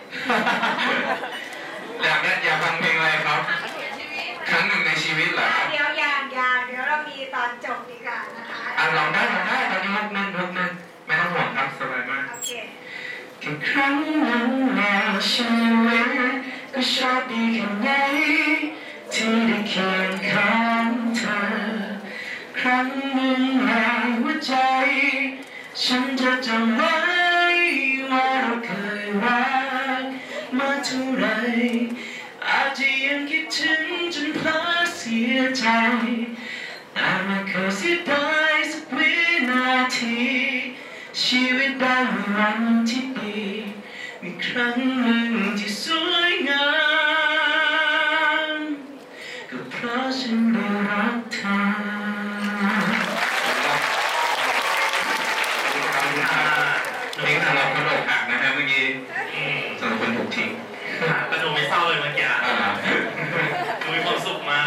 อยากฟังเพลงอะไรครับ ครั้งหนึ่งในชีวิตเหรอครับเดี๋ยวยางเดี๋ยวเรามีตอนจบดีกว่านะคะลองได้ตอนนี้มุกนึงไม่ต้องห่วงครับสบายมากโอเคคิดครั้งหนึ่งในชีวิตก็โชคดีแค่ไหนที่ได้เคียงข้างเธอครั้งหนึ่งในหัวใจฉันจะจำไว้ว่าเราเคยรักมาเท่าไรอาจจะยังคิดถึงจนเพลอเสียใจแต่ไม่เคยเสียดายสักวินาทีชีวิตได้มีวันที่ดีมีครั้งหนึ่งที่สวยงามก็เพราะฉันได้รักเธอเพลงสำหรับคนอกหักนะฮะเมื่อกี้สำหรับคนถูกทิ้งแต่ดูไม่เศร้าเลยเมื่อกี้ดูมีความสุขมาก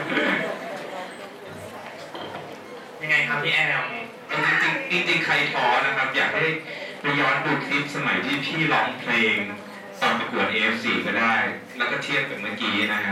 ยังไงครับพี่แอมจริงๆใครท้อนะครับ อยากให้ไปย้อนดูคลิปสมัยที่พี่ร้องเพลงตอนประกวด AFC ก็ได้ แล้วก็เทียบกับเมื่อกี้นะครับ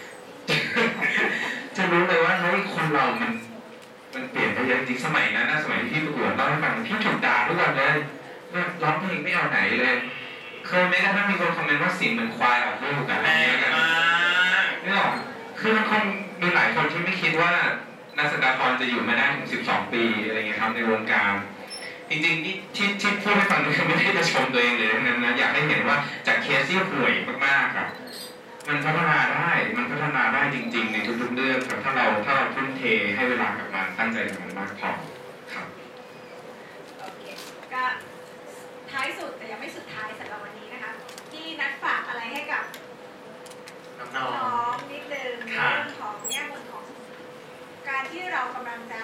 จะรู้เลยว่าเฮ้ยคนเรามันเปลี่ยนไปเยอะจริงสมัยนั้นนะสมัยที่พี่ประกวดเล่าให้ฟังพี่ถูกด่าทุกวันเลยว่าร้องเพลงไม่เอาไหนเลยเคยไหมกระทั่งมีคนคอมเมนต์ว่าเสียงเหมือนควายออกลูกกันอะไรอย่างเงี้ยนี่หรอคือมันคงมีหลายคนที่ไม่คิดว่านักแสดงจะอยู่มาได้ถึง12 ปีอะไรเงี้ยครับในวงการจริงๆที่พูดให้ฟังนี่คือไม่ได้จะชมตัวเองเลยทั้งนั้นนะอยากให้เห็นว่าจากเคสที่ห่วยมากๆครับมันพัฒนาได้จริงๆในทุกๆเรื่องครับถ้าเราทุ่มเทให้เวลากับมันตั้งใจกับมันมากพอครับโอเคก็ท้ายสุดแต่ยังไม่สุดท้ายสำหรับวันนี้นะคะที่นัดฝากอะไรให้กับน้น้ออง งนิดนึงเรื่องของแง่มุมของการที่เรากำลังจะ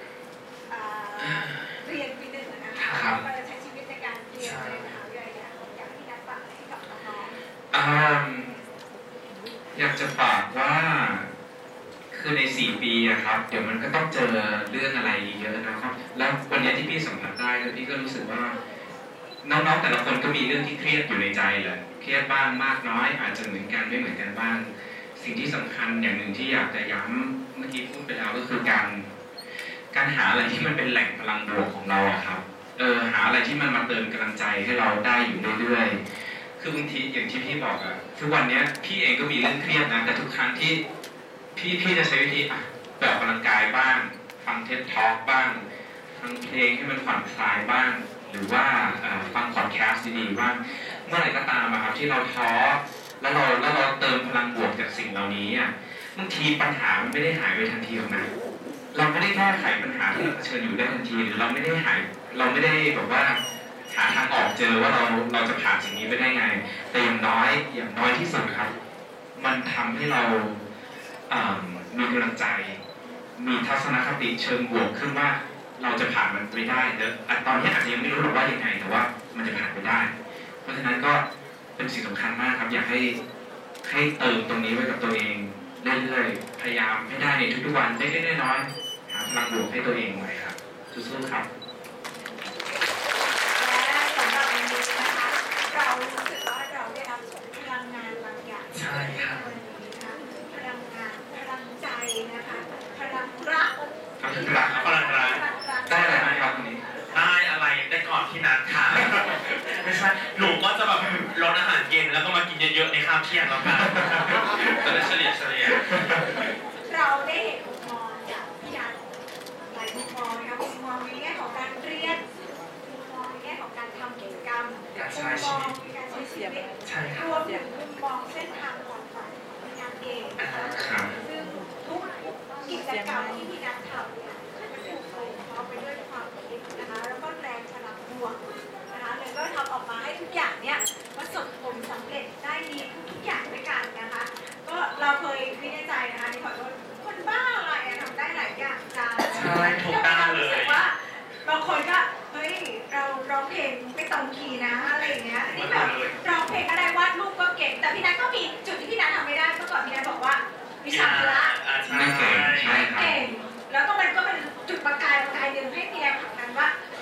เรียนปีหนึ่งนะคะเราจะใช้ชีวิตในการเรียนในมหาวิทยาลัยอยากให้นัดฝากอะไรให้กับน้องอยากจะฝากว่าคือใน4 ปีอะครับเดี๋ยวมันก็ต้องเจอเรื่องอะไรเยอะนะครับแล้ววันนี้ที่พี่สัมผัสได้แล้วพี่ก็รู้สึกว่าน้องๆแต่ละคนก็มีเรื่องที่เครียดอยู่ในใจแหละเครียดบ้างมากน้อยอาจจะเหมือนกันไม่เหมือนกันบ้างสิ่งที่สำคัญอย่างหนึ่งที่อยากจะย้ำเมื่อกี้พูดไปแล้วก็คือการหาอะไรที่มันเป็นแหล่งพลังบวกของเราอะครับหาอะไรที่มันมาเติมกำลังใจให้เราได้อยู่เรื่อยๆคือบางทีอย่างที่พี่บอกอะทุกวันนี้พี่เองก็มีเรื่องเครียดนะแต่ทุกครั้งที่พี่จะใช้วิธีไปออกกำลังกายบ้างฟังเท็ดทอล์กบ้างฟังเพลงให้มันผ่อนคลายบ้างหรือว่าฟังพอดแคสต์ดีๆบ้างเมื่อไหร่ก็ตามครับที่เราท้อแล้วเราเติมพลังบวกจากสิ่งเหล่านี้บางทีปัญหามันไม่ได้หายไปทันทีหรอกนะเราไม่ได้แก้ไขปัญหาที่เราเผชิญอยู่ได้ทันทีหรือเราไม่ได้แบบว่าหาทางออกเจอว่าเราจะผ่านสิ่งนี้ไปได้ไงแต่อย่างน้อยที่สุดครับมันทำให้เรามีกำลังใจมีทัศนคติเชิงบวกขึ้นว่าเราจะผ่านมันไปได้เดี๋ยวตอนนี้อาจจะยังไม่รู้หรอกว่ายังไงแต่ว่ามันจะผ่านไปได้เพราะฉะนั้นก็เป็นสิ่งสำคัญมากครับอยากให้เติมตรงนี้ไว้กับตัวเองเรื่อยๆพยายามให้ได้ในทุกๆวันเล็กๆน้อยๆหาพลังบวกให้ตัวเองไว้ครับสู้ๆครับและสำหรับวันนี้นะคะเรารู้สึกว่าเราได้รับพลังงานบางอย่างใช่ครับวันนี้นะคะพลังงานพลังใจนะคะพลังรักพลังรักได้อะไรไหมครับวันนี้ได้อะไรได้ก่อนที่นัดค่ะไม่ใช่หนูก็จะแบบลดอาหารเย็นแล้วก็มากินเยอะๆในข้าวเที่ยงแล้วกันจะได้เฉลี่ยเราได้เห็นมุมมองจากพี่นัทหลายมุมมองนะคะมุมมองในแง่ของการเรียนมุมมองในแง่ของการทำกิจกรรมมุมมองในการใช้ชีวิตใช่ครรับวมถึงมุมมองเส้นทางความฝันของพี่นัทเองนะคะซึ่งทุกกิจกรรมที่พี่นัททำเนี่ยมันถูกบ่มเพาะไปด้วยความคิดนะคะแล้วก็แรงพลังบวกนะคะเลยก็ทำออกมาให้ทุกอย่างเนี่ยประสบผลสำเร็จได้ดีทุกอย่างด้วยกันนะคะ ก็เราเคยคิดในใจนะคะที่ขอโทษคนบ้าอะไรทำได้หลายอย่างจังใช่ถูกต้องเลยว่าบางคนก็เฮ้ยเราร้องเพลงไม่ตรงคีย์นะอะไรอย่างเงี้ยนี่แบบร้องเพลงอะไรวาดรูปก็เก่งแต่พี่นัทก็มีจุดที่พี่นัททำไม่ได้เมื่อก่อนพี่นัทบอกว่าวิชาพละไม่เก่งใช่ครับเก่งแล้วก็มันก็เป็นจุดประกายหนึ่งให้มีแรงผลักดันว่า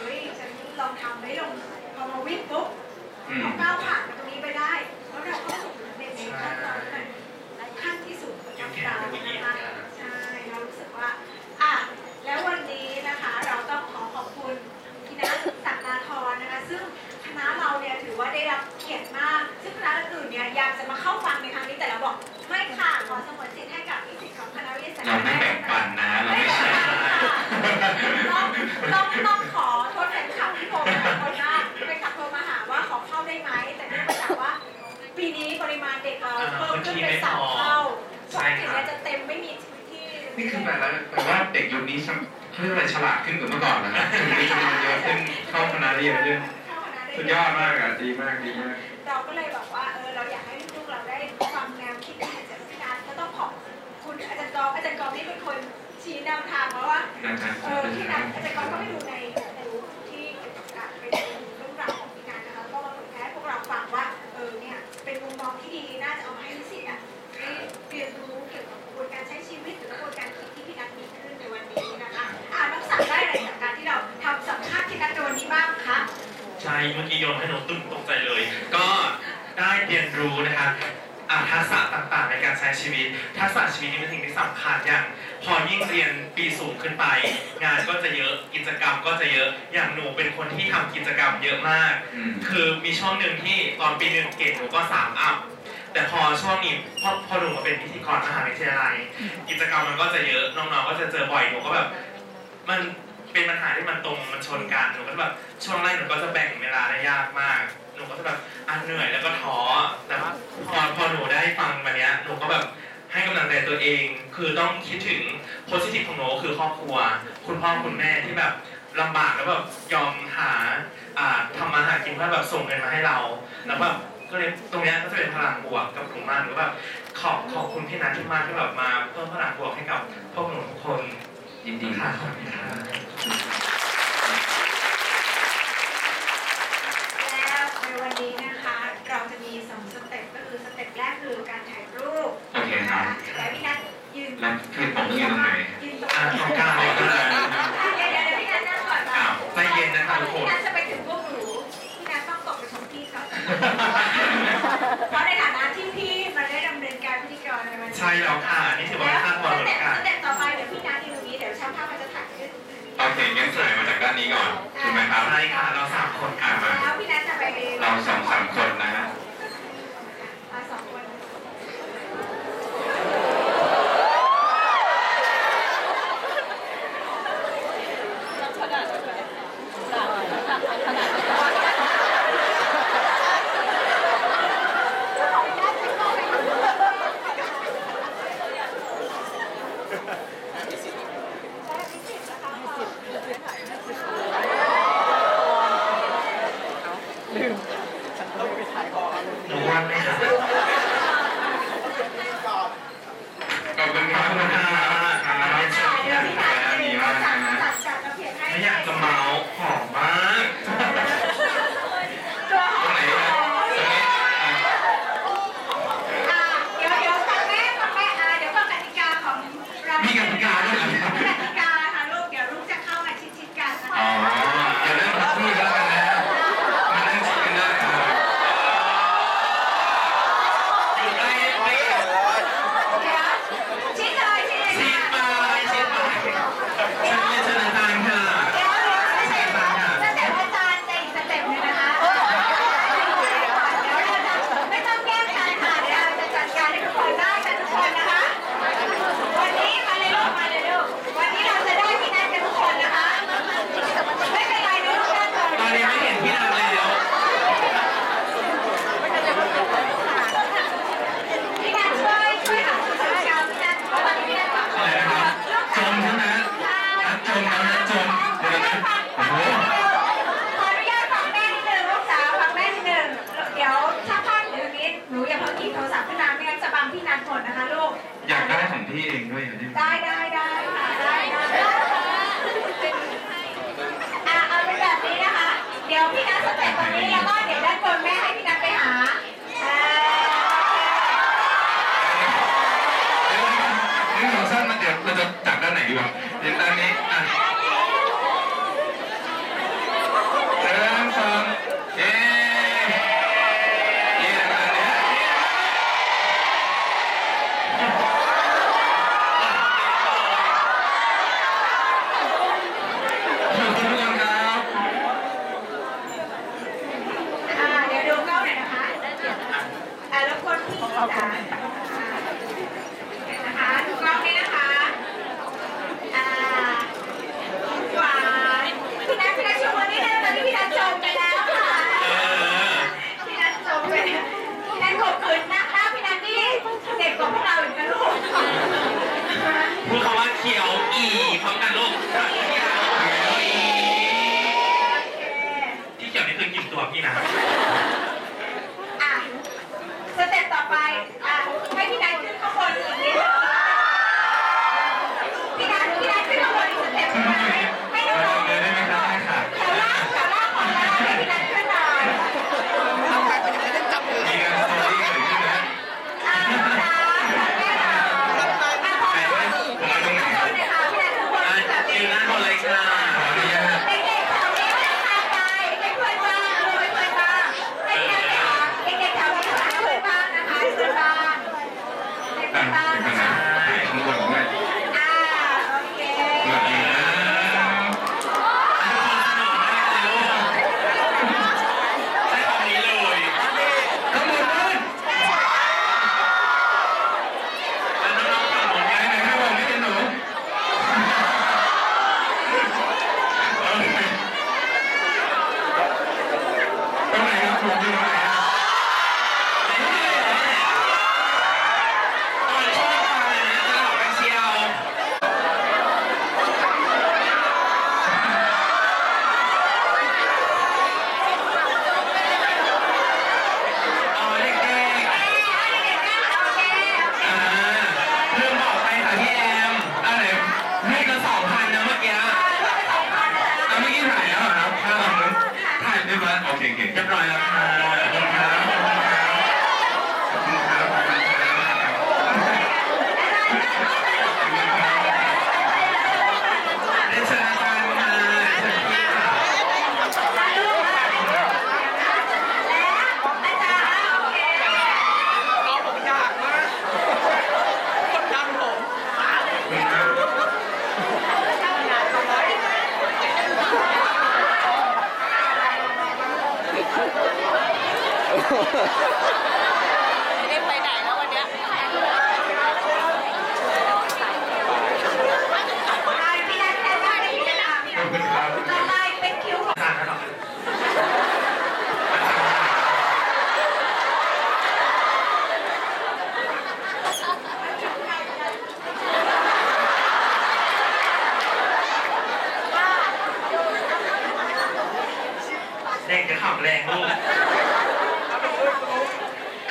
เพิ่มขึ้นเป็น3 เท่าปกติเนี่ยจะเต็มไม่มีที่นี่คือแบบว่าเด็กยุคนี้เขาเรียกอะไรฉลาดขึ้นกว่าเมื่อก่อนนะถึงจะเรียนเยอะขึ้นเข้าคณะเรียนเรื่องสุดยอดมากอ่ะดีมากดีมากเราก็เลยบอกว่าเราอยากให้ลูกเราได้ฟังแนวคิดจากพี่นัทก็ต้องขอบคุณอาจารย์กองนี่เป็นคนชี้แนวทางเพราะว่าพี่นัทอาจารย์กองก็ไปดูในที่เกี่ยวกับการไปดูเรื่องราวของพี่นัทนะคะแล้วก็มาเผยแพร่ให้พวกเราฟังว่าเนี่ยเป็นมุมมองที่ดีน่าจะเอามาให้นิสิตได้เรียนรู้เกี่ยวกับกระบวนการใช้ชีวิตหรือกระบวนการคิดที่พี่นัทมีขึ้นในวันนี้นะคะน้องสักได้อะไรจากการที่เราทำสัมภาษณ์พี่นัทในวันนี้บ้างคะใช่เมื่อกี้โยนให้หนูตึ้งตกใจเลย ก็ได้เรียนรู้นะคะทักษะต่างๆในการใช้ชีวิตทักษะชีวิตนี่เป็นสิ่งที่สำคัญอย่างพอยิ่งเรียนปีสูงขึ้นไป งานก็จะเยอะกิจกรรมก็จะเยอะอย่างหนูเป็นคนที่ทำกิจกรรมเยอะมากคือมีช่วงหนึ่งที่ตอนปี 1เกรดหนูก็3 อัพแต่พอช่วงนี้พอหนูมาเป็นพิธีกรมหาวิทยาลัยกิจกรรมมันก็จะเยอะน้องๆก็จะเจอบ่อยหนูก็แบบมันเป็นปัญหาที่มันชนกันหนูก็แบบช่วงแรกหนูก็จะแบ่งเวลาได้ยากมากหนูก็จะแบบเหนื่อยแล้วก็ท้อแต่พอหนูได้ฟังวันนี้หนูก็แบบให้กำลังใจตัวเองคือต้องคิดถึงโพสิทีฟของหนูคือครอบครัวคุณพ่อคุณแม่ที่แบบลำบากแล้วแบบยอมหาทำมาหากินเพื่อแบบส่งเงินมาให้เราแล้วแบบก็เลยตรงนี้ก็จะเป็นพลังบวกกับหนูมากหรือแบบขอบคุณพี่นัทที่มากที่แบบมาเพิ่มพลังบวกให้กับพวกหนูทุกคนยินดีค่ะขอบคุณค่ะแล้วในวันนี้นะคะเราจะมี2 สเต็ปก็คือสเต็ปแรกคือการถ่ายรูปโอเคครับแต่พี่นัทยืนแล้วคือผมยืนตรงไหนยืนตรงตรงกลางเลยก็ได้เดี๋ยวพี่นัทนั่งก่อนใจเย็นนะคะทุกคนพี่นัทจะไปถึงพวกหนูพี่นัทต้องตกไปชมพี่ก่อนเพราะในฐานะที่พี่มาได้ดำเนินการพิธีกรในวันนี้ใช่แล้วค่ะนี่ถือว่าเป็นขั้นตอนเหมือนกันสเต็ปต่อไปเดี๋ยวพี่นัทยืนตรงนี้เดี๋ยวช่างภาพมันจะถ่ายขึ้นโอเคงั้นถ่ายมาจากด้านนี้ก่อนถูกไหมครับใช่ค่ะเรา3 คนค่ะมาแล้วพี่นัทจะไปเรา2-3 คนนะฮะ 2 คนหนูว่างไหมคะขอบคุณครับขอบคุณครับดีมากนะฮะไม่อยากจะเมาหอมมากตรงไหนนะตรงนี้เดี๋ยวฟังแม่เดี๋ยวฟังกติกาของเรามีกติกาด้วยเหรอครับกติกาค่ะลูกเดี๋ยวลูกจะเข้ามาชิดๆกันนะอ๋อคะอย่าเริ่มพูดแล้วกันนะมานั่งชิดกันได้ครับอยู่ใกล้ไหมเดี๋ยวชิดเลยชิดเลยชิดค่ะไปชิดไปฉันเรียนเชิญอาจารย์ค่ะเดี๋ยวสเต็ปอาจารย์จะอีกสเต็ปหนึงนะคะเดี๋ยวเราจะไม่ต้องแก้กันค่ะเดี๋ยวเราจะจัดการให้ทุกคนได้กันทุกคนนะคะ วันนี้มาเลยลูกวันนี้เราจะได้พี่นัทกันทุกคนนะคะไม่เป็นไรนะลูกนั่งก่อนตอนนี้ไม่เห็นพี่นัทแล้วพี่นัทช่วยหาผู้จัดการพี่นัทเพราะวันนี้พี่นัทอะไรนะครับจมใช่ไหมนัดจมแล้วนัดจมเดี๋ยวนะโอ้โหขออนุญาตฟังแม่นิดนึงลูกสาวฟังแม่นิดนึงเดี๋ยวถ้าพลาดอยู่ตรงนี้หนูอย่าเพิ่งหยิบโทรศัพท์ขึ้นมาไม่งั้นจะบังพี่นัทหมดนะคะลูกอยากได้ของพี่เองด้วยเหรอเนี่ยได้ค่ะได้เอาเป็นแบบนี้นะคะ เดี๋ยวพี่นัทสเต็ปตรงนี้แล้วก็เดี๋ยวด้านบนแม่ให้พี่นัทไปหานี่ของสั้นมันเดี๋ยวเราจะจับด้านไหนดีวะเดี๋ยวด้านนี้อ่ะ1 2เย้ด้านนี้ขอบคุณทุกคนครับเดี๋ยวดูกล้องหน่อยนะคะรบกวนพี่จ๋านะคะดูกล้องนี้นะคะหวานพี่นัทชมวันนี้นะตอนนี้พี่นัทจมไปแล้วค่ะพี่นัทจมไปพี่นัทขบขืนหน้าพี่นัทนี่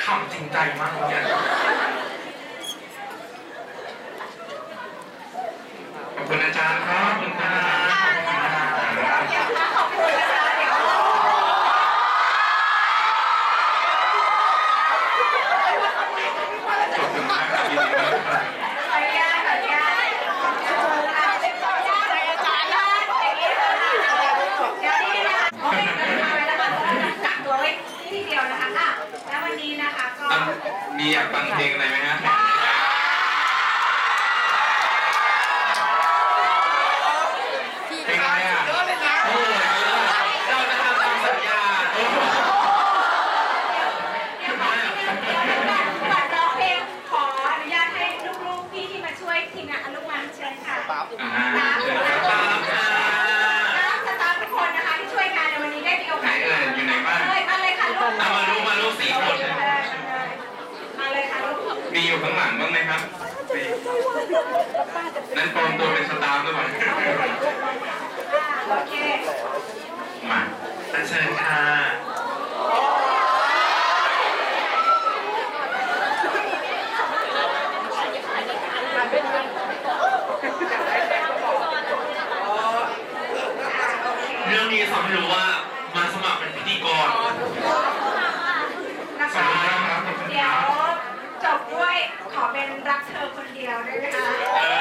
ำจริงใจมากเลยเนี่ยขอบคุณอาจารย์ครับขอบคุณครับเดี๋ยวนะขอบคุณนะคะเดี๋ยวขอบคุณมากครับยินดีมากครับขออนุญาตขออนุญาตขออนุญาตอาจารย์อย่างนี้เลยค่ะเดี๋ยวนี้นะคะโอเคมาไว้แล้วค่ะกักตัวไว้ที่เดียวนะคะอ่ะแล้ววันนี้นะคะก็มีอยากฟังเพลงอะไรไหมฮะเพลงอะไรอ่ะโอ้ยเราจะทำตามสัญญาก่อนร้องเพลงขออนุญาตให้ลูกๆพี่ที่มาช่วยทีมงานลูกมาเชิญค่ะเชิญครับตามค่ะสตาฟทุกคนนะคะที่ช่วยงานในวันนี้ได้มีโอกาสไหนเอ่ยอยู่ไหนบ้างมาเลยค่ะลูกเอามาลูก4 คนมาเลยค่ะลูกมีอยู่ข้างหลังบ้างไหมครับนั่นปลอมตัวเป็นสตาฟหรือเปล่าโอเคมาเชิญค่ะ เรื่องนี้สอนให้รู้ว่ามาสมัครเป็นพิธีกรนะคะเดี๋ยวจบด้วยขอเป็นรักเธอคนเดียวได้ไหมคะ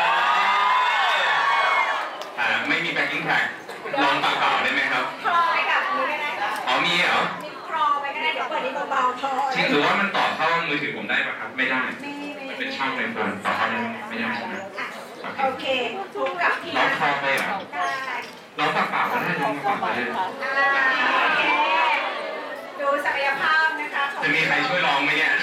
ไม่มีแบ็คกิ้งแท็กลองเปล่าๆได้ไหมครับคลอไปกับนี้ก็ได้ค่ะอ๋อมีเหรอมีคลอไปก็ได้เดี๋ยวเปิดนี้เบาๆพอจริงหรือว่ามันต่อเข้ามือถือผมได้ป่ะครับ ไม่ได้ไม่เป็นช่องในโฟนต่อเข้าได้ไม่ได้ใช่ไหมโอเคทุกกับพี่ลองนะคอไปเหรอได้ลองเปล่าๆก็ได้ลองเปล่าๆก็ได้โอเคดูศักยภาพนะคะของจะมีใครช่วยร้องไหมเนี่ย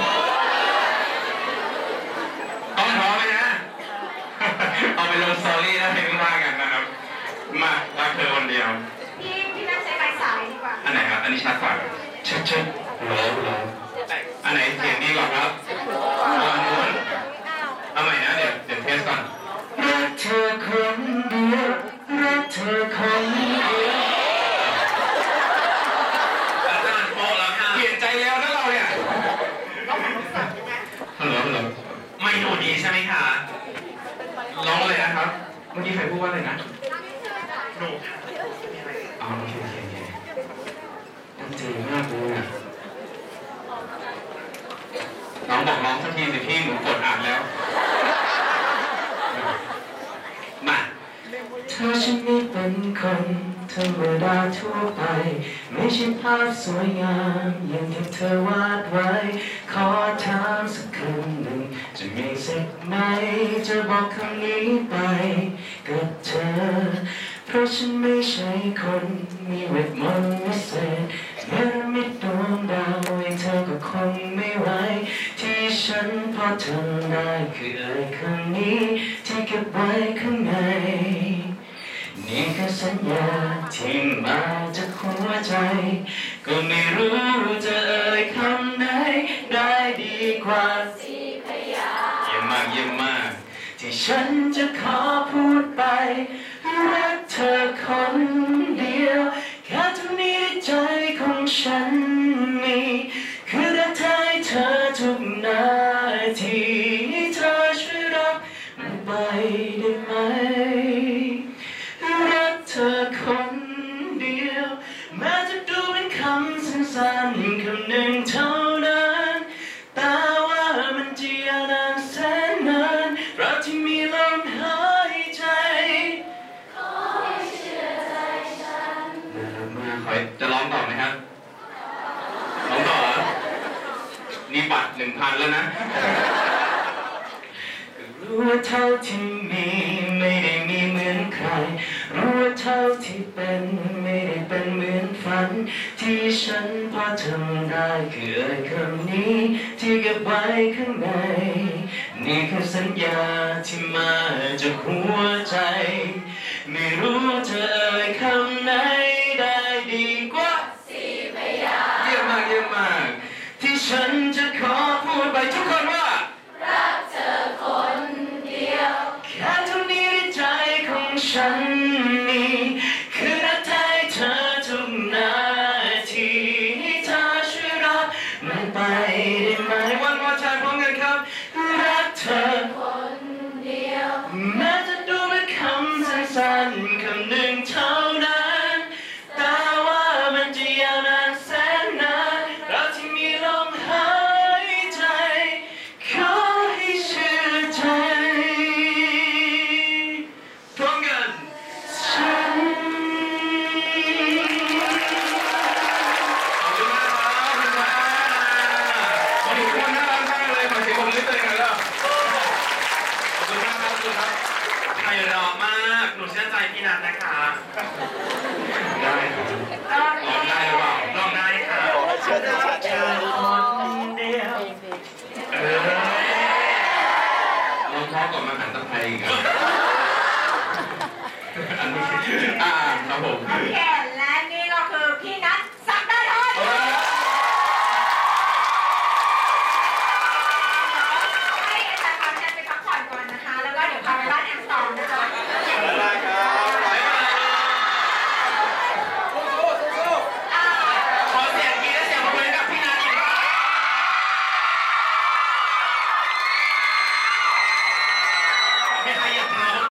ต้องท้อไหมนะ เอาไปลงสตอรี่แล้วเพลงว่ากันนะครับ มารักเธอคนเดียวพี่น่าใช้ใบสายดีกว่าอันไหนครับ อันนี้ชัดกว่าชัดร้องอันไหนเสียงดีกว่าครับอันนู้นเอาใหม่นะเดี๋ยวเทสก่อนรักเธอคนเดียวรักเธอคนเดียวอาจารย์โปะแล้วค่ะเปลี่ยนใจแล้วนะเราเนี่ยฮัลโหลฮัลโหลไม่ดูดีใช่ไหมคะร้องเลยนะครับ เมื่อกี้ใครพูดว่าอะไรนะหนูค่ะอ๋อโอเคตั้งใจมากเลยอะน้องบอกร้องสักทีสิพี่หนูกดอ่านแล้ว มาเธอฉันไม่เป็นคนธรรมดาทั่วไป ไม่ใช่ภาพสวยงามอย่างที่เธอวาดไว้ ขอถามสักคำหนึ่งจะมีสิทธิ์ไหมจะบอกคำนี้ไปกับเธอ เพราะฉันไม่ใช่คนมีเวทมนต์วิเศษเนรมิตดวงดาวให้เธอก็คงไม่ไหวที่ฉันพอทำได้คือเอ่ยคำนี้ที่เก็บไว้ข้างในนี่คือสัญญาที่มาจากหัวใจก็ไม่รู้จะเอ่ยคำไหนได้ดีกว่าเยี่ยมมากเยี่ยมมากที่ฉันจะขอพูดไปรักเธอคนเดียวแค่เท่านี้ใจของฉันมีคือรักเธอให้เธอทุกนาทีเธอช่วยรับมันไปได้ไหมรักเธอคนเดียวแม้จะดูเป็นคำสั้นๆคำหนึ่งเท่านั้นแต่ว่ามันจะยาวนานแสนนานรักที่มีลมหายใจมาขอจะร้องต่อไหมครับ ร้องต่อเหรอนี่บัตร 1,000 แล้วนะรู้ว่าเท่าที่มีไม่ได้มีเหมือนใคร รู้ว่าเท่าที่เป็นไม่ได้เป็นเหมือนฝัน ที่ฉันพอทำได้คือเอ่ยคำนี้ที่เก็บไว้ข้างในนี่คือสัญญาที่มาจากหัวใจ ไม่รู้จะเอ่ยคำไหนได้ดีกว่าเยี่ยมมากเยี่ยมมากที่ฉันจะขอพูดไปทุกคนว่าแค่เท่านี้ในใจของฉันมีคือรักเธอให้เธอทุกนาทีให้เธอช่วยรับมันไปได้ไหมวันวอชายพร้อมกันครับรักเธอแม้จะดูเป็นคำสั้นๆคำหนึ่งเท่านั้นแต่ว่ามันจะยาวนานแสนนานเราที่มีลมหายใจขอให้เชื่อใจพร้อมกันฉันขอบคุณมากครับขอบคุณมากขอบคุณน่ารักมากเลยขอเสียงปรบมือให้ตัวเองหน่อยแล้วขอบคุณมากครับขอบคุณครับไพเราะมาก หนูเชื่อใจพี่นัทนะคะได้ครับลองได้หรือเปล่าลองได้ค่ะเธอคนเดียวลองพร้อมกับมาหันตะไคร้อีกครับอันนี้ครับผมโอเค